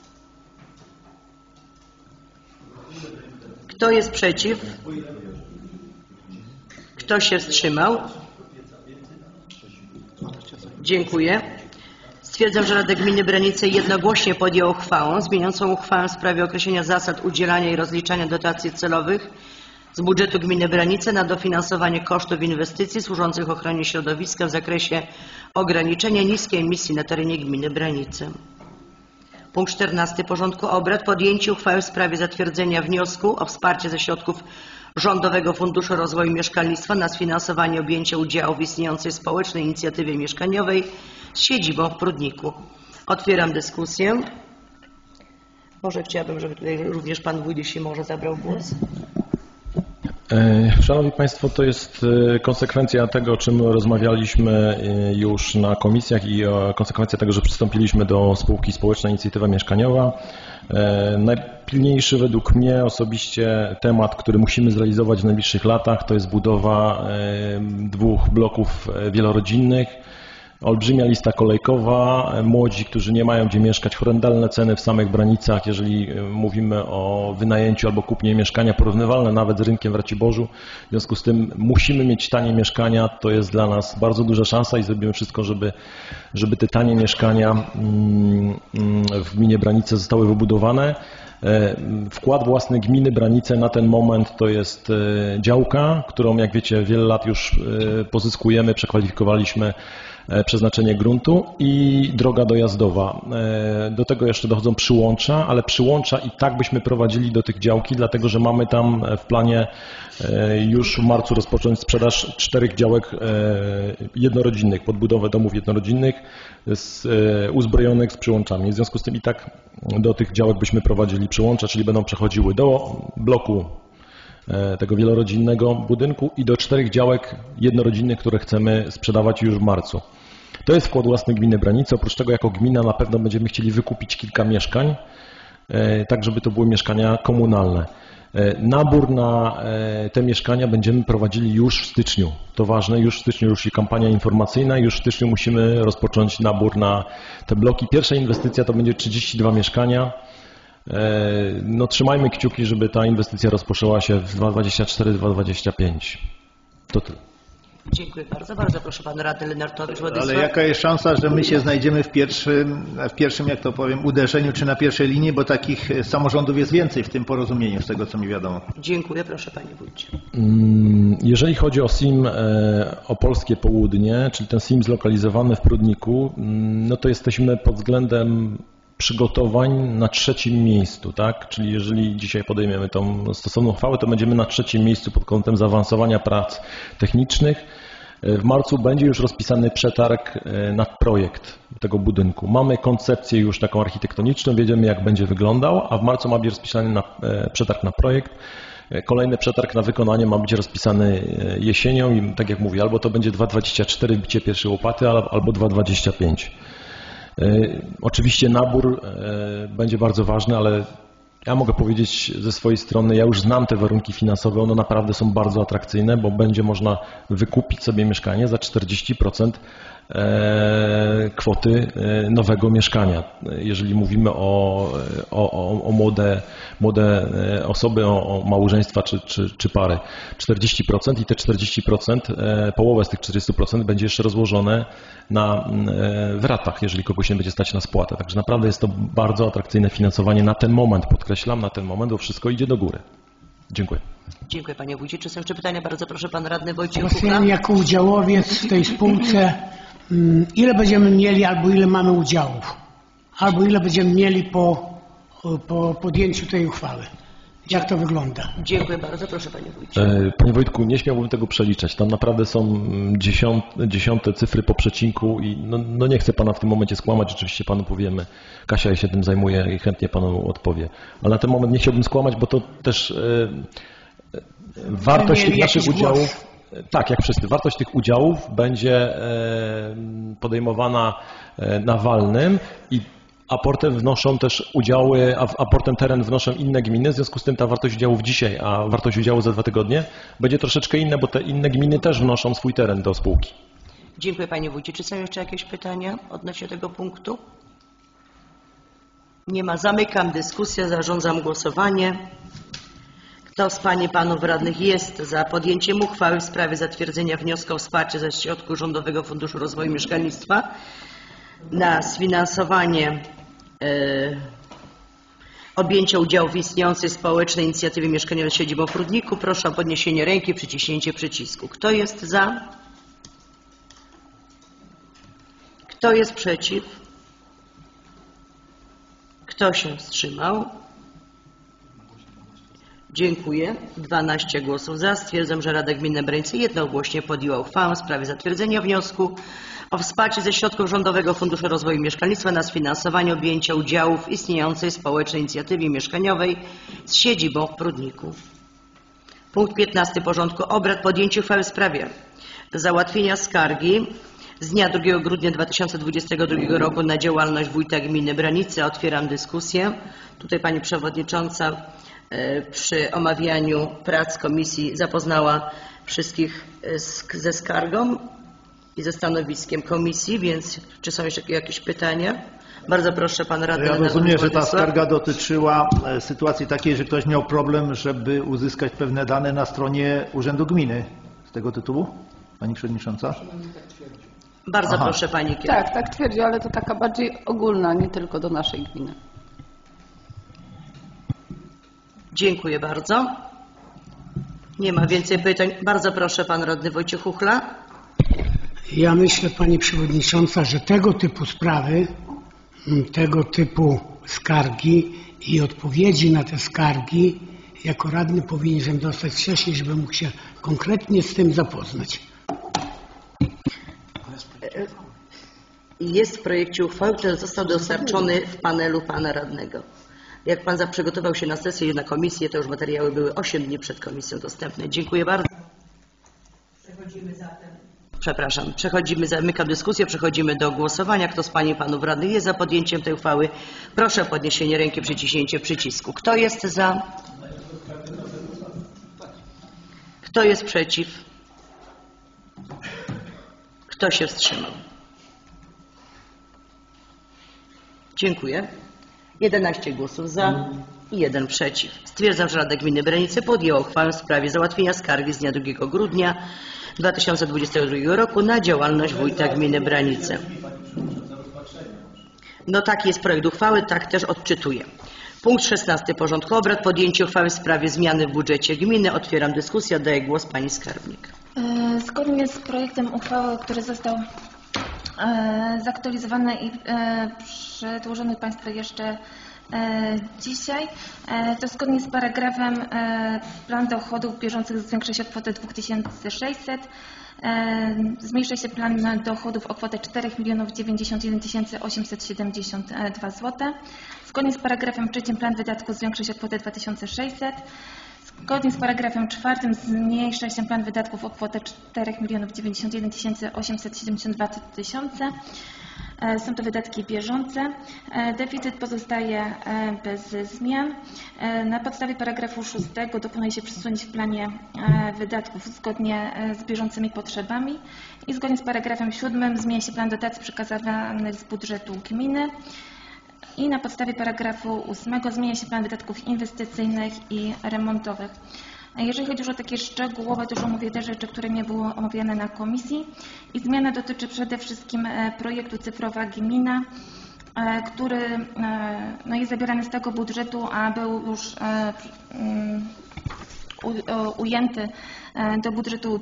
Speaker 2: Kto jest przeciw? Kto się wstrzymał? Dziękuję. Stwierdzam, że Rada Gminy Branice jednogłośnie podjęła uchwałę zmieniającą uchwałę w sprawie określenia zasad udzielania i rozliczania dotacji celowych z budżetu gminy Branice na dofinansowanie kosztów inwestycji służących ochronie środowiska w zakresie ograniczenia niskiej emisji na terenie gminy Branice. Punkt 14 porządku obrad. Podjęcie uchwały w sprawie zatwierdzenia wniosku o wsparcie ze środków Rządowego Funduszu Rozwoju Mieszkalnictwa na sfinansowanie objęcia udziału w istniejącej społecznej inicjatywie mieszkaniowej z siedzibą w Prudniku. Otwieram dyskusję. Może chciałabym, żeby tutaj również pan wójt, jeśli może, zabrał głos.
Speaker 11: Szanowni Państwo, to jest konsekwencja tego, o czym rozmawialiśmy już na komisjach i konsekwencja tego, że przystąpiliśmy do spółki Społeczna Inicjatywa Mieszkaniowa. Najpilniejszy według mnie osobiście temat, który musimy zrealizować w najbliższych latach, to jest budowa 2 bloków wielorodzinnych. Olbrzymia lista kolejkowa, młodzi, którzy nie mają gdzie mieszkać, horrendalne ceny w samych Branicach, jeżeli mówimy o wynajęciu albo kupnie mieszkania, porównywalne nawet z rynkiem w Raciborzu. W związku z tym musimy mieć tanie mieszkania, to jest dla nas bardzo duża szansa i zrobimy wszystko, żeby te tanie mieszkania w gminie Branice zostały wybudowane. Wkład własny gminy Branice na ten moment to jest działka, którą, jak wiecie, wiele lat już pozyskujemy, przekwalifikowaliśmy przeznaczenie gruntu i droga dojazdowa. Do tego jeszcze dochodzą przyłącza, ale przyłącza i tak byśmy prowadzili do tych działki, dlatego że mamy tam w planie już w marcu rozpocząć sprzedaż 4 działek jednorodzinnych, podbudowę domów jednorodzinnych uzbrojonych z przyłączami. W związku z tym i tak do tych działek byśmy prowadzili przyłącza, czyli będą przechodziły do bloku tego wielorodzinnego budynku i do 4 działek jednorodzinnych, które chcemy sprzedawać już w marcu. To jest wkład własny gminy Branice. Oprócz tego jako gmina na pewno będziemy chcieli wykupić kilka mieszkań, tak żeby to były mieszkania komunalne. Nabór na te mieszkania będziemy prowadzili już w styczniu. To ważne, już w styczniu ruszy kampania informacyjna i już w styczniu musimy rozpocząć nabór na te bloki. Pierwsza inwestycja to będzie 32 mieszkania. No, trzymajmy kciuki, żeby ta inwestycja rozpoczęła się w 2024-2025. To tyle.
Speaker 2: Dziękuję bardzo. Bardzo proszę pan radny Lenartowicz.
Speaker 10: Ale jaka jest szansa, że my się znajdziemy w pierwszym, jak to powiem, uderzeniu czy na pierwszej linii, bo takich samorządów jest więcej w tym porozumieniu, z tego co mi wiadomo.
Speaker 2: Dziękuję, proszę panie wójcie.
Speaker 11: Jeżeli chodzi o SIM Opolskie Południe, czyli ten SIM zlokalizowany w Prudniku, no to jesteśmy pod względem przygotowań na 3. miejscu, tak? Czyli jeżeli dzisiaj podejmiemy tą stosowną uchwałę, to będziemy na 3. miejscu pod kątem zaawansowania prac technicznych. W marcu będzie już rozpisany przetarg na projekt tego budynku. Mamy koncepcję już taką architektoniczną, wiemy jak będzie wyglądał, a w marcu ma być rozpisany przetarg na projekt. Kolejny przetarg na wykonanie ma być rozpisany jesienią i tak jak mówię, albo to będzie 2,24 bicie pierwszej łopaty, albo 2,25. Oczywiście nabór będzie bardzo ważny, ale ja mogę powiedzieć ze swojej strony, ja już znam te warunki finansowe, one naprawdę są bardzo atrakcyjne, bo będzie można wykupić sobie mieszkanie za 40% kwoty nowego mieszkania. Jeżeli mówimy o młode osoby, o małżeństwa czy pary. 40% i te 40%, połowę z tych 40% będzie jeszcze rozłożone w ratach, jeżeli kogoś nie będzie stać na spłatę. Także naprawdę jest to bardzo atrakcyjne finansowanie na ten moment, podkreślam, na ten moment, bo wszystko idzie do góry. Dziękuję.
Speaker 2: Dziękuję panie wójcie. Czy są jeszcze pytania? Bardzo proszę pan radny Wojciech
Speaker 1: Właśnie
Speaker 2: Kuchla.
Speaker 1: jako udziałowiec w tej spółce, ile będziemy mieli albo ile mamy udziałów? Albo ile będziemy mieli po podjęciu tej uchwały? Jak to wygląda?
Speaker 2: Dziękuję bardzo. Proszę panie wójcie.
Speaker 11: Panie Wojtku, nie śmiałbym tego przeliczać. Tam naprawdę są dziesiąte cyfry po przecinku i no nie chcę pana w tym momencie skłamać. Rzeczywiście panu powiemy. Kasia się tym zajmuje i chętnie panu odpowie. Ale na ten moment nie chciałbym skłamać, bo to też wartość tych naszych udziałów, tak jak wszyscy, wartość tych udziałów będzie podejmowana na walnym i aportem wnoszą też udziały, a aportem teren wnoszą inne gminy, w związku z tym ta wartość udziałów dzisiaj, a wartość udziału za 2 tygodnie będzie troszeczkę inna, bo te inne gminy też wnoszą swój teren do spółki.
Speaker 2: Dziękuję panie wójcie. Czy są jeszcze jakieś pytania odnośnie tego punktu? Nie ma. Zamykam dyskusję, zarządzam głosowanie. Kto z pań i panów radnych jest za podjęciem uchwały w sprawie zatwierdzenia wniosku o wsparcie ze środków Rządowego Funduszu Rozwoju Mieszkalnictwa na sfinansowanie objęcia udziału w istniejącej społecznej inicjatywie mieszkaniowej z siedzibą w Rudniku, proszę o podniesienie ręki, przyciśnięcie przycisku. Kto jest za? Kto jest przeciw? Kto się wstrzymał? Dziękuję. 12 głosów za. Stwierdzam, że Rada Gminy Branice jednogłośnie podjęła uchwałę w sprawie zatwierdzenia wniosku o wsparcie ze środków Rządowego Funduszu Rozwoju Mieszkalnictwa na sfinansowanie objęcia udziału w istniejącej społecznej inicjatywie mieszkaniowej z siedzibą w Prudniku. Punkt 15 porządku obrad. Podjęcie uchwały w sprawie załatwienia skargi z dnia 2 grudnia 2022 roku na działalność wójta gminy Branice. Otwieram dyskusję. Tutaj pani przewodnicząca przy omawianiu prac komisji zapoznała wszystkich ze skargą i ze stanowiskiem komisji, więc czy są jeszcze jakieś pytania? Bardzo proszę pan radny.
Speaker 10: Ja rozumiem, że ta skarga dotyczyła sytuacji takiej, że ktoś miał problem, żeby uzyskać pewne dane na stronie Urzędu Gminy. Z tego tytułu? Pani przewodnicząca?
Speaker 2: Bardzo proszę pani kierownik.
Speaker 6: Tak twierdzi, ale to taka bardziej ogólna, nie tylko do naszej gminy.
Speaker 2: Dziękuję bardzo. Nie ma więcej pytań. Bardzo proszę pan radny Wojciech Kuchla.
Speaker 1: Ja myślę, pani przewodnicząca, że tego typu sprawy, tego typu skargi i odpowiedzi na te skargi jako radny powinien dostać wcześniej, żeby mógł się konkretnie z tym zapoznać.
Speaker 2: Jest w projekcie uchwały, który został dostarczony w panelu pana radnego. Jak pan przygotował się na sesję i na komisję, to już materiały były 8 dni przed komisją dostępne. Dziękuję bardzo. Zamykam dyskusję, przechodzimy do głosowania. Kto z pań i panów radnych jest za podjęciem tej uchwały? Proszę o podniesienie ręki, przyciśnięcie przycisku. Kto jest za? Kto jest przeciw? Kto się wstrzymał? Dziękuję. 11 głosów za i 1 przeciw. Stwierdzam, że Rada Gminy Branice podjęła uchwałę w sprawie załatwienia skargi z dnia 2 grudnia 2022 roku na działalność wójta gminy Branice. No taki jest projekt uchwały, tak też odczytuję. Punkt 16 porządku obrad. Podjęcie uchwały w sprawie zmiany w budżecie gminy. Otwieram dyskusję. Oddaję głos pani skarbnik.
Speaker 9: Zgodnie z projektem uchwały, który został zaktualizowany i przedłożony państwu jeszcze dzisiaj, to zgodnie z paragrafem plan dochodów bieżących zwiększa się o kwotę 2600, zmniejsza się plan dochodów o kwotę 4 091 872 zł. Zgodnie z paragrafem 3 plan wydatków zwiększa się o kwotę 2600. Zgodnie z paragrafem 4 zmniejsza się plan wydatków o kwotę 4 091 872 tysiące. Są to wydatki bieżące. Deficyt pozostaje bez zmian. Na podstawie paragrafu 6 dokonuje się przesunięć w planie wydatków zgodnie z bieżącymi potrzebami i zgodnie z paragrafem 7 zmienia się plan dotacji przekazywanych z budżetu gminy i na podstawie paragrafu 8 zmienia się plan wydatków inwestycyjnych i remontowych. Jeżeli chodzi już o takie szczegółowe, to już omówię te rzeczy, które nie były omawiane na komisji. I zmiana dotyczy przede wszystkim projektu Cyfrowa Gmina, który jest zabierany z tego budżetu, a był już ujęty do budżetu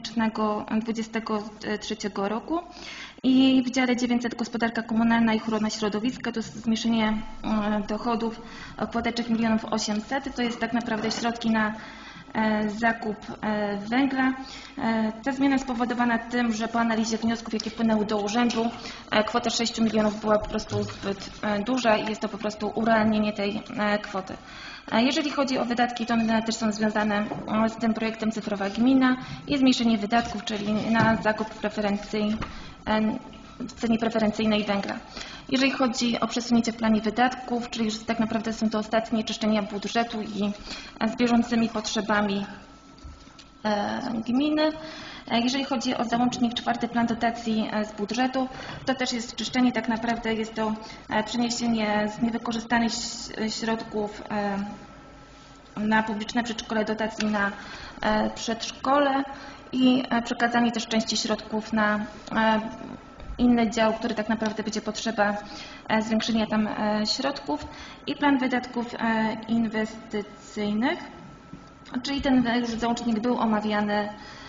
Speaker 9: 2023 roku. I w dziale 900 Gospodarka Komunalna i Ochrona Środowiska to jest zmniejszenie dochodów o kwotę 3 800 000. To jest tak naprawdę środki na zakup węgla. Ta zmiana jest spowodowana tym, że po analizie wniosków, jakie wpłynęły do urzędu, kwota 6 milionów była po prostu zbyt duża i jest to po prostu urealnienie tej kwoty. Jeżeli chodzi o wydatki, to one też są związane z tym projektem Cyfrowa Gmina i zmniejszenie wydatków, czyli na zakup w cenie preferencyjnej węgla. Jeżeli chodzi o przesunięcie w planie wydatków, czyli już tak naprawdę są to ostatnie czyszczenia budżetu i z bieżącymi potrzebami gminy. Jeżeli chodzi o załącznik 4, plan dotacji z budżetu, to też jest czyszczenie, tak naprawdę jest to przeniesienie z niewykorzystanych środków na publiczne przedszkole dotacji na przedszkole i przekazanie też części środków na inny dział, który tak naprawdę będzie potrzeba zwiększenia tam środków i plan wydatków inwestycyjnych, czyli ten już załącznik był omawiany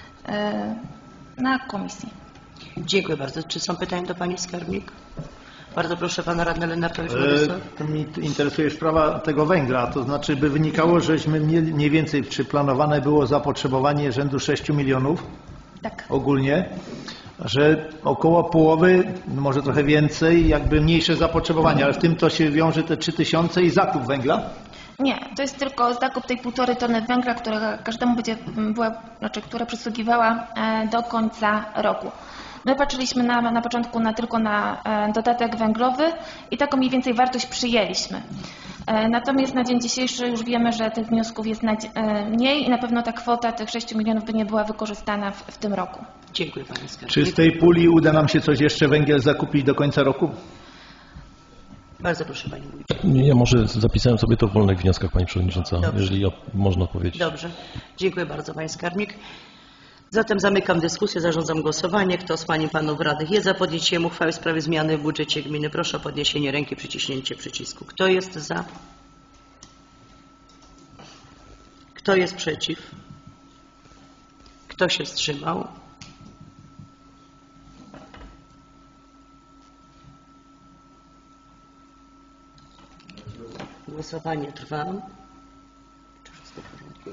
Speaker 9: na komisji.
Speaker 2: Dziękuję bardzo. Czy są pytania do Pani Skarbnik? Bardzo proszę Pana Radny Lenartowicz.
Speaker 10: To mnie interesuje sprawa tego węgla, to znaczy by wynikało, żeśmy mieli mniej więcej, czy planowane było zapotrzebowanie rzędu 6 milionów
Speaker 9: tak.
Speaker 10: Ogólnie, że około połowy, może trochę więcej, jakby mniejsze zapotrzebowanie, ale w tym to się wiąże te 3000 i zakup węgla?
Speaker 9: Nie, to jest tylko zakup tej 1,5 tony węgla, która każdemu będzie która przysługiwała do końca roku. My patrzyliśmy na początku tylko na dodatek węglowy i taką mniej więcej wartość przyjęliśmy. Natomiast na dzień dzisiejszy już wiemy, że tych wniosków jest mniej i na pewno ta kwota tych 6 milionów by nie była wykorzystana w tym roku.
Speaker 2: Dziękuję Pani Skarbnik.
Speaker 10: Czy z tej puli uda nam się coś jeszcze węgiel zakupić do końca roku?
Speaker 2: Bardzo proszę Pani mówić.
Speaker 11: Ja może zapisałem sobie to w wolnych wnioskach, Pani Przewodnicząca,
Speaker 2: Dobrze.
Speaker 11: jeżeli można odpowiedzieć.
Speaker 2: Dobrze. Dziękuję bardzo Pani Skarbnik. Zatem zamykam dyskusję, zarządzam głosowanie. Kto z Pań i Panów Radnych jest za podjęciem uchwały w sprawie zmiany w budżecie gminy? Proszę o podniesienie ręki, przyciśnięcie przycisku. Kto jest za? Kto jest przeciw? Kto się wstrzymał? Głosowanie trwa. Czy wszystko w porządku?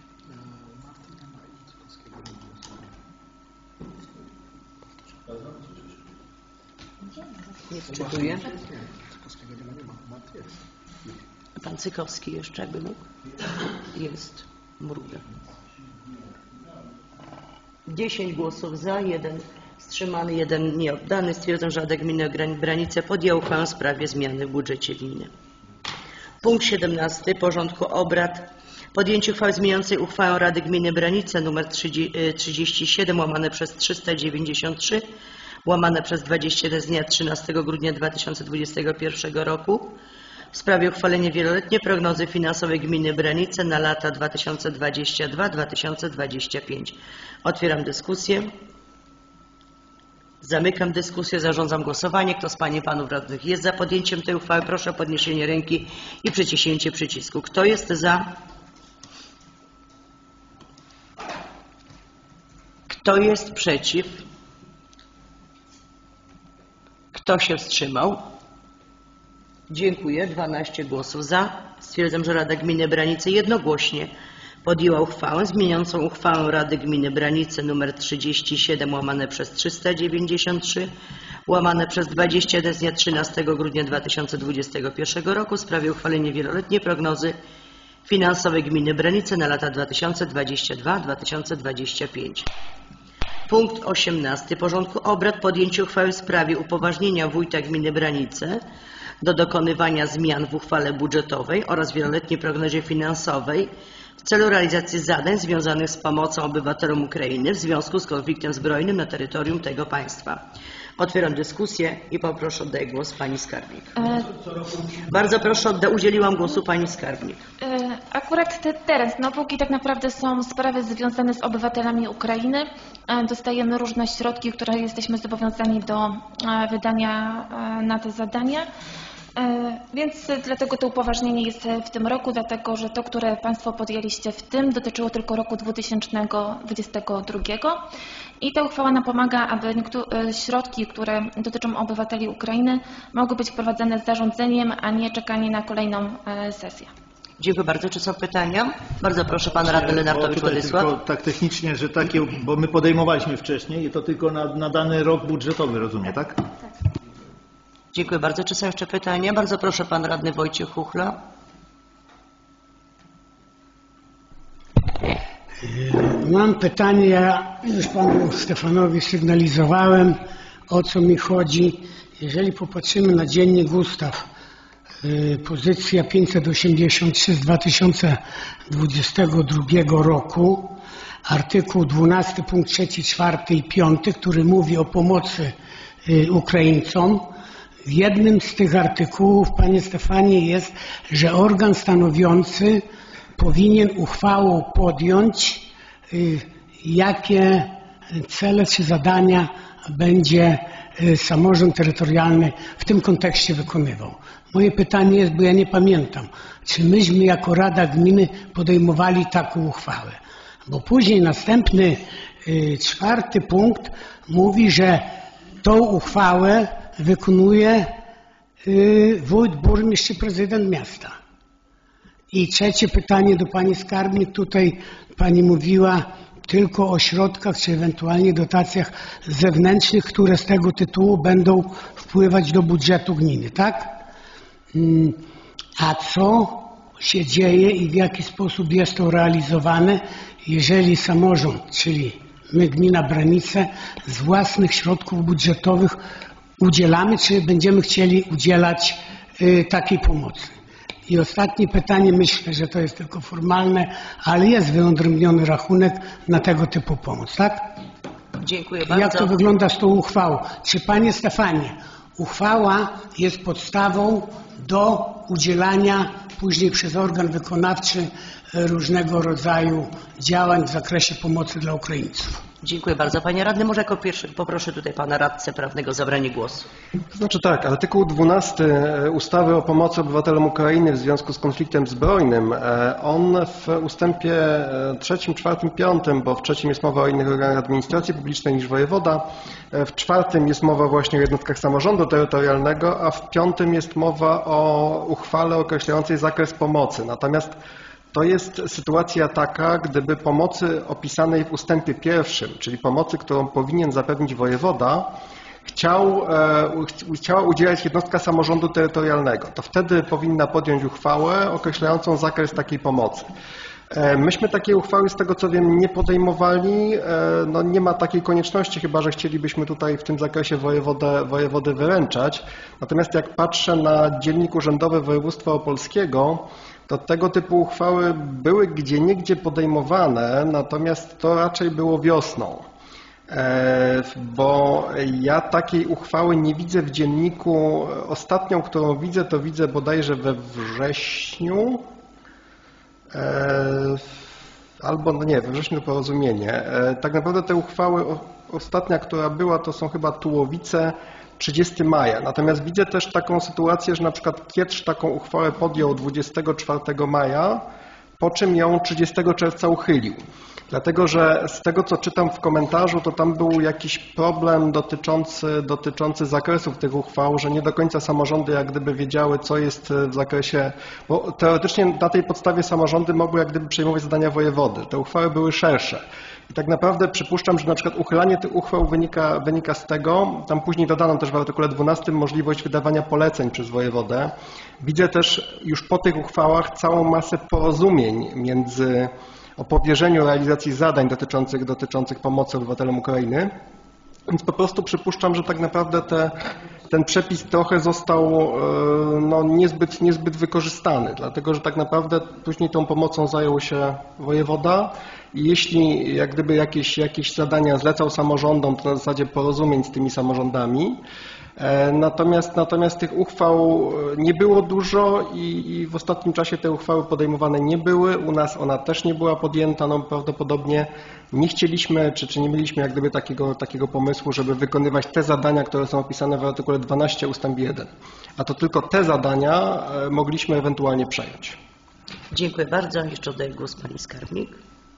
Speaker 2: Nie wczytuję. Pan Cykowski jeszcze, jakby mógł? Jest. Mruga. 10 głosów za, 1 wstrzymany, 1 nieoddany. Stwierdzam, że Rada Gminy Branice podjęła uchwałę w sprawie zmiany w budżecie gminy. Punkt 17 porządku obrad. Podjęcie uchwały zmieniającej uchwałę Rady Gminy Branice nr 37 łamane przez 393 łamane przez 21 z dnia 13 grudnia 2021 roku w sprawie uchwalenia wieloletniej prognozy finansowej gminy Branice na lata 2022-2025. Otwieram dyskusję. Zamykam dyskusję. Zarządzam głosowanie. Kto z Pań i Panów Radnych jest za podjęciem tej uchwały? Proszę o podniesienie ręki i przyciśnięcie przycisku. Kto jest za? Kto jest przeciw? Kto się wstrzymał? Dziękuję. 12 głosów za. Stwierdzam, że Rada Gminy Branice jednogłośnie podjęła uchwałę zmieniającą uchwałę Rady Gminy Branice nr 37 łamane przez 393 łamane przez 21 z dnia 13 grudnia 2021 roku w sprawie uchwalenia wieloletniej prognozy finansowej gminy Branice na lata 2022-2025. Punkt 18 porządku obrad. Podjęcie uchwały w sprawie upoważnienia wójta gminy Branice do dokonywania zmian w uchwale budżetowej oraz wieloletniej prognozie finansowej w celu realizacji zadań związanych z pomocą obywatelom Ukrainy w związku z konfliktem zbrojnym na terytorium tego państwa. Otwieram dyskusję i poproszę, oddaję głos pani skarbnik. Bardzo proszę, udzieliłam głosu pani skarbnik.
Speaker 9: Akurat teraz, no póki tak naprawdę są sprawy związane z obywatelami Ukrainy, dostajemy różne środki, które jesteśmy zobowiązani do wydania na te zadania. Więc dlatego to upoważnienie jest w tym roku, dlatego że to, które Państwo podjęliście w tym, dotyczyło tylko roku 2022 i ta uchwała nam pomaga, aby środki, które dotyczą obywateli Ukrainy, mogły być wprowadzane z zarządzeniem, a nie czekanie na kolejną sesję.
Speaker 2: Dziękuję bardzo. Czy są pytania? Bardzo proszę, pan radny Lenartowicz Władysław.
Speaker 10: Tylko tak technicznie, że takie, bo my podejmowaliśmy wcześniej i to tylko na dany rok budżetowy, rozumiem, tak?
Speaker 2: Dziękuję bardzo. Czy są jeszcze pytania? Bardzo proszę, pan radny Wojciech Chuchla.
Speaker 1: Mam pytanie, ja już panu Stefanowi sygnalizowałem, o co mi chodzi. Jeżeli popatrzymy na dziennik ustaw, pozycja 583 z 2022 roku, artykuł 12 punkt 3, 4 i 5, który mówi o pomocy Ukraińcom. W jednym z tych artykułów, panie Stefanie, jest, że organ stanowiący powinien uchwałą podjąć, jakie cele czy zadania będzie samorząd terytorialny w tym kontekście wykonywał. Moje pytanie jest, bo ja nie pamiętam, czy myśmy jako Rada Gminy podejmowali taką uchwałę. Bo później następny 4 punkt mówi, że tą uchwałę wykonuje wójt, burmistrz czy prezydent miasta. I trzecie pytanie do pani skarbnik. Tutaj pani mówiła tylko o środkach czy ewentualnie dotacjach zewnętrznych, które z tego tytułu będą wpływać do budżetu gminy, tak? A co się dzieje i w jaki sposób jest to realizowane, jeżeli samorząd, czyli my, gmina Branice, z własnych środków budżetowych udzielamy, czy będziemy chcieli udzielać takiej pomocy? I ostatnie pytanie, myślę, że to jest tylko formalne, ale jest wyodrębniony rachunek na tego typu pomoc, tak?
Speaker 2: Dziękuję bardzo.
Speaker 1: Jak to wygląda z tą uchwałą? Czy panie Stefanie, uchwała jest podstawą do udzielania później przez organ wykonawczy różnego rodzaju działań w zakresie pomocy dla Ukraińców?
Speaker 2: Dziękuję bardzo. Panie radny, może jako pierwszy poproszę tutaj pana radcę prawnego o zabranie głosu.
Speaker 15: To znaczy tak, artykuł 12 ustawy o pomocy obywatelom Ukrainy w związku z konfliktem zbrojnym, on w ustępie 3, 4, 5, bo w 3 jest mowa o innych organach administracji publicznej niż wojewoda, w 4 jest mowa właśnie o jednostkach samorządu terytorialnego, a w 5 jest mowa o uchwale określającej zakres pomocy. Natomiast to jest sytuacja taka, gdyby pomocy opisanej w ustępie 1, czyli pomocy, którą powinien zapewnić wojewoda, chciała udzielać jednostka samorządu terytorialnego, to wtedy powinna podjąć uchwałę określającą zakres takiej pomocy. Myśmy takiej uchwały, z tego co wiem, nie podejmowali. No nie ma takiej konieczności, chyba że chcielibyśmy tutaj w tym zakresie wojewodę wyręczać. Natomiast jak patrzę na dziennik urzędowy województwa opolskiego, to tego typu uchwały były gdzieniegdzie podejmowane, natomiast to raczej było wiosną. Bo ja takiej uchwały nie widzę w dzienniku. Ostatnią, którą widzę, to widzę bodajże we wrześniu, albo no nie, we wrześniu porozumienie. Tak naprawdę te uchwały, ostatnia, która była, to są chyba Tułowice, 30 maja. Natomiast widzę też taką sytuację, że na przykład Kietrz taką uchwałę podjął 24 maja, po czym ją 30 czerwca uchylił. Dlatego, że z tego co czytam w komentarzu, to tam był jakiś problem dotyczący zakresów tych uchwał, że nie do końca samorządy jak gdyby wiedziały, co jest w zakresie, bo teoretycznie na tej podstawie samorządy mogły jak gdyby przejmować zadania wojewody. Te uchwały były szersze. I tak naprawdę przypuszczam, że na przykład uchylanie tych uchwał wynika z tego, tam później dodano też w artykule 12 możliwość wydawania poleceń przez wojewodę. Widzę też już po tych uchwałach całą masę porozumień o powierzeniu realizacji zadań dotyczących pomocy obywatelom Ukrainy. Więc po prostu przypuszczam, że tak naprawdę ten przepis trochę został no, niezbyt wykorzystany, dlatego że tak naprawdę później tą pomocą zajął się wojewoda i jeśli jak gdyby jakieś zadania zlecał samorządom, to na zasadzie porozumień z tymi samorządami. Natomiast tych uchwał nie było dużo i w ostatnim czasie te uchwały podejmowane nie były. U nas ona też nie była podjęta. No prawdopodobnie nie chcieliśmy, czy nie mieliśmy jak gdyby takiego pomysłu, żeby wykonywać te zadania, które są opisane w artykule 12 ustęp 1. A to tylko te zadania mogliśmy ewentualnie przejąć.
Speaker 2: Dziękuję bardzo. Jeszcze oddaję głos pani skarbnik.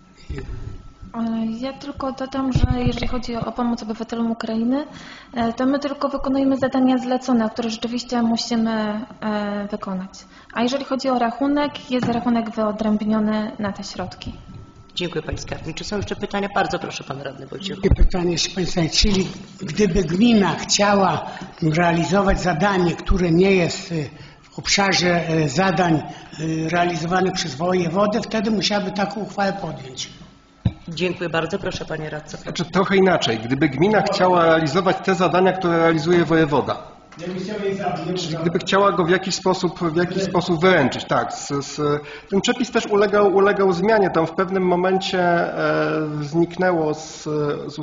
Speaker 9: Ja tylko dodam, że jeżeli chodzi o pomoc obywatelom Ukrainy, to my tylko wykonujemy zadania zlecone, które rzeczywiście musimy wykonać. A jeżeli chodzi o rachunek, jest rachunek wyodrębniony na te środki.
Speaker 2: Dziękuję pani skarbnik. Czy są jeszcze pytania? Bardzo proszę pan radny Wojciech.
Speaker 1: Pytanie, jeśli państwo, czyli gdyby gmina chciała realizować zadanie, które nie jest w obszarze zadań realizowanych przez wojewodę, wtedy musiałaby taką uchwałę podjąć.
Speaker 2: Dziękuję bardzo. Proszę panie radco.
Speaker 15: Znaczy trochę inaczej. Gdyby gmina chciała realizować te zadania, które realizuje wojewoda, czyli gdyby chciała go w jakiś sposób wyręczyć. Tak, ten przepis też ulegał zmianie. Tam w pewnym momencie zniknęło z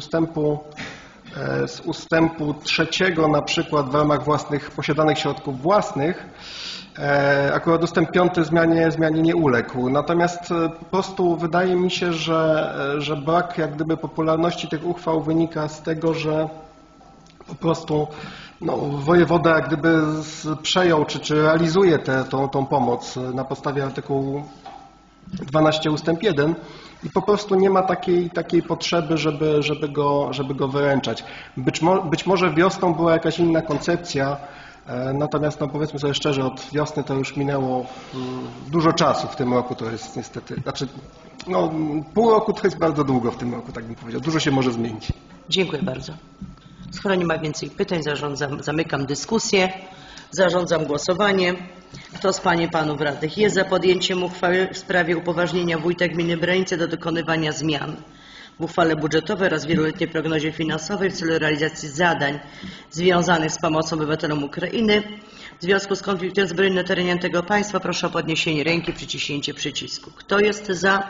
Speaker 15: ustępu 3 na przykład w ramach posiadanych środków własnych. Akurat ustęp 5 zmianie nie uległ. Natomiast po prostu wydaje mi się, że brak jak gdyby popularności tych uchwał wynika z tego, że po prostu no, wojewoda jak gdyby przejął czy realizuje tą pomoc na podstawie artykułu 12 ustęp 1 i po prostu nie ma takiej potrzeby, żeby go wyręczać. Być może wiosną była jakaś inna koncepcja, natomiast no powiedzmy sobie szczerze, od wiosny to już minęło dużo czasu. W tym roku to jest niestety, znaczy no, pół roku to jest bardzo długo w tym roku, tak bym powiedział. Dużo się może zmienić.
Speaker 2: Dziękuję bardzo. Skoro nie ma więcej pytań, zamykam dyskusję. Zarządzam głosowanie. Kto z pań i panów radnych jest za podjęciem uchwały w sprawie upoważnienia wójta gminy Branice do dokonywania zmian w uchwale budżetowej oraz wieloletniej prognozie finansowej w celu realizacji zadań związanych z pomocą obywatelom Ukrainy w związku z konfliktem zbrojnym na terenie tego państwa, proszę o podniesienie ręki, przyciśnięcie przycisku. Kto jest za?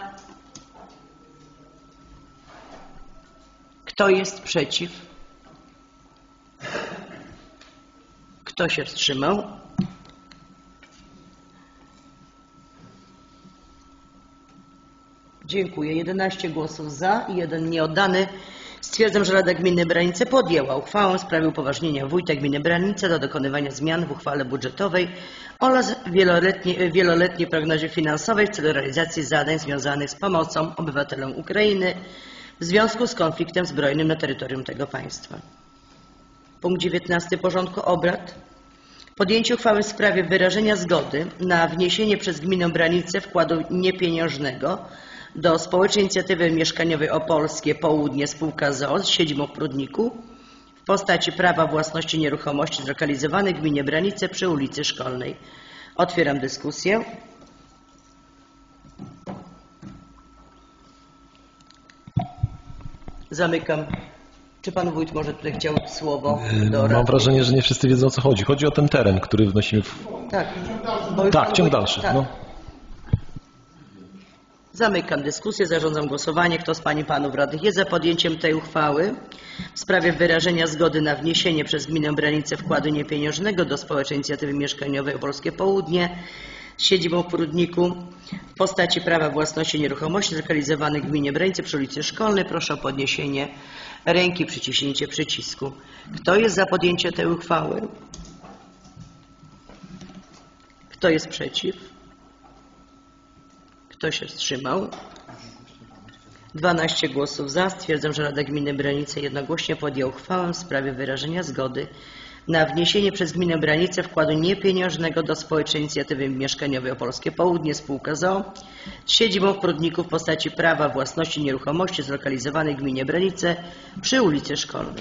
Speaker 2: Kto jest przeciw? Kto się wstrzymał? Dziękuję. 11 głosów za i 1 nieoddany. Stwierdzam, że Rada Gminy Branice podjęła uchwałę w sprawie upoważnienia wójta gminy Branice do dokonywania zmian w uchwale budżetowej oraz wieloletniej prognozie finansowej w celu realizacji zadań związanych z pomocą obywatelom Ukrainy w związku z konfliktem zbrojnym na terytorium tego państwa. Punkt 19 porządku obrad. Podjęcie uchwały w sprawie wyrażenia zgody na wniesienie przez gminę Branice wkładu niepieniężnego do Społecznej Inicjatywy Mieszkaniowej Opolskie Południe Spółka z.o.o. z siedzibą w Prudniku w postaci prawa własności nieruchomości zlokalizowanych w gminie Branice przy ulicy Szkolnej. Otwieram dyskusję. Zamykam. Czy pan wójt może tutaj chciał słowo do rady?
Speaker 11: Mam wrażenie, że nie wszyscy wiedzą, o co chodzi. Chodzi o ten teren, który wnosimy w...
Speaker 2: Tak,
Speaker 11: tak, ciąg dalszy.
Speaker 2: Tak.
Speaker 11: No.
Speaker 2: Zamykam dyskusję, zarządzam głosowanie. Kto z pań i panów radnych jest za podjęciem tej uchwały w sprawie wyrażenia zgody na wniesienie przez gminę Branice wkładu niepieniężnego do Społecznej Inicjatywy Mieszkaniowej Opolskie Południe z siedzibą w Prudniku w postaci prawa własności nieruchomości zlokalizowanych w gminie Branice przy ulicy Szkolnej, proszę o podniesienie ręki, przyciśnięcie przycisku. Kto jest za podjęciem tej uchwały? Kto jest przeciw? Kto się wstrzymał? 12 głosów za. Stwierdzam, że Rada Gminy Branice jednogłośnie podjęła uchwałę w sprawie wyrażenia zgody na wniesienie przez gminę Branice wkładu niepieniężnego do Społecznej Inicjatywy Mieszkaniowej Opolskie Południe Spółka z.o.o. z siedzibą w Prudniku w postaci prawa własności nieruchomości zlokalizowanej w gminie Branice przy ulicy Szkolnej.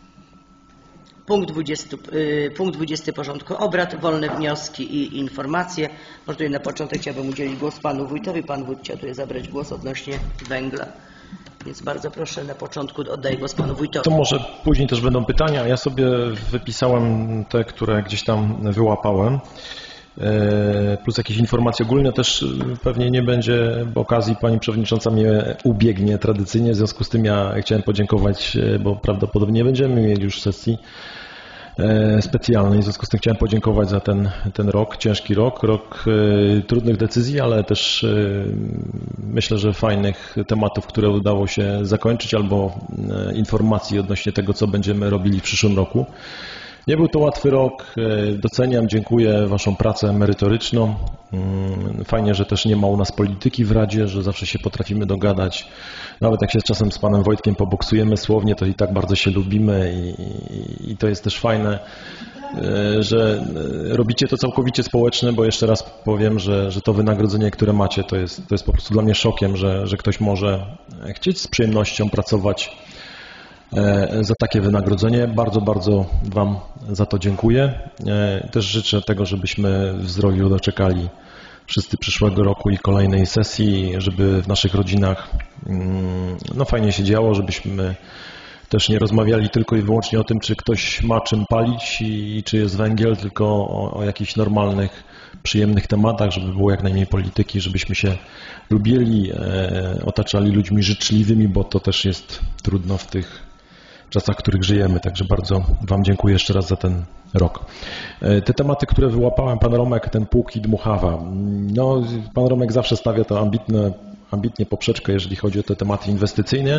Speaker 2: Punkt 20 porządku obrad, wolne wnioski i informacje. Może tutaj na początek chciałbym udzielić głos panu wójtowi. Pan wójt chciał tutaj zabrać głos odnośnie węgla. Więc bardzo proszę, na początku oddaję głos panu wójtowi.
Speaker 11: To może później też będą pytania. Ja sobie wypisałem te, które gdzieś tam wyłapałem. Plus jakieś informacje ogólne też pewnie nie będzie okazji, pani przewodnicząca mnie ubiegnie tradycyjnie, w związku z tym ja chciałem podziękować, bo prawdopodobnie nie będziemy mieli już sesji specjalnej, w związku z tym chciałem podziękować za ten rok, ciężki rok trudnych decyzji, ale też myślę, że fajnych tematów, które udało się zakończyć, albo informacji odnośnie tego, co będziemy robili w przyszłym roku. Nie był to łatwy rok, doceniam, dziękuję waszą pracę merytoryczną. Fajnie, że też nie ma u nas polityki w Radzie, że zawsze się potrafimy dogadać. Nawet jak się czasem z panem Wojtkiem poboksujemy słownie, to i tak bardzo się lubimy i to jest też fajne, że robicie to całkowicie społeczne, bo jeszcze raz powiem, że to wynagrodzenie, które macie, to jest po prostu dla mnie szokiem, że ktoś może chcieć z przyjemnością pracować za takie wynagrodzenie. Bardzo, bardzo wam za to dziękuję. Też życzę tego, żebyśmy w zdrowiu doczekali wszyscy przyszłego roku i kolejnej sesji, żeby w naszych rodzinach fajnie się działo, żebyśmy też nie rozmawiali tylko i wyłącznie o tym, czy ktoś ma czym palić i czy jest węgiel, tylko o jakichś normalnych, przyjemnych tematach, żeby było jak najmniej polityki, żebyśmy się lubili, otaczali ludźmi życzliwymi, bo to też jest trudno w tych czasach, w których żyjemy. Także bardzo wam dziękuję jeszcze raz za ten rok. Te tematy, które wyłapałem, pan Romek, ten Pług i Dmuchawa. No, pan Romek zawsze stawia to ambitnie poprzeczkę, jeżeli chodzi o te tematy inwestycyjne.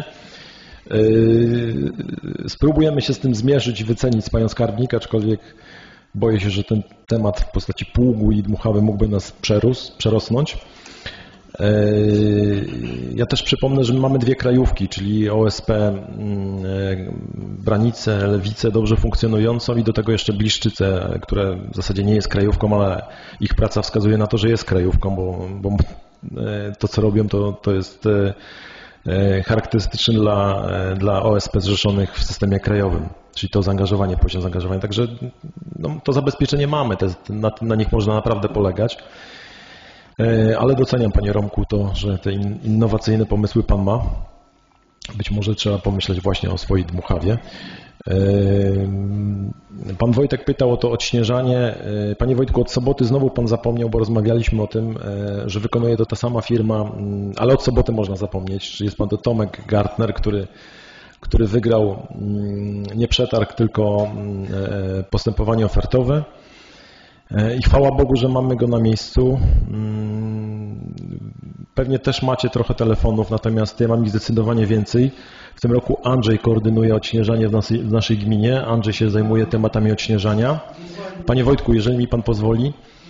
Speaker 11: Spróbujemy się z tym zmierzyć i wycenić z panią skarbnik, aczkolwiek boję się, że ten temat w postaci Pługu i Dmuchawy mógłby nas przerosnąć. Ja też przypomnę, że my mamy dwie krajówki, czyli OSP Branice, Lewice dobrze funkcjonującą i do tego jeszcze Bliszczyce, które w zasadzie nie jest krajówką, ale ich praca wskazuje na to, że jest krajówką, bo to co robią to jest charakterystyczne dla OSP zrzeszonych w systemie krajowym, czyli to zaangażowanie, poziom zaangażowania. Także to zabezpieczenie mamy, na nich można naprawdę polegać. Ale doceniam, panie Romku, to, że te innowacyjne pomysły pan ma. Być może trzeba pomyśleć właśnie o swojej Dmuchawie. Pan Wojtek pytał o to odśnieżanie. Panie Wojtku, od soboty znowu pan zapomniał, bo rozmawialiśmy o tym, że wykonuje to ta sama firma, ale od soboty można zapomnieć. Czy jest pan to Tomek Gartner, który wygrał nie przetarg, tylko postępowanie ofertowe. I chwała Bogu, że mamy go na miejscu. Pewnie też macie trochę telefonów, natomiast ja mam ich zdecydowanie więcej. W tym roku Andrzej koordynuje odśnieżanie w naszej gminie. Andrzej się zajmuje tematami odśnieżania. Panie Wojtku, jeżeli mi pan pozwoli,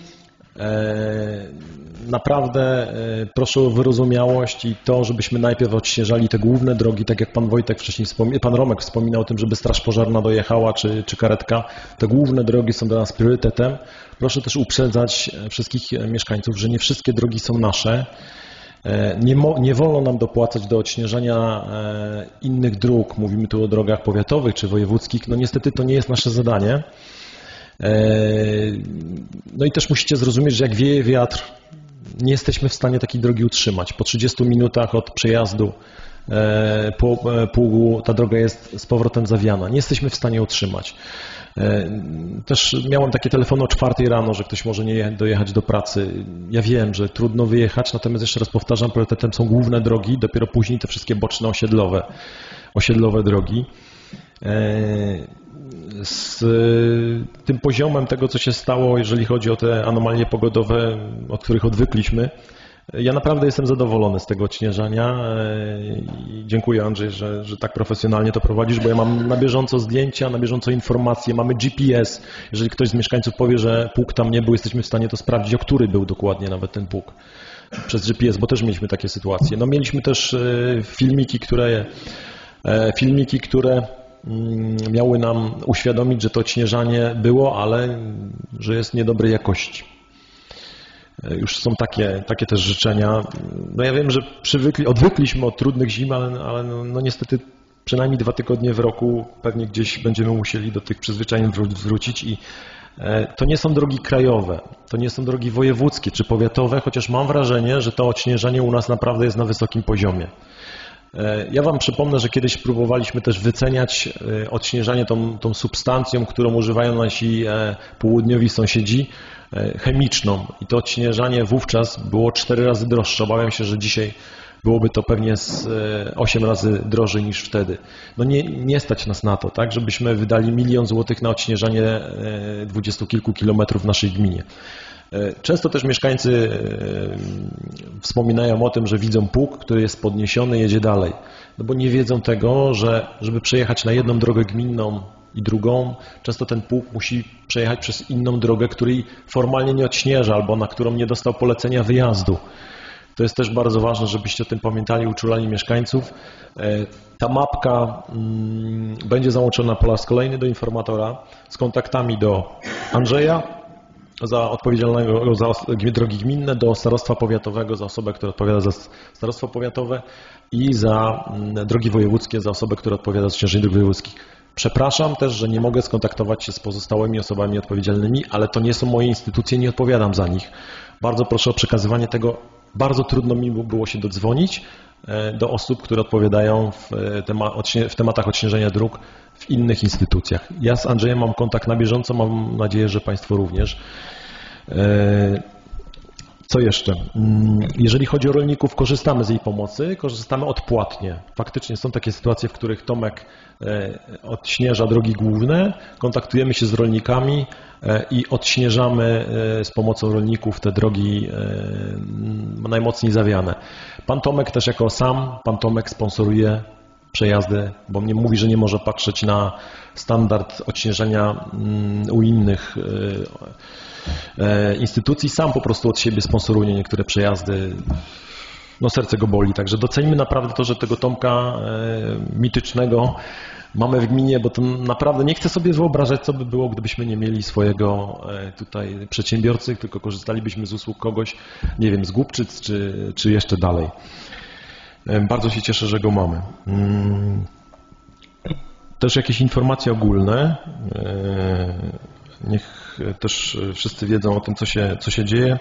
Speaker 11: naprawdę proszę o wyrozumiałość i to, żebyśmy najpierw odśnieżali te główne drogi, tak jak pan Wojtek wcześniej wspomniał, pan Romek wspominał o tym, żeby straż pożarna dojechała, czy karetka. Te główne drogi są dla nas priorytetem. Proszę też uprzedzać wszystkich mieszkańców, że nie wszystkie drogi są nasze. Nie wolno nam dopłacać do odśnieżania innych dróg. Mówimy tu o drogach powiatowych czy wojewódzkich. No niestety to nie jest nasze zadanie. No i też musicie zrozumieć, że jak wieje wiatr, nie jesteśmy w stanie takiej drogi utrzymać. Po 30 minutach od przejazdu po Pługu ta droga jest z powrotem zawiana. Nie jesteśmy w stanie utrzymać. Też miałem takie telefony o 4 rano, że ktoś może nie dojechać do pracy. Ja wiem, że trudno wyjechać, natomiast jeszcze raz powtarzam, priorytetem są główne drogi, dopiero później te wszystkie boczne osiedlowe drogi. Z tym poziomem tego, co się stało, jeżeli chodzi o te anomalie pogodowe, od których odwykliśmy, ja naprawdę jestem zadowolony z tego odśnieżania i dziękuję, Andrzej, że tak profesjonalnie to prowadzisz, bo ja mam na bieżąco zdjęcia, na bieżąco informacje, mamy GPS. Jeżeli ktoś z mieszkańców powie, że Pług tam nie był, jesteśmy w stanie to sprawdzić, o który był dokładnie nawet ten Pług przez GPS, bo też mieliśmy takie sytuacje. No mieliśmy też filmiki, które miały nam uświadomić, że to odśnieżanie było, ale że jest niedobrej jakości. Już są takie też życzenia. No ja wiem, że odwykliśmy od trudnych zim, ale no niestety przynajmniej 2 tygodnie w roku pewnie gdzieś będziemy musieli do tych przyzwyczajeń wrócić i to nie są drogi krajowe, to nie są drogi wojewódzkie czy powiatowe, chociaż mam wrażenie, że to odśnieżanie u nas naprawdę jest na wysokim poziomie. Ja Wam przypomnę, że kiedyś próbowaliśmy też wyceniać odśnieżanie tą substancją, którą używają nasi południowi sąsiedzi, chemiczną. I to odśnieżanie wówczas było 4 razy droższe. Obawiam się, że dzisiaj byłoby to pewnie z 8 razy drożej niż wtedy. No nie stać nas na to, tak, żebyśmy wydali 1 000 000 złotych na odśnieżanie 20 kilku kilometrów w naszej gminie. Często też mieszkańcy wspominają o tym, że widzą pług, który jest podniesiony, jedzie dalej. No bo nie wiedzą tego, że żeby przejechać na jedną drogę gminną i drugą, często ten pług musi przejechać przez inną drogę, której formalnie nie odśnieża albo na którą nie dostał polecenia wyjazdu. To jest też bardzo ważne, żebyście o tym pamiętali, uczulali mieszkańców. Ta mapka będzie załączona po raz kolejny do informatora z kontaktami do Andrzeja, odpowiedzialnego za drogi gminne, do starostwa powiatowego, za osobę, która odpowiada za starostwo powiatowe i za drogi wojewódzkie, za osobę, która odpowiada za odśnieżenie dróg wojewódzkich. Przepraszam też, że nie mogę skontaktować się z pozostałymi osobami odpowiedzialnymi, ale to nie są moje instytucje, nie odpowiadam za nich. Bardzo proszę o przekazywanie tego. Bardzo trudno mi było się dodzwonić do osób, które odpowiadają w tematach odśnieżenia dróg w innych instytucjach. Ja z Andrzejem mam kontakt na bieżąco, mam nadzieję, że Państwo również. Co jeszcze? Jeżeli chodzi o rolników, korzystamy z jej pomocy, korzystamy odpłatnie. Faktycznie są takie sytuacje, w których Tomek odśnieża drogi główne, kontaktujemy się z rolnikami i odśnieżamy z pomocą rolników te drogi najmocniej zawiane. Pan Tomek też jako pan Tomek sponsoruje przejazdy, bo mnie mówi, że nie może patrzeć na standard odśnieżania u innych instytucji. Sam po prostu od siebie sponsoruje niektóre przejazdy. No serce go boli, także doceńmy naprawdę to, że tego Tomka mitycznego mamy w gminie, bo to naprawdę nie chcę sobie wyobrażać, co by było, gdybyśmy nie mieli swojego tutaj przedsiębiorcy, tylko korzystalibyśmy z usług kogoś, nie wiem, z Głubczyc czy jeszcze dalej. Bardzo się cieszę, że go mamy. Też jakieś informacje ogólne. Niech też wszyscy wiedzą o tym, co się dzieje.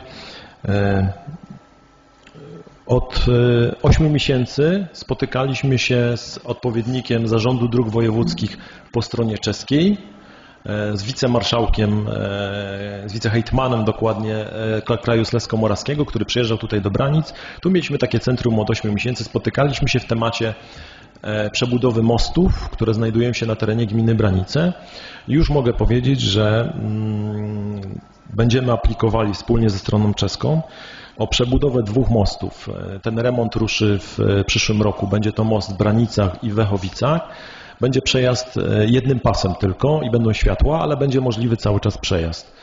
Speaker 11: Od 8 miesięcy spotykaliśmy się z odpowiednikiem Zarządu Dróg Wojewódzkich po stronie czeskiej, z wicemarszałkiem, z wicehejtmanem dokładnie kraju Śląsko-Morawskiego, który przyjeżdżał tutaj do Branic. Tu mieliśmy takie centrum od 8 miesięcy. Spotykaliśmy się w temacie przebudowy mostów, które znajdują się na terenie gminy Branice. Już mogę powiedzieć, że będziemy aplikowali wspólnie ze stroną czeską o przebudowę 2 mostów. Ten remont ruszy w przyszłym roku. Będzie to most w Branicach i w Wechowicach. Będzie przejazd jednym pasem tylko i będą światła, ale będzie możliwy cały czas przejazd.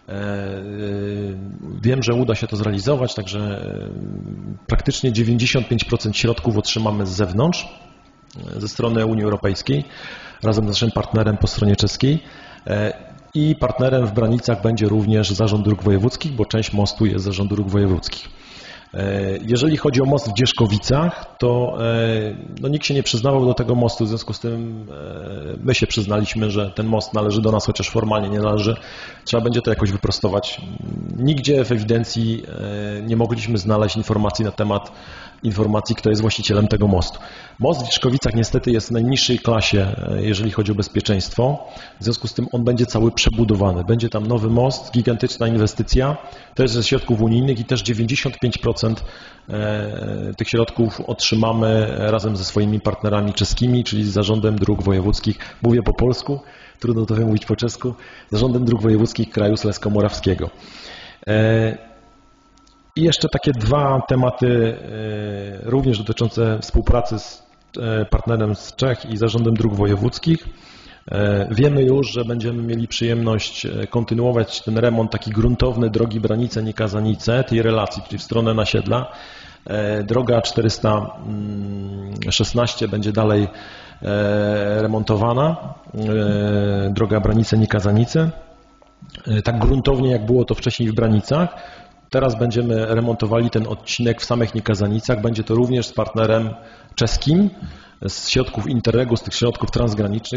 Speaker 11: Wiem, że uda się to zrealizować, także praktycznie 95% środków otrzymamy z zewnątrz, ze strony Unii Europejskiej, razem z naszym partnerem po stronie czeskiej. I partnerem w Branicach będzie również Zarząd Dróg Wojewódzkich, bo część mostu jest Zarządu Dróg Wojewódzkich. Jeżeli chodzi o most w Dzieszkowicach, to no, nikt się nie przyznawał do tego mostu, w związku z tym my się przyznaliśmy, że ten most należy do nas, chociaż formalnie nie należy. Trzeba będzie to jakoś wyprostować. Nigdzie w ewidencji nie mogliśmy znaleźć informacji na temat informacji, kto jest właścicielem tego mostu. Most w Dzieszkowicach niestety jest w najniższej klasie, jeżeli chodzi o bezpieczeństwo. W związku z tym on będzie cały przebudowany. Będzie tam nowy most, gigantyczna inwestycja, też ze środków unijnych i też 95% tych środków otrzymamy razem ze swoimi partnerami czeskimi, czyli z Zarządem Dróg Wojewódzkich. Mówię po polsku, trudno to wymówić po czesku. Zarządem Dróg Wojewódzkich kraju Śląsko-Morawskiego. I jeszcze takie 2 tematy również dotyczące współpracy z partnerem z Czech i Zarządem Dróg Wojewódzkich. Wiemy już, że będziemy mieli przyjemność kontynuować ten remont taki gruntowny drogi Branice-Niekazanice, tej relacji, czyli w stronę Nasiedla. Droga 416 będzie dalej remontowana, droga Branice-Niekazanice. Tak gruntownie, jak było to wcześniej w Branicach. Teraz będziemy remontowali ten odcinek w samych Niekazanicach. Będzie to również z partnerem czeskim. Z środków Interregu, z tych środków transgranicznych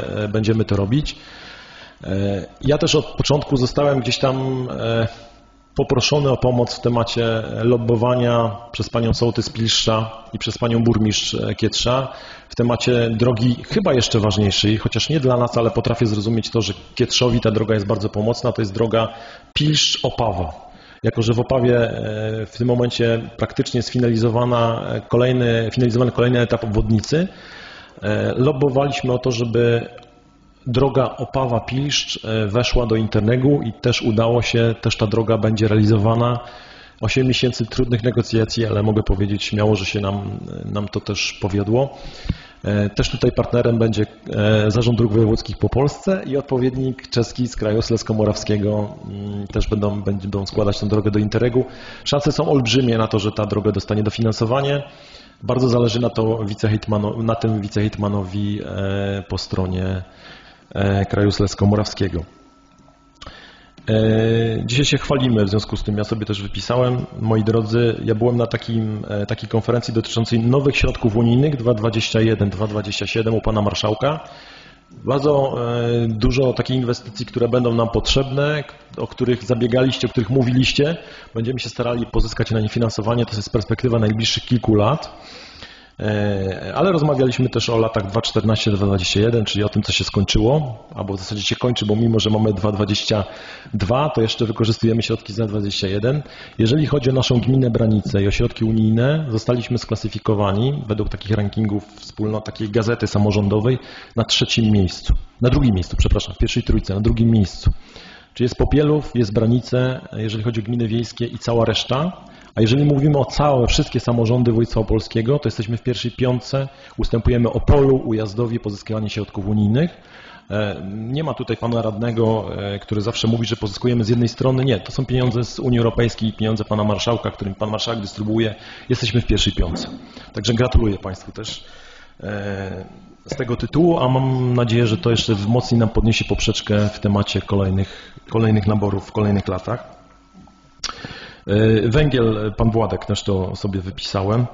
Speaker 11: będziemy to robić. Ja też od początku zostałem gdzieś tam poproszony o pomoc w temacie lobbowania przez panią sołtys Pilsza i przez panią burmistrz Kietrza w temacie drogi chyba jeszcze ważniejszej, chociaż nie dla nas, ale potrafię zrozumieć to, że Kietrzowi ta droga jest bardzo pomocna, to jest droga Pilsz-Opawa. Jako że w Opawie w tym momencie praktycznie jest finalizowany kolejny etap obwodnicy, lobbowaliśmy o to, żeby droga Opawa-Pilszcz weszła do Interregu i też udało się, też ta droga będzie realizowana. 8 miesięcy trudnych negocjacji, ale mogę powiedzieć śmiało, że się nam to też powiodło. Też tutaj partnerem będzie Zarząd Dróg Wojewódzkich po Polsce i odpowiednik czeski z kraju Śląsko-Morawskiego też będą składać tę drogę do Interregu. Szanse są olbrzymie na to, że ta droga dostanie dofinansowanie. Bardzo zależy na tym wicehetmanowi po stronie kraju Śląsko-Morawskiego. Dzisiaj się chwalimy, w związku z tym ja sobie też wypisałem, moi drodzy, ja byłem na takiej konferencji dotyczącej nowych środków unijnych 2021-2027 u pana marszałka. Bardzo dużo takich inwestycji, które będą nam potrzebne, o których zabiegaliście, o których mówiliście. Będziemy się starali pozyskać na nie finansowanie, to jest perspektywa najbliższych kilku lat. Ale rozmawialiśmy też o latach 2014-2021, czyli o tym, co się skończyło, albo w zasadzie się kończy, bo mimo, że mamy 2022, to jeszcze wykorzystujemy środki za 2021. Jeżeli chodzi o naszą gminę Branice i o środki unijne, zostaliśmy sklasyfikowani według takich rankingów takiej gazety samorządowej na drugim miejscu, w pierwszej trójce, na drugim miejscu. Czyli jest Popielów, jest Branice, jeżeli chodzi o gminy wiejskie i cała reszta. A jeżeli mówimy o wszystkie samorządy województwa opolskiego, to jesteśmy w pierwszej piątce, ustępujemy Opolu, Ujazdowi, pozyskiwanie środków unijnych. Nie ma tutaj pana radnego, który zawsze mówi, że pozyskujemy z jednej strony. Nie, to są pieniądze z Unii Europejskiej, pieniądze pana marszałka, którym pan marszałek dystrybuuje. Jesteśmy w pierwszej piątce. Także gratuluję państwu też z tego tytułu, a mam nadzieję, że to jeszcze mocniej nam podniesie poprzeczkę w temacie kolejnych naborów w kolejnych latach. Węgiel, pan Władek, też to sobie wypisałem.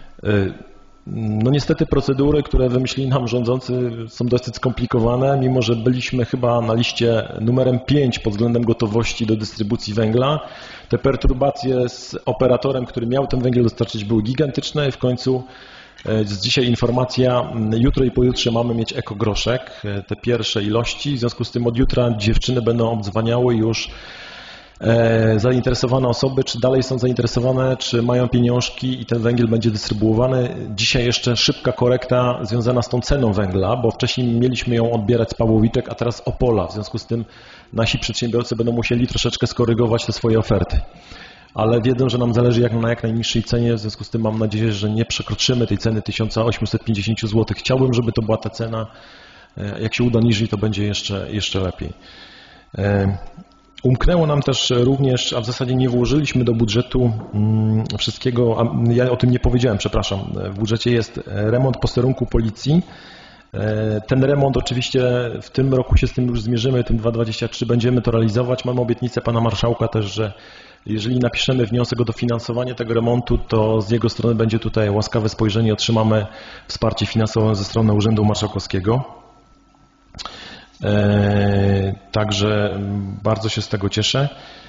Speaker 11: No niestety procedury, które wymyślili nam rządzący, są dosyć skomplikowane, mimo że byliśmy chyba na liście numerem 5 pod względem gotowości do dystrybucji węgla. Te perturbacje z operatorem, który miał ten węgiel dostarczyć, były gigantyczne i w końcu jest dzisiaj informacja, jutro i pojutrze mamy mieć ekogroszek, te pierwsze ilości, w związku z tym od jutra dziewczyny będą obdzwaniały już zainteresowane osoby, czy dalej są zainteresowane, czy mają pieniążki i ten węgiel będzie dystrybuowany. Dzisiaj jeszcze szybka korekta związana z tą ceną węgla, bo wcześniej mieliśmy ją odbierać z Pawłowiczek, a teraz Opola. W związku z tym nasi przedsiębiorcy będą musieli troszeczkę skorygować te swoje oferty. Ale wiedzą, że nam zależy na jak najniższej cenie, w związku z tym mam nadzieję, że nie przekroczymy tej ceny 1850 zł. Chciałbym, żeby to była ta cena. Jak się uda niżej, to będzie jeszcze lepiej. Umknęło nam też również, a w zasadzie nie włożyliśmy do budżetu wszystkiego, ja o tym nie powiedziałem, przepraszam. W budżecie jest remont posterunku policji. Ten remont oczywiście w tym roku się z tym już zmierzymy, tym 2023 będziemy to realizować. Mamy obietnicę pana marszałka też, że jeżeli napiszemy wniosek o dofinansowanie tego remontu, to z jego strony będzie tutaj łaskawe spojrzenie i otrzymamy wsparcie finansowe ze strony Urzędu Marszałkowskiego. Także bardzo się z tego cieszę.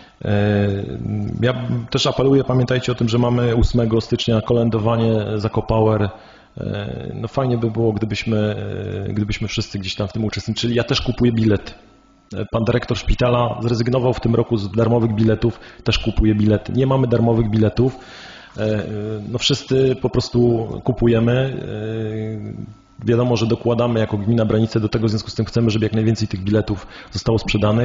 Speaker 11: Ja też apeluję, pamiętajcie o tym, że mamy 8 stycznia kolędowanie Zakopower. No fajnie by było, gdybyśmy wszyscy gdzieś tam w tym uczestniczyli. Ja też kupuję bilet. Pan dyrektor szpitala zrezygnował w tym roku z darmowych biletów, też kupuje bilety. Nie mamy darmowych biletów. No wszyscy po prostu kupujemy. Wiadomo, że dokładamy jako gmina Branice do tego, w związku z tym chcemy, żeby jak najwięcej tych biletów zostało sprzedanych.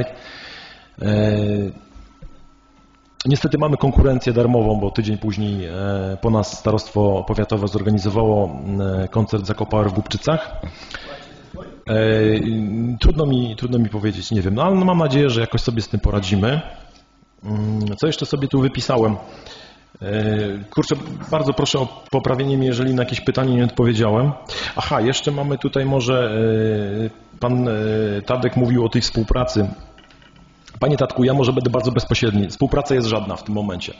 Speaker 11: Niestety mamy konkurencję darmową, bo tydzień później po nas starostwo powiatowe zorganizowało koncert Zakopower w Głubczycach. Trudno mi powiedzieć, nie wiem, no ale mam nadzieję, że jakoś sobie z tym poradzimy. Co jeszcze sobie tu wypisałem? Kurczę, bardzo proszę o poprawienie mnie, jeżeli na jakieś pytanie nie odpowiedziałem. Aha, jeszcze mamy tutaj może, pan Tadek mówił o tej współpracy. Panie Tadku, ja może będę bardzo bezpośredni. Współpraca jest żadna w tym momencie.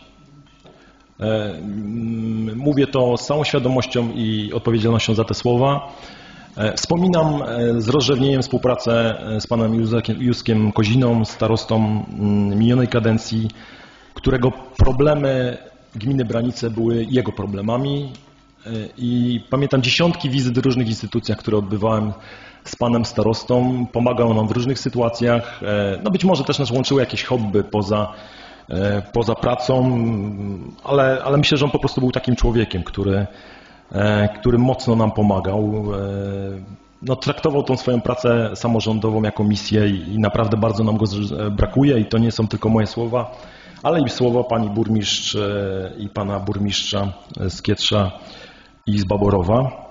Speaker 11: Mówię to z całą świadomością i odpowiedzialnością za te słowa. Wspominam z rozrzewnieniem współpracę z panem Józkiem Koziną, starostą minionej kadencji, którego problemy gminy Branice były jego problemami i pamiętam dziesiątki wizyt w różnych instytucjach, które odbywałem z panem starostą. Pomagał nam w różnych sytuacjach. No być może też nas łączyły jakieś hobby poza pracą, ale myślę, że on po prostu był takim człowiekiem, który mocno nam pomagał. No, traktował tą swoją pracę samorządową jako misję i naprawdę bardzo nam go brakuje i to nie są tylko moje słowa, ale i słowa pani burmistrz i pana burmistrza z Kietrza i z Baborowa.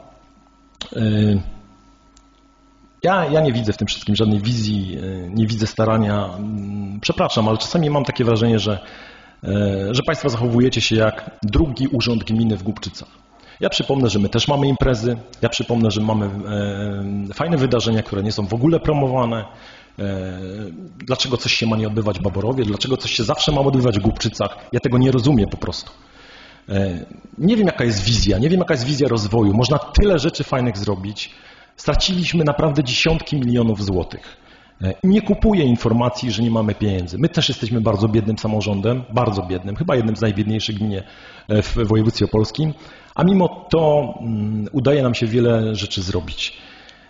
Speaker 11: Ja nie widzę w tym wszystkim żadnej wizji, nie widzę starania. Przepraszam, ale czasami mam takie wrażenie, że państwo zachowujecie się jak drugi urząd gminy w Głubczycach. Ja przypomnę, że my też mamy imprezy, ja przypomnę, że mamy fajne wydarzenia, które nie są w ogóle promowane. Dlaczego coś się ma nie odbywać w Baborowie? Dlaczego coś się zawsze ma odbywać w Głubczycach? Ja tego nie rozumiem po prostu. Nie wiem, jaka jest wizja, nie wiem, jaka jest wizja rozwoju. Można tyle rzeczy fajnych zrobić. Straciliśmy naprawdę dziesiątki milionów złotych. Nie kupuję informacji, że nie mamy pieniędzy. My też jesteśmy bardzo biednym samorządem, bardzo biednym, chyba jednym z najbiedniejszych gmin w województwie opolskim, a mimo to udaje nam się wiele rzeczy zrobić.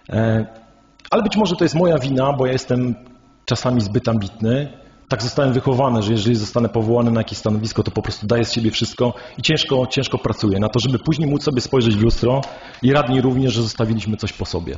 Speaker 11: Ale być może to jest moja wina, bo ja jestem czasami zbyt ambitny. Tak zostałem wychowany, że jeżeli zostanę powołany na jakieś stanowisko, to po prostu daję z siebie wszystko i ciężko pracuję na to, żeby później móc sobie spojrzeć w lustro i radni również, że zostawiliśmy coś po sobie.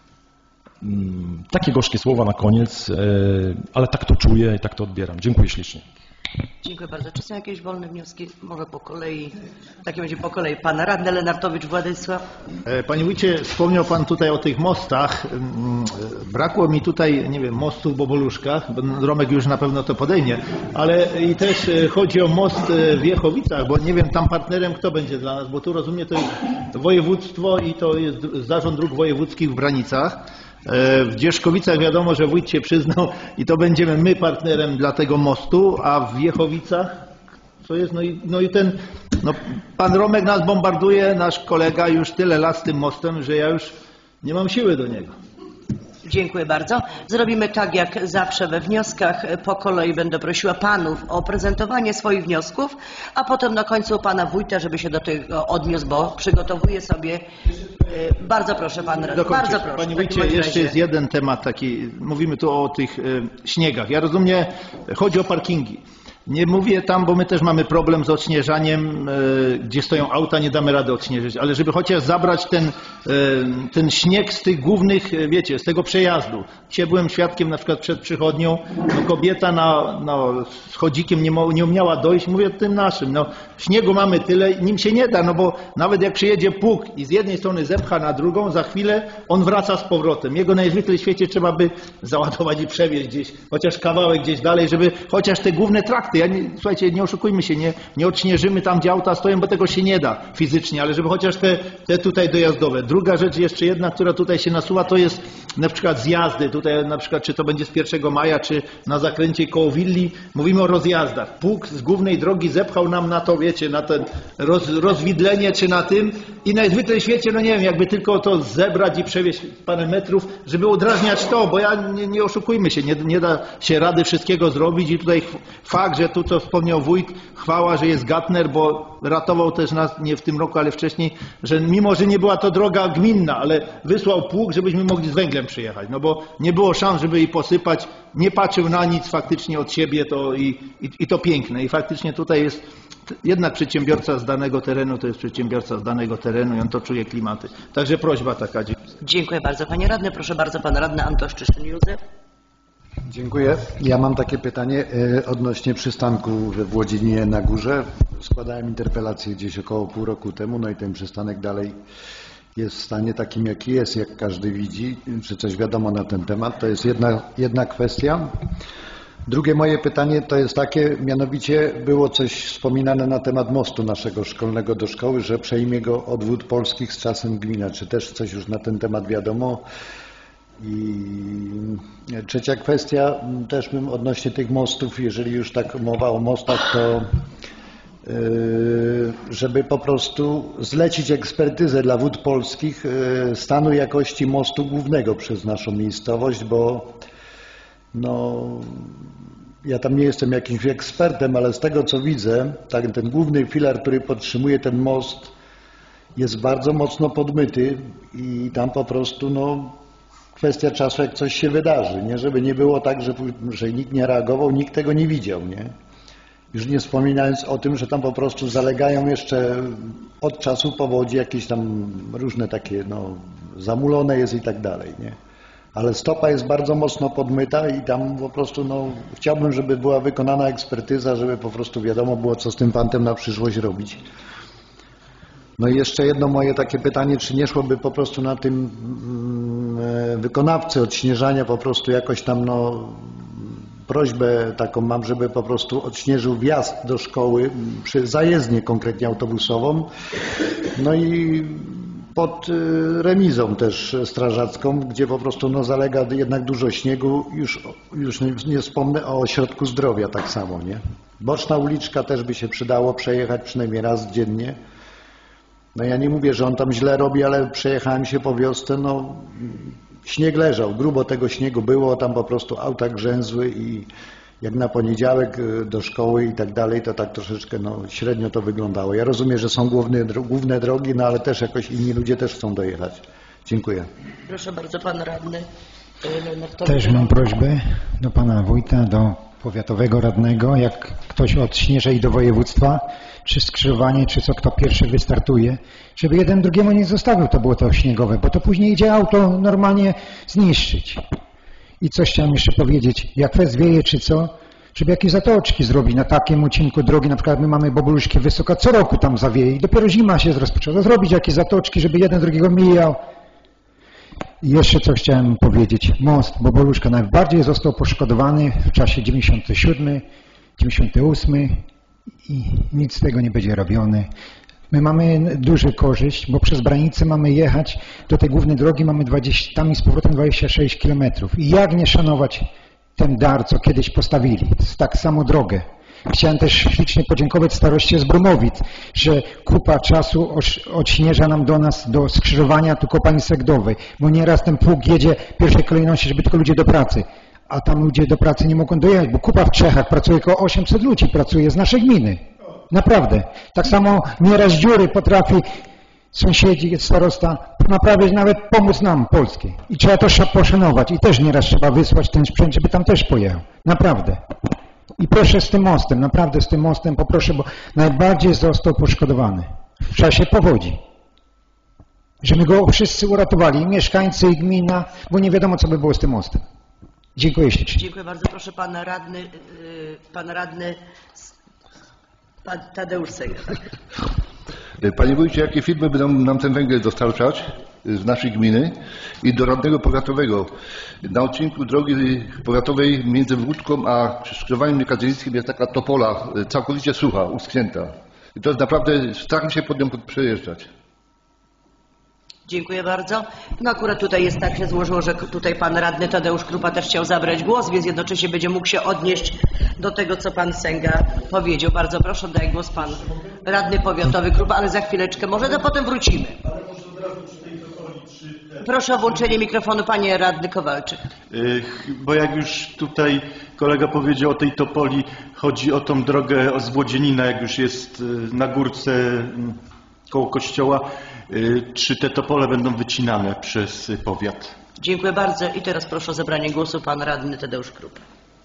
Speaker 11: Takie gorzkie słowa na koniec, ale tak to czuję i tak to odbieram. Dziękuję ślicznie.
Speaker 2: Dziękuję bardzo. Czy są jakieś wolne wnioski? Może po kolei. W takim razie po kolei. Pan radny Lenartowicz Władysław.
Speaker 10: Panie wójcie, wspomniał pan tutaj o tych mostach. Brakło mi tutaj, nie wiem, mostu w Boboluszkach, bo Romek już na pewno to podejmie, ale i też chodzi o most w Jechowicach, bo nie wiem tam partnerem kto będzie dla nas, bo tu rozumiem to jest województwo i to jest Zarząd Dróg Wojewódzkich w Branicach. W Dzierzkowicach wiadomo, że wójt się przyznał i to będziemy my partnerem dla tego mostu, a w Jechowicach co jest? Pan Romek nas bombarduje, nasz kolega już tyle lat z tym mostem, że ja już nie mam siły do niego.
Speaker 2: Dziękuję bardzo. Zrobimy tak jak zawsze we wnioskach. Po kolei będę prosiła panów o prezentowanie swoich wniosków, a potem na końcu pana wójta, żeby się do tego odniósł, bo przygotowuję sobie. Bardzo proszę pan radny. Bardzo proszę.
Speaker 10: Panie wójcie, jeszcze jest jeden temat taki. Mówimy tu o tych śniegach. Ja rozumiem, chodzi o parkingi. Nie mówię tam, bo my też mamy problem z odśnieżaniem, gdzie stoją auta, nie damy rady odśnieżyć, ale żeby chociaż zabrać ten śnieg z tych głównych, wiecie, z tego przejazdu. Dzisiaj byłem świadkiem na przykład przed przychodnią, kobieta z chodzikiem nie umiała dojść, mówię o tym naszym, śniegu mamy tyle, nim się nie da, bo nawet jak przyjedzie pług i z jednej strony zepcha na drugą, za chwilę on wraca z powrotem. Jego najzwyczajniej w świecie trzeba by załadować i przewieźć gdzieś, chociaż kawałek gdzieś dalej, żeby chociaż te główne trakty. Słuchajcie, nie oszukujmy się, nie odśnieżymy tam, gdzie auta stoją, bo tego się nie da fizycznie, ale żeby chociaż te tutaj dojazdowe. Druga rzecz, jeszcze jedna, która tutaj się nasuwa, to jest na przykład zjazdy. Tutaj na przykład, czy to będzie z 1 maja, czy na zakręcie koło willi. Mówimy o rozjazdach. Pług z głównej drogi zepchał nam na to, wiecie, na ten rozwidlenie, czy na tym. I najzwyczajniej w świecie, nie wiem, jakby tylko to zebrać i przewieźć parę metrów, żeby udrażniać to, bo nie oszukujmy się, nie da się rady wszystkiego zrobić i tutaj fakt, że tu co wspomniał wójt, chwała, że jest Gatner, bo ratował też nas nie w tym roku, ale wcześniej, że mimo, że nie była to droga gminna, ale wysłał pług, żebyśmy mogli z węglem przyjechać, bo nie było szans, żeby jej posypać, nie patrzył na nic faktycznie od siebie i to piękne i faktycznie tutaj jest jednak przedsiębiorca z danego terenu, to jest przedsiębiorca z danego terenu i on to czuje klimaty. Także prośba taka.
Speaker 2: Dziękuję bardzo panie radny. Proszę bardzo pan radny Antoś Czyszyn-Józef.
Speaker 16: Dziękuję. Ja mam takie pytanie odnośnie przystanku we Włodzinie na Górze. Składałem interpelację gdzieś około pół roku temu, i ten przystanek dalej jest w stanie takim, jaki jest, jak każdy widzi, czy coś wiadomo na ten temat. To jest jedna kwestia. Drugie moje pytanie to jest takie, mianowicie było coś wspominane na temat mostu naszego szkolnego do szkoły, że przejmie go Odwód Polskich z czasem gmina. Czy też coś już na ten temat wiadomo? I trzecia kwestia, też bym odnośnie tych mostów, jeżeli już tak mowa o mostach, to żeby po prostu zlecić ekspertyzę dla Wód Polskich stanu jakości mostu głównego przez naszą miejscowość, bo ja tam nie jestem jakimś ekspertem, ale z tego co widzę, ten główny filar, który podtrzymuje ten most, jest bardzo mocno podmyty i tam po prostu kwestia czasu, jak coś się wydarzy, nie? Żeby nie było tak, że nikt nie reagował, nikt tego nie widział, nie? Już nie wspominając o tym, że tam po prostu zalegają jeszcze od czasu powodzi jakieś tam różne takie, zamulone jest i tak dalej, nie? Ale stopa jest bardzo mocno podmyta i tam po prostu, chciałbym, żeby była wykonana ekspertyza, żeby po prostu wiadomo było, co z tym pantem na przyszłość robić. No i jeszcze jedno moje takie pytanie, czy nie szłoby po prostu na tym wykonawcy odśnieżania po prostu jakoś tam, prośbę taką mam, żeby po prostu odśnieżył wjazd do szkoły, przy zajezdnię konkretnie autobusową, no i pod remizą też strażacką, gdzie po prostu zalega jednak dużo śniegu, już nie wspomnę o ośrodku zdrowia tak samo, nie? Boczna uliczka też by się przydało przejechać przynajmniej raz dziennie. No ja nie mówię, że on tam źle robi, ale przejechałem się po wiosce, śnieg leżał, grubo tego śniegu było, tam po prostu auta grzęzły i jak na poniedziałek do szkoły i tak dalej, to tak troszeczkę średnio to wyglądało. Ja rozumiem, że są główne drogi, ale też jakoś inni ludzie też chcą dojechać. Dziękuję.
Speaker 2: Proszę bardzo, pan radny.
Speaker 8: Też mam prośbę do pana wójta, do powiatowego radnego, jak ktoś odśnieży i do województwa, czy skrzyżowanie, czy kto pierwszy wystartuje, żeby jeden drugiemu nie zostawił to błoto śniegowe, bo to później idzie auto normalnie zniszczyć. I coś chciałem jeszcze powiedzieć, jak fest wieje czy co, żeby jakieś zatoczki zrobić na takim odcinku drogi, na przykład my mamy Boboluszki Wysoka, co roku tam zawieje i dopiero zima się rozpoczęła, zrobić jakieś zatoczki, żeby jeden drugiego mijał. I jeszcze co chciałem powiedzieć, most Boboluszka najbardziej został poszkodowany w czasie 97, 98 i nic z tego nie będzie robione. My mamy duży korzyść, bo przez Branicę mamy jechać do tej głównej drogi, mamy 20, tam i z powrotem 26 km. I jak nie szanować ten dar, co kiedyś postawili? To jest tak samo drogę. Chciałem też ślicznie podziękować staroście z Brunowic, że kupa czasu odśnieża nam do nas do skrzyżowania tu kopalni Segdowej, bo nieraz ten pług jedzie w pierwszej kolejności, żeby tylko ludzie do pracy, a tam ludzie do pracy nie mogą dojechać, bo kupa w Czechach pracuje, około 800 ludzi pracuje z naszej gminy. Naprawdę. Tak samo nieraz dziury potrafi sąsiedzi, starosta naprawiać, nawet pomóc nam, Polskiej. I trzeba to poszanować i też nieraz trzeba wysłać ten sprzęt, żeby tam też pojechał. Naprawdę. I proszę z tym mostem, naprawdę z tym mostem poproszę, bo najbardziej został poszkodowany w czasie powodzi. Że my go wszyscy uratowali, i mieszkańcy, i gmina, bo nie wiadomo, co by było z tym mostem. Dziękuję ślicznie.
Speaker 2: Dziękuję bardzo. Proszę pan radny Tadeusz Sega.
Speaker 17: Panie wójcie, jakie firmy będą nam ten węgiel dostarczać z naszej gminy i do radnego powiatowego? Na odcinku drogi powiatowej między Włódką a skrzyżowaniem Niekadzielnickim jest taka topola całkowicie sucha, uschnięta. I to jest naprawdę, strach mi się pod nią przejeżdżać.
Speaker 2: Dziękuję bardzo. No akurat tutaj jest tak się złożyło, że tutaj pan radny Tadeusz Krupa też chciał zabrać głos, więc jednocześnie będzie mógł się odnieść do tego, co pan Sęga powiedział. Bardzo proszę, daję głos pan radny powiatowy Krupa, ale za chwileczkę, może to potem wrócimy. Proszę o włączenie mikrofonu, panie radny Kowalczyk.
Speaker 13: Bo jak już tutaj kolega powiedział o tej topoli, chodzi o tą drogę z Włodzienina, jak już jest na górce koło kościoła, czy te topole będą wycinane przez powiat?
Speaker 2: Dziękuję bardzo i teraz proszę o zabranie głosu pan radny Tadeusz Krupa.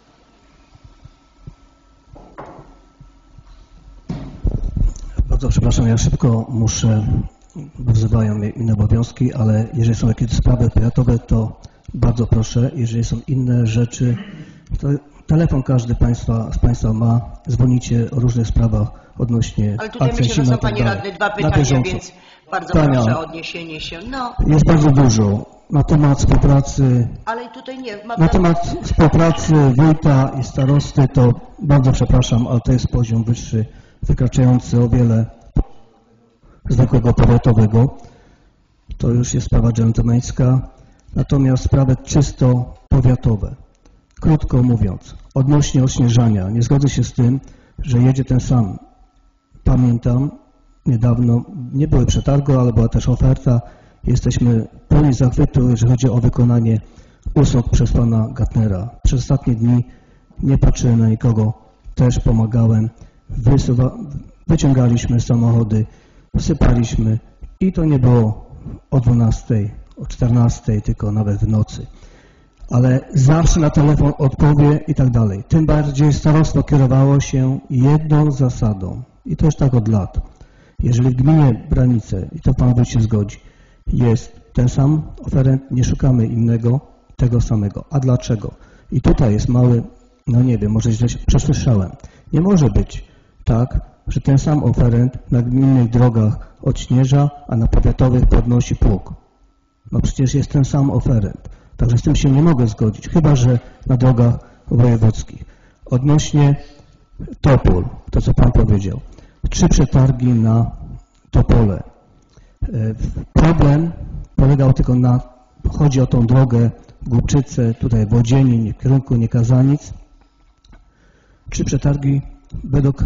Speaker 14: Bardzo przepraszam, ja szybko muszę, bo wzywają mnie inne obowiązki, ale jeżeli są jakieś sprawy powiatowe, to bardzo proszę, jeżeli są inne rzeczy, to telefon każdy z Państwa ma, dzwonicie o różnych sprawach odnośnie
Speaker 2: ale tutaj myślę, że są Panie Radny dwa pytania, więc bardzo proszę o odniesienie się. No.
Speaker 14: Jest bardzo dużo na temat współpracy.
Speaker 2: Ale tutaj nie.
Speaker 14: Na temat współpracy wójta i starosty to bardzo przepraszam, ale to jest poziom wyższy, wykraczający o wiele zwykłego powiatowego. To już jest sprawa dżentelmeńska. Natomiast sprawy czysto powiatowe. Krótko mówiąc, odnośnie odśnieżania, nie zgodzę się z tym, że jedzie ten sam. Pamiętam, niedawno nie były przetargi, ale była też oferta. Jesteśmy pełni zachwytu, jeżeli chodzi o wykonanie usług przez pana Gartnera. Przez ostatnie dni nie patrzyłem na nikogo, też pomagałem. Wyciągaliśmy samochody, sypaliśmy i to nie było o 12, o 14, tylko nawet w nocy. Ale zawsze na telefon odpowie i tak dalej. Tym bardziej starostwo kierowało się jedną zasadą i to już tak od lat. Jeżeli w gminie Branice, i to Pan się zgodzi, jest ten sam oferent, nie szukamy innego, tego samego. A dlaczego? I tutaj jest mały, no nie wiem, może źle przesłyszałem. Nie może być tak, że ten sam oferent na gminnych drogach odśnieża, a na powiatowych podnosi pług. No przecież jest ten sam oferent. Także z tym się nie mogę zgodzić, chyba że na drogach wojewódzkich. Odnośnie Topól, to co Pan powiedział. 3 przetargi na Topole. Problem polegał tylko na, chodzi o tą drogę Głubczyce, tutaj Wodzieniń, w kierunku Niekazanic. 3 przetargi według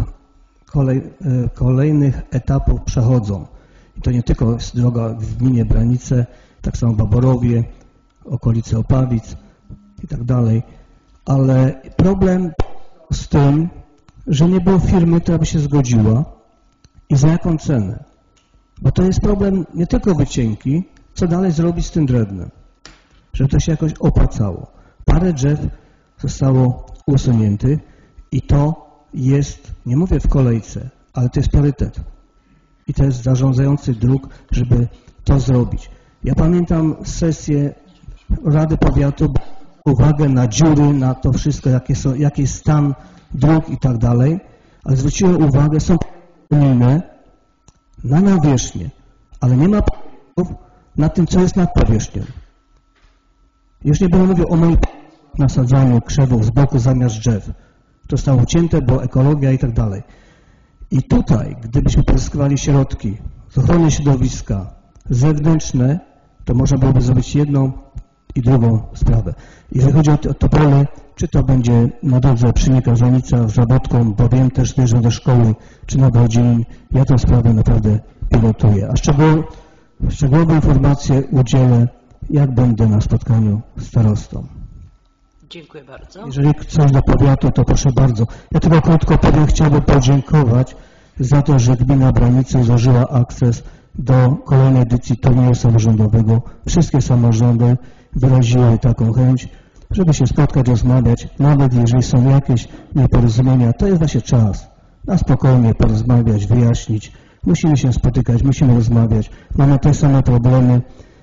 Speaker 14: kolejnych etapów przechodzą. I to nie tylko jest droga w gminie Branice, tak samo Baborowie, okolice Opawic i tak dalej. Ale problem z tym, że nie było firmy, która by się zgodziła i za jaką cenę. Bo to jest problem nie tylko wycinki, co dalej zrobić z tym drewnem, żeby to się jakoś opłacało. Parę drzew zostało usuniętych i to jest, nie mówię w kolejce, ale to jest priorytet. I to jest zarządzający dróg, żeby to zrobić. Ja pamiętam sesję Rady Powiatu, uwagę na dziury, na to wszystko, jaki jest stan dróg i tak dalej, ale zwróciłem uwagę, są unijne na nawierzchnię, ale nie ma na tym, co jest nad powierzchnią. Już nie będę mówił o moim nasadzaniu krzewów z boku zamiast drzew. To zostało ucięte, bo ekologia i tak dalej. I tutaj, gdybyśmy pozyskiwali środki z ochrony środowiska zewnętrzne, to można byłoby zrobić jedną i drugą sprawę. Jeżeli chodzi o Topole, czy to będzie na drodze przy Niekazanica z Zabotką, bo wiem też, że do szkoły, czy na Wodzień, ja tę sprawę naprawdę pilotuję. A szczegółowe informacje udzielę, jak będę na spotkaniu z starostą.
Speaker 2: Dziękuję bardzo.
Speaker 14: Jeżeli coś do powiatu, to proszę bardzo. Ja tylko krótko powiem, chciałbym podziękować za to, że gmina Branice złożyła akces do kolejnej edycji turnieju samorządowego. Wszystkie samorządy wyraziły taką chęć, żeby się spotkać, rozmawiać, nawet jeżeli są jakieś nieporozumienia, to jest właśnie czas na spokojnie porozmawiać, wyjaśnić. Musimy się spotykać, musimy rozmawiać. Mamy te same problemy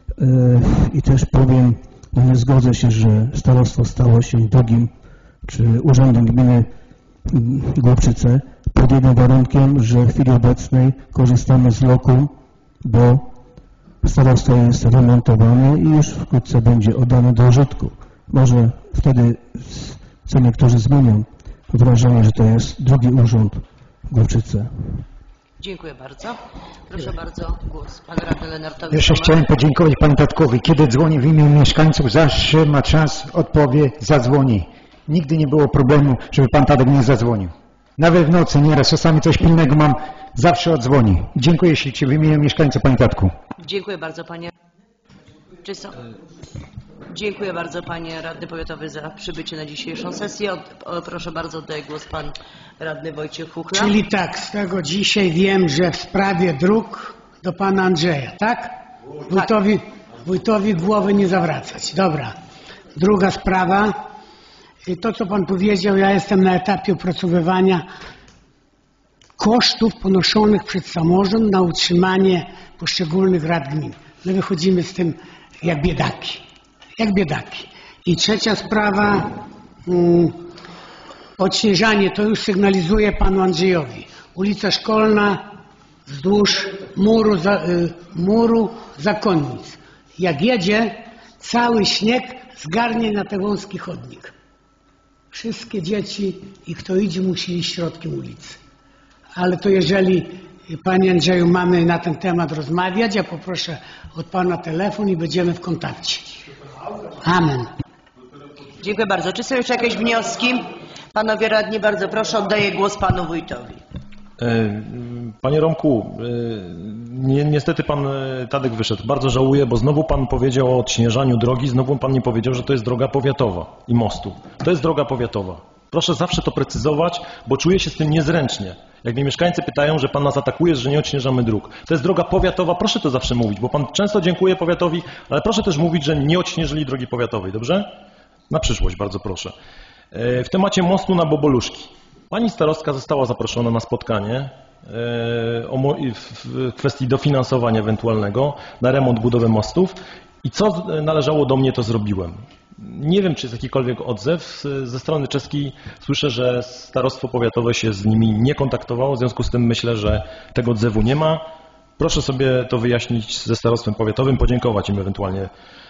Speaker 14: i też powiem, no nie zgodzę się, że starostwo stało się drugim, czy urzędem gminy Głubczyce pod jednym warunkiem, że w chwili obecnej korzystamy z lokum, bo starostwo jest remontowane i już wkrótce będzie oddane do użytku. Może wtedy, co niektórzy zmienią, wrażenie, że to jest drugi urząd w Głubczyce.
Speaker 2: Dziękuję bardzo. Proszę bardzo, głos pan radny Lenartowi.
Speaker 8: Jeszcze chciałem podziękować panu Tatkowi. Kiedy dzwoni w imię mieszkańców, zawsze ma czas, odpowie, zadzwoni. Nigdy nie było problemu, żeby pan Tadek nie zadzwonił. Nawet w nocy, nieraz, czasami coś pilnego mam, zawsze odzwoni. Dziękuję ślicznie w imieniu mieszkańców, panie Tatku.
Speaker 2: Dziękuję bardzo, panie. Czy są? Dziękuję bardzo, panie radny powiatowy, za przybycie na dzisiejszą sesję. Proszę bardzo, oddaję głos pan radny Wojciech Chuchla.
Speaker 1: Czyli tak, z tego dzisiaj wiem, że w sprawie dróg do pana Andrzeja, tak? Wójtowi głowy nie zawracać. Dobra. Druga sprawa. To, co pan powiedział, ja jestem na etapie opracowywania kosztów ponoszonych przez samorząd na utrzymanie poszczególnych rad gmin. My wychodzimy z tym jak biedaki. Jak biedaki. I trzecia sprawa, odśnieżanie, to już sygnalizuję panu Andrzejowi. Ulica Szkolna wzdłuż muru Zakonnic. Jak jedzie, cały śnieg zgarnie na ten wąski chodnik. Wszystkie dzieci i kto idzie musi iść środkiem ulicy. Ale to jeżeli, panie Andrzeju, mamy na ten temat rozmawiać, ja poproszę od pana telefon i będziemy w kontakcie. Amen.
Speaker 2: Dziękuję bardzo. Czy są jeszcze jakieś wnioski? Panowie radni, bardzo proszę, oddaję głos panu wójtowi.
Speaker 11: Panie Romku, niestety pan Tadek wyszedł. Bardzo żałuję, bo znowu pan powiedział o odśnieżaniu drogi, znowu pan nie powiedział, że to jest droga powiatowa i mostu. To jest droga powiatowa. Proszę zawsze to precyzować, bo czuję się z tym niezręcznie. Jak mnie mieszkańcy pytają, że pan nas atakuje, że nie odśnieżamy dróg. To jest droga powiatowa, proszę to zawsze mówić, bo pan często dziękuję powiatowi, ale proszę też mówić, że nie odśnieżyli drogi powiatowej, dobrze? Na przyszłość, bardzo proszę. W temacie mostu na Boboluszki. Pani starostka została zaproszona na spotkanie w kwestii dofinansowania ewentualnego na remont, budowę mostów i co należało do mnie, to zrobiłem. Nie wiem, czy jest jakikolwiek odzew. Ze strony czeskiej słyszę, że starostwo powiatowe się z nimi nie kontaktowało, w związku z tym myślę, że tego odzewu nie ma. Proszę sobie to wyjaśnić ze starostwem powiatowym, podziękować im ewentualnie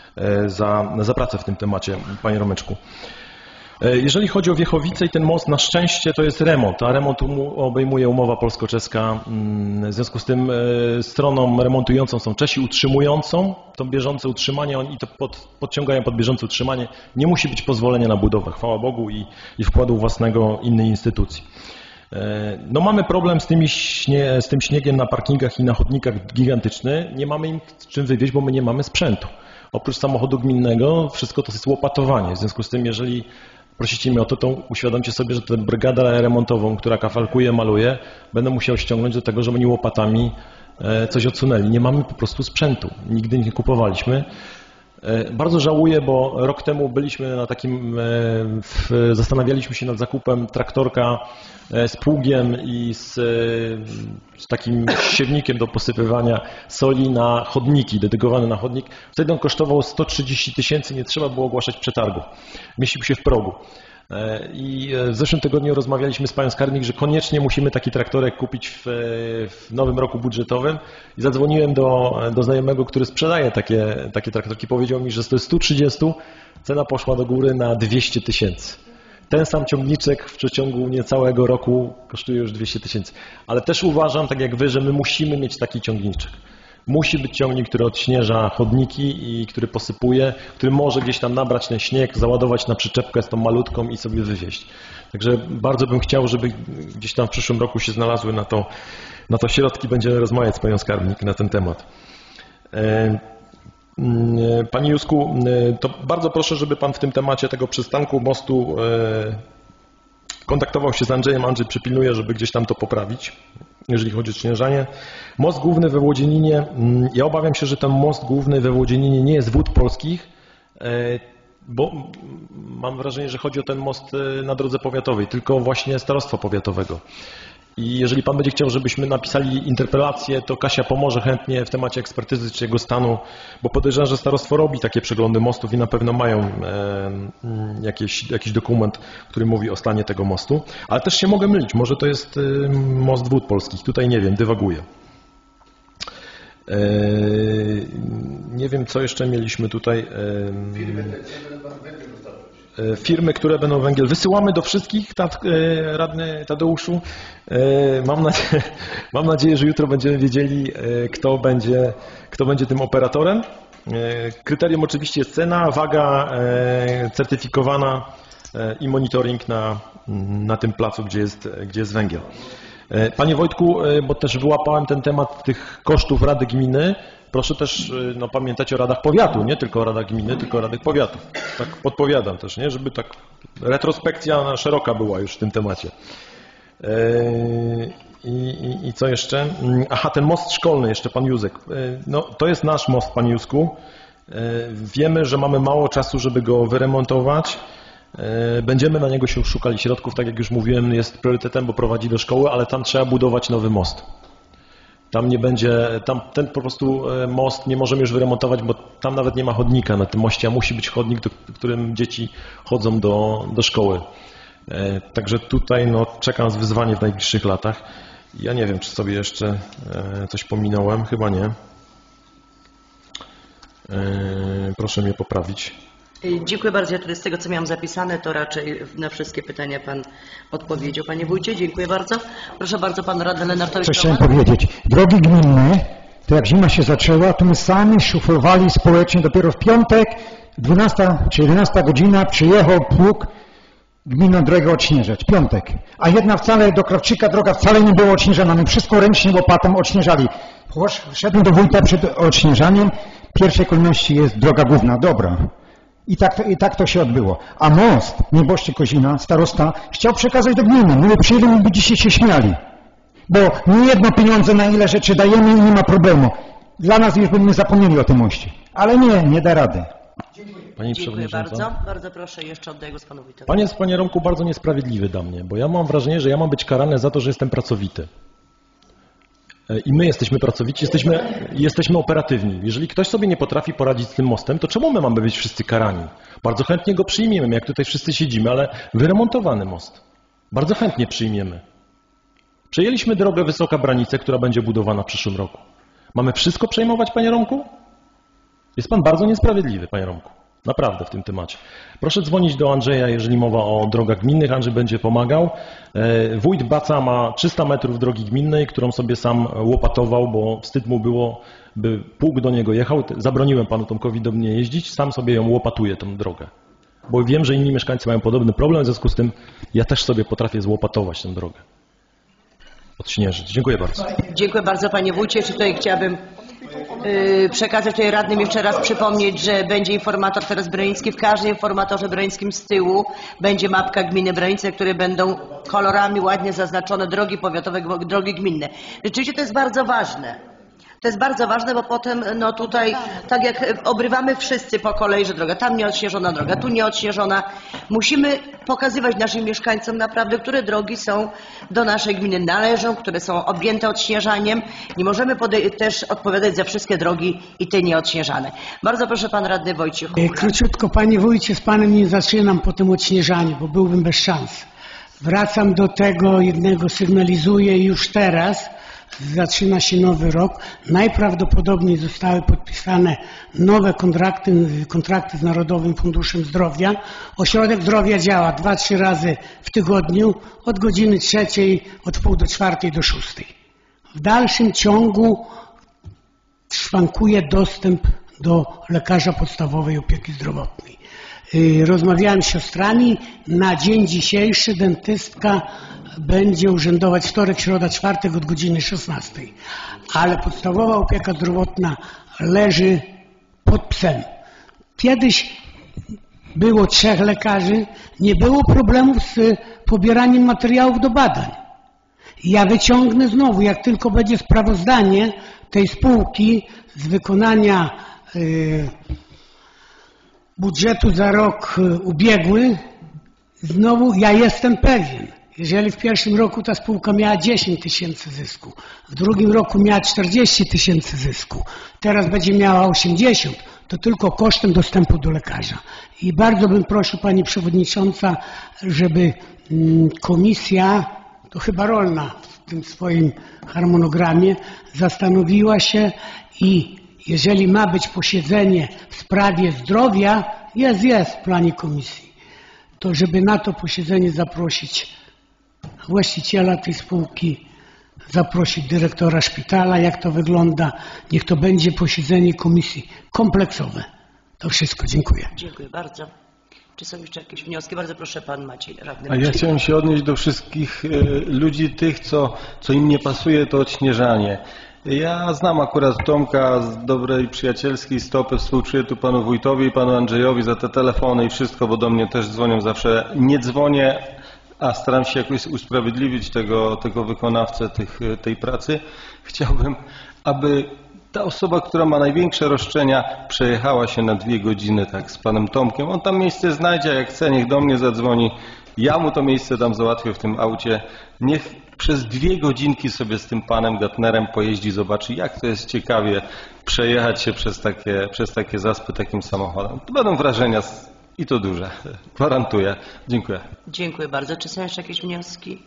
Speaker 11: za pracę w tym temacie, panie Romeczku. Jeżeli chodzi o Wiechowice i ten most, na szczęście to jest remont, a remont obejmuje umowa polsko-czeska. W związku z tym stroną remontującą są Czesi, utrzymującą to bieżące utrzymanie, oni to podciągają pod bieżące utrzymanie. Nie musi być pozwolenia na budowę, chwała Bogu, i wkładu własnego innej instytucji. No mamy problem z tym śniegiem na parkingach i na chodnikach gigantyczny. Nie mamy im czym wywieźć, bo my nie mamy sprzętu. Oprócz samochodu gminnego wszystko to jest łopatowanie. W związku z tym, jeżeli prosicie mnie o to, to uświadomcie sobie, że tę brygadę remontową, która kafalkuje, maluje, będę musiał ściągnąć do tego, żeby oni łopatami coś odsunęli. Nie mamy po prostu sprzętu. Nigdy nie kupowaliśmy. Bardzo żałuję, bo rok temu byliśmy na takim, zastanawialiśmy się nad zakupem traktorka z pługiem i z takim siewnikiem do posypywania soli na chodniki, dedykowany na chodnik. Wtedy on kosztował 130 000, nie trzeba było ogłaszać przetargu. Mieścił się w progu. I w zeszłym tygodniu rozmawialiśmy z panią skarbnik, że koniecznie musimy taki traktorek kupić w nowym roku budżetowym i zadzwoniłem do znajomego, który sprzedaje takie traktorki. Powiedział mi, że z 130 cena poszła do góry na 200 000. Ten sam ciągniczek w przeciągu niecałego roku kosztuje już 200 000. Ale też uważam, tak jak wy, że my musimy mieć taki ciągniczek. Musi być ciągnik, który odśnieża chodniki i który posypuje, który może gdzieś tam nabrać ten śnieg, załadować na przyczepkę z tą malutką i sobie wywieźć. Także bardzo bym chciał, żeby gdzieś tam w przyszłym roku się znalazły na to środki. Będziemy rozmawiać z panią skarbnik na ten temat. Panie Jusku, to bardzo proszę, żeby pan w tym temacie tego przystanku mostu kontaktował się z Andrzejem. Andrzej przypilnuje, żeby gdzieś tam to poprawić, jeżeli chodzi o odśnieżanie. Most główny we Włodzininie. Ja obawiam się, że ten most główny we Włodzininie nie jest Wód Polskich, bo mam wrażenie, że chodzi o ten most na drodze powiatowej, tylko właśnie starostwa powiatowego. I jeżeli pan będzie chciał, żebyśmy napisali interpelację, to Kasia pomoże chętnie w temacie ekspertyzy czy jego stanu, bo podejrzewam, że starostwo robi takie przeglądy mostów i na pewno mają jakiś dokument, który mówi o stanie tego mostu. Ale też się mogę mylić, może to jest most Wód Polskich, tutaj nie wiem, dywaguję. Nie wiem, co jeszcze mieliśmy tutaj. Firmy, które będą węgiel. Wysyłamy do wszystkich, radny Tadeuszu. Mam nadzieję, że jutro będziemy wiedzieli, kto będzie tym operatorem. Kryterium oczywiście jest cena, waga certyfikowana i monitoring na tym placu, gdzie jest węgiel. Panie Wojtku, bo też wyłapałem ten temat tych kosztów Rady Gminy. Proszę też pamiętać o radach powiatu, nie tylko o radach gminy, tylko o radach powiatu. Tak podpowiadam też, nie? Żeby tak retrospekcja szeroka była już w tym temacie. I co jeszcze? Aha, ten most szkolny jeszcze, pan Józek. No, to jest nasz most, panie Józku. Wiemy, że mamy mało czasu, żeby go wyremontować. Będziemy na niego się szukali środków, tak jak już mówiłem, jest priorytetem, bo prowadzi do szkoły, ale tam trzeba budować nowy most. Tam nie będzie, ten po prostu most nie możemy już wyremontować, bo tam nawet nie ma chodnika na tym moście, a musi być chodnik, którym dzieci chodzą do szkoły. Także tutaj czeka nas wyzwanie w najbliższych latach. Ja nie wiem, czy sobie jeszcze coś pominąłem, chyba nie. Proszę mnie poprawić.
Speaker 2: Dziękuję bardzo. Ja tutaj z tego, co miałam zapisane, to raczej na wszystkie pytania pan odpowiedział. Panie wójcie, dziękuję bardzo. Proszę bardzo, pan radny Lenartowicz.
Speaker 8: Coś chciałem powiedzieć. Drogi gminne, to jak zima się zaczęła, to my sami szuflowali społecznie. Dopiero w piątek, 12 czy 11 godzina przyjechał pług gminną drogę odśnieżać. Piątek. A jedna wcale do Krawczyka droga wcale nie była odśnieżana. My wszystko ręcznie łopatą odśnieżali. Szedłem do wójta przed odśnieżaniem. W pierwszej kolejności jest droga główna. Dobra. I tak to się odbyło. A most, nieboszczyk Kozina, starosta, chciał przekazać do gminy. My przyjęli, my by dzisiaj się śmiali. Bo nie jedno pieniądze, na ile rzeczy dajemy i nie ma problemu. Dla nas już byśmy zapomnieli o tym moście. Ale nie da rady.
Speaker 11: Pani
Speaker 2: Dziękuję
Speaker 11: Przewodnicząca.
Speaker 2: bardzo. Bardzo proszę, jeszcze oddaję głos panu wójtowi.
Speaker 11: Pan jest, panie Romku, bardzo niesprawiedliwy dla mnie, bo ja mam wrażenie, że ja mam być karany za to, że jestem pracowity. I my jesteśmy pracowici, jesteśmy operatywni. Jeżeli ktoś sobie nie potrafi poradzić z tym mostem, to czemu my mamy być wszyscy karani? Bardzo chętnie go przyjmiemy, jak tutaj wszyscy siedzimy, ale wyremontowany most. Bardzo chętnie przyjmiemy. Przejęliśmy drogę Wysoka Branica, która będzie budowana w przyszłym roku. Mamy wszystko przejmować, panie Romku? Jest pan bardzo niesprawiedliwy, panie Romku. Naprawdę w tym temacie. Proszę dzwonić do Andrzeja, jeżeli mowa o drogach gminnych. Andrzej będzie pomagał. Wójt Baca ma 300 metrów drogi gminnej, którą sobie sam łopatował, bo wstyd mu było, by pług do niego jechał. Zabroniłem panu Tomkowi do mnie jeździć, sam sobie ją łopatuje, tę drogę. Bo wiem, że inni mieszkańcy mają podobny problem, w związku z tym ja też sobie potrafię złopatować tę drogę. Odśnieżyć. Dziękuję bardzo.
Speaker 2: Dziękuję bardzo panie wójcie. Czy tutaj chciałabym przekazać tutaj radnym jeszcze raz przypomnieć, że będzie informator teraz Broniński. W każdym informatorze bronińskim z tyłu będzie mapka gminy Bronice, które będą kolorami ładnie zaznaczone drogi powiatowe, drogi gminne. Rzeczywiście to jest bardzo ważne. To jest bardzo ważne, bo potem no tutaj, tak jak obrywamy wszyscy po kolei, że droga tam nieodśnieżona, droga tu nieodśnieżona. Musimy pokazywać naszym mieszkańcom naprawdę, które drogi są do naszej gminy należą, które są objęte odśnieżaniem. Nie możemy też odpowiadać za wszystkie drogi i te nieodśnieżane. Bardzo proszę pan radny Wojciech.
Speaker 1: Króciutko, panie wójcie, z panem nie zaczynam po tym odśnieżaniu, bo byłbym bez szans. Wracam do tego jednego, sygnalizuję już teraz. Zaczyna się nowy rok. Najprawdopodobniej zostały podpisane nowe kontrakty z Narodowym Funduszem Zdrowia. Ośrodek zdrowia działa 2-3 razy w tygodniu, od godziny 3, od wpół do 4 do 6. W dalszym ciągu szwankuje dostęp do lekarza podstawowej opieki zdrowotnej. Rozmawiałem z siostrami. Na dzień dzisiejszy dentystka będzie urzędować wtorek, środa, czwartek od godziny 16. Ale podstawowa opieka zdrowotna leży pod psem. Kiedyś było 3 lekarzy, nie było problemów z pobieraniem materiałów do badań. Ja wyciągnę znowu, jak tylko będzie sprawozdanie tej spółki z wykonania budżetu za rok ubiegły, znowu ja jestem pewien, jeżeli w pierwszym roku ta spółka miała 10 tysięcy zysku, w drugim roku miała 40 tysięcy zysku, teraz będzie miała 80, to tylko kosztem dostępu do lekarza. I bardzo bym prosił pani przewodnicząca, żeby komisja, to chyba rolna w tym swoim harmonogramie, zastanowiła się i jeżeli ma być posiedzenie w sprawie zdrowia, jest w planie komisji, to żeby na to posiedzenie zaprosić właściciela tej spółki, zaprosić dyrektora szpitala, jak to wygląda. Niech to będzie posiedzenie komisji kompleksowe. To wszystko. Dziękuję.
Speaker 2: Dziękuję bardzo. Czy są jeszcze jakieś wnioski? Bardzo proszę pan Maciej, radny.
Speaker 7: A ja chciałem się odnieść do wszystkich ludzi tych, co im nie pasuje, to odśnieżanie. Ja znam akurat Tomka z dobrej przyjacielskiej stopy, współczuję tu panu wójtowi i panu Andrzejowi za te telefony i wszystko, bo do mnie też dzwonią zawsze. Nie dzwonię, a staram się jakoś usprawiedliwić tego wykonawcę tej pracy. Chciałbym, aby ta osoba, która ma największe roszczenia, przejechała się na 2 godziny tak z panem Tomkiem. On tam miejsce znajdzie, jak chce, niech do mnie zadzwoni. Ja mu to miejsce tam załatwię w tym aucie. Niech przez 2 godzinki sobie z tym panem Gatnerem pojeździ, zobaczy, jak to jest ciekawie przejechać się przez takie zaspy takim samochodem. To będą wrażenia i to duże. Gwarantuję. Dziękuję.
Speaker 2: Dziękuję bardzo. Czy są jeszcze jakieś wnioski?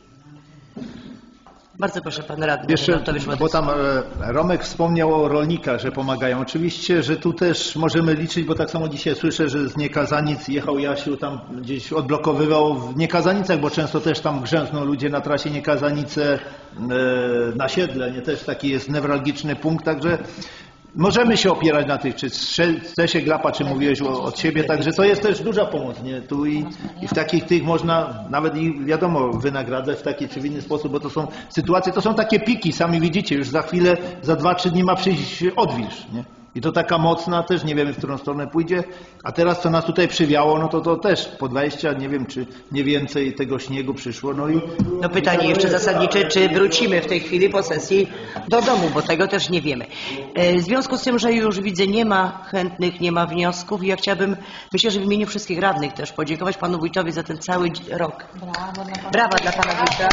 Speaker 2: Bardzo proszę pan radny.
Speaker 10: Jeszcze, bo tam Romek wspomniał o rolnikach, że pomagają. Oczywiście, że tu też możemy liczyć, bo tak samo dzisiaj słyszę, że z Niekazanic jechał Jasiu, tam gdzieś odblokowywał w Niekazanicach, bo często też tam grzęzną ludzie na trasie Niekazanice na Siedle, nie, też taki jest newralgiczny punkt, także możemy się opierać na tych, czy Stesie Glapa, czy mówiłeś od siebie, także to jest też duża pomoc, nie? Tu i w takich tych można nawet i wiadomo wynagradzać w taki czy w inny sposób, bo to są sytuacje, to są takie piki, sami widzicie, już za chwilę, za 2-3 dni ma przyjść odwilż, nie? I to taka mocna, też nie wiemy, w którą stronę pójdzie. A teraz, co nas tutaj przywiało, no to też po 20, nie wiem, czy nie więcej tego śniegu przyszło.
Speaker 2: No pytanie jeszcze zasadnicze, czy wrócimy w tej chwili po sesji do domu, bo tego też nie wiemy. W związku z tym, że już widzę, nie ma chętnych, nie ma wniosków, ja chciałabym, myślę, że w imieniu wszystkich radnych też podziękować panu wójtowi za ten cały rok. Brawa dla pana wójta.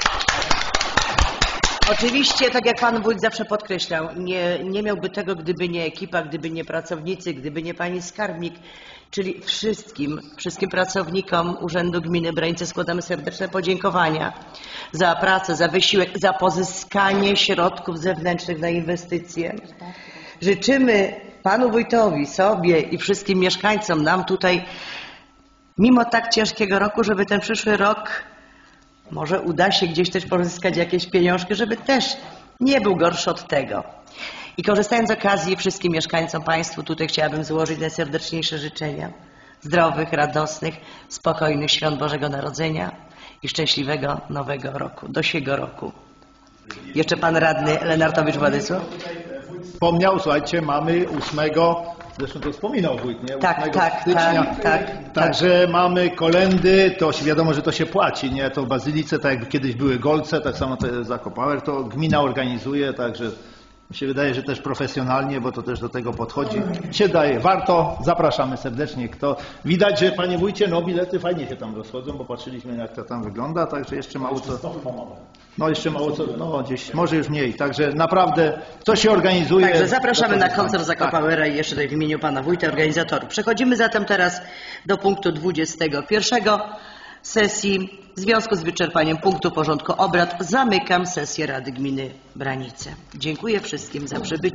Speaker 2: Oczywiście, tak jak pan wójt zawsze podkreślał, nie miałby tego, gdyby nie ekipa, gdyby nie pracownicy, gdyby nie pani skarbnik, czyli wszystkim pracownikom Urzędu Gminy Branice składamy serdeczne podziękowania za pracę, za wysiłek, za pozyskanie środków zewnętrznych na inwestycje. Życzymy panu wójtowi, sobie i wszystkim mieszkańcom, nam tutaj, mimo tak ciężkiego roku, żeby ten przyszły rok może uda się gdzieś też pozyskać jakieś pieniążki, żeby też nie był gorszy od tego. I korzystając z okazji, wszystkim mieszkańcom, państwu tutaj chciałabym złożyć najserdeczniejsze życzenia zdrowych, radosnych, spokojnych świąt Bożego Narodzenia i szczęśliwego nowego roku, do siego roku. Jeszcze pan radny Lenartowicz Władysław?
Speaker 10: Wspomniał, słuchajcie, mamy 8, zresztą to wspominał wójt, nie? 8 stycznia. Także mamy kolędy, to wiadomo, że to się płaci, nie? To w Bazylice, tak jak kiedyś były Golce, tak samo te Zakopower, to gmina organizuje, także mi się wydaje, że też profesjonalnie, bo to też do tego podchodzi. Się daje, warto, zapraszamy serdecznie. Widać, że panie wójcie, no bilety fajnie się tam rozchodzą, bo patrzyliśmy, jak to tam wygląda, także jeszcze mało co. No jeszcze mało co, no gdzieś, może już mniej, także naprawdę to się organizuje.
Speaker 2: Także zapraszamy na koncert Zakopałera i jeszcze tutaj w imieniu pana wójta, organizatorów. Przechodzimy zatem teraz do punktu 21 sesji. W związku z wyczerpaniem punktu porządku obrad zamykam sesję Rady Gminy Branice. Dziękuję wszystkim za przybycie.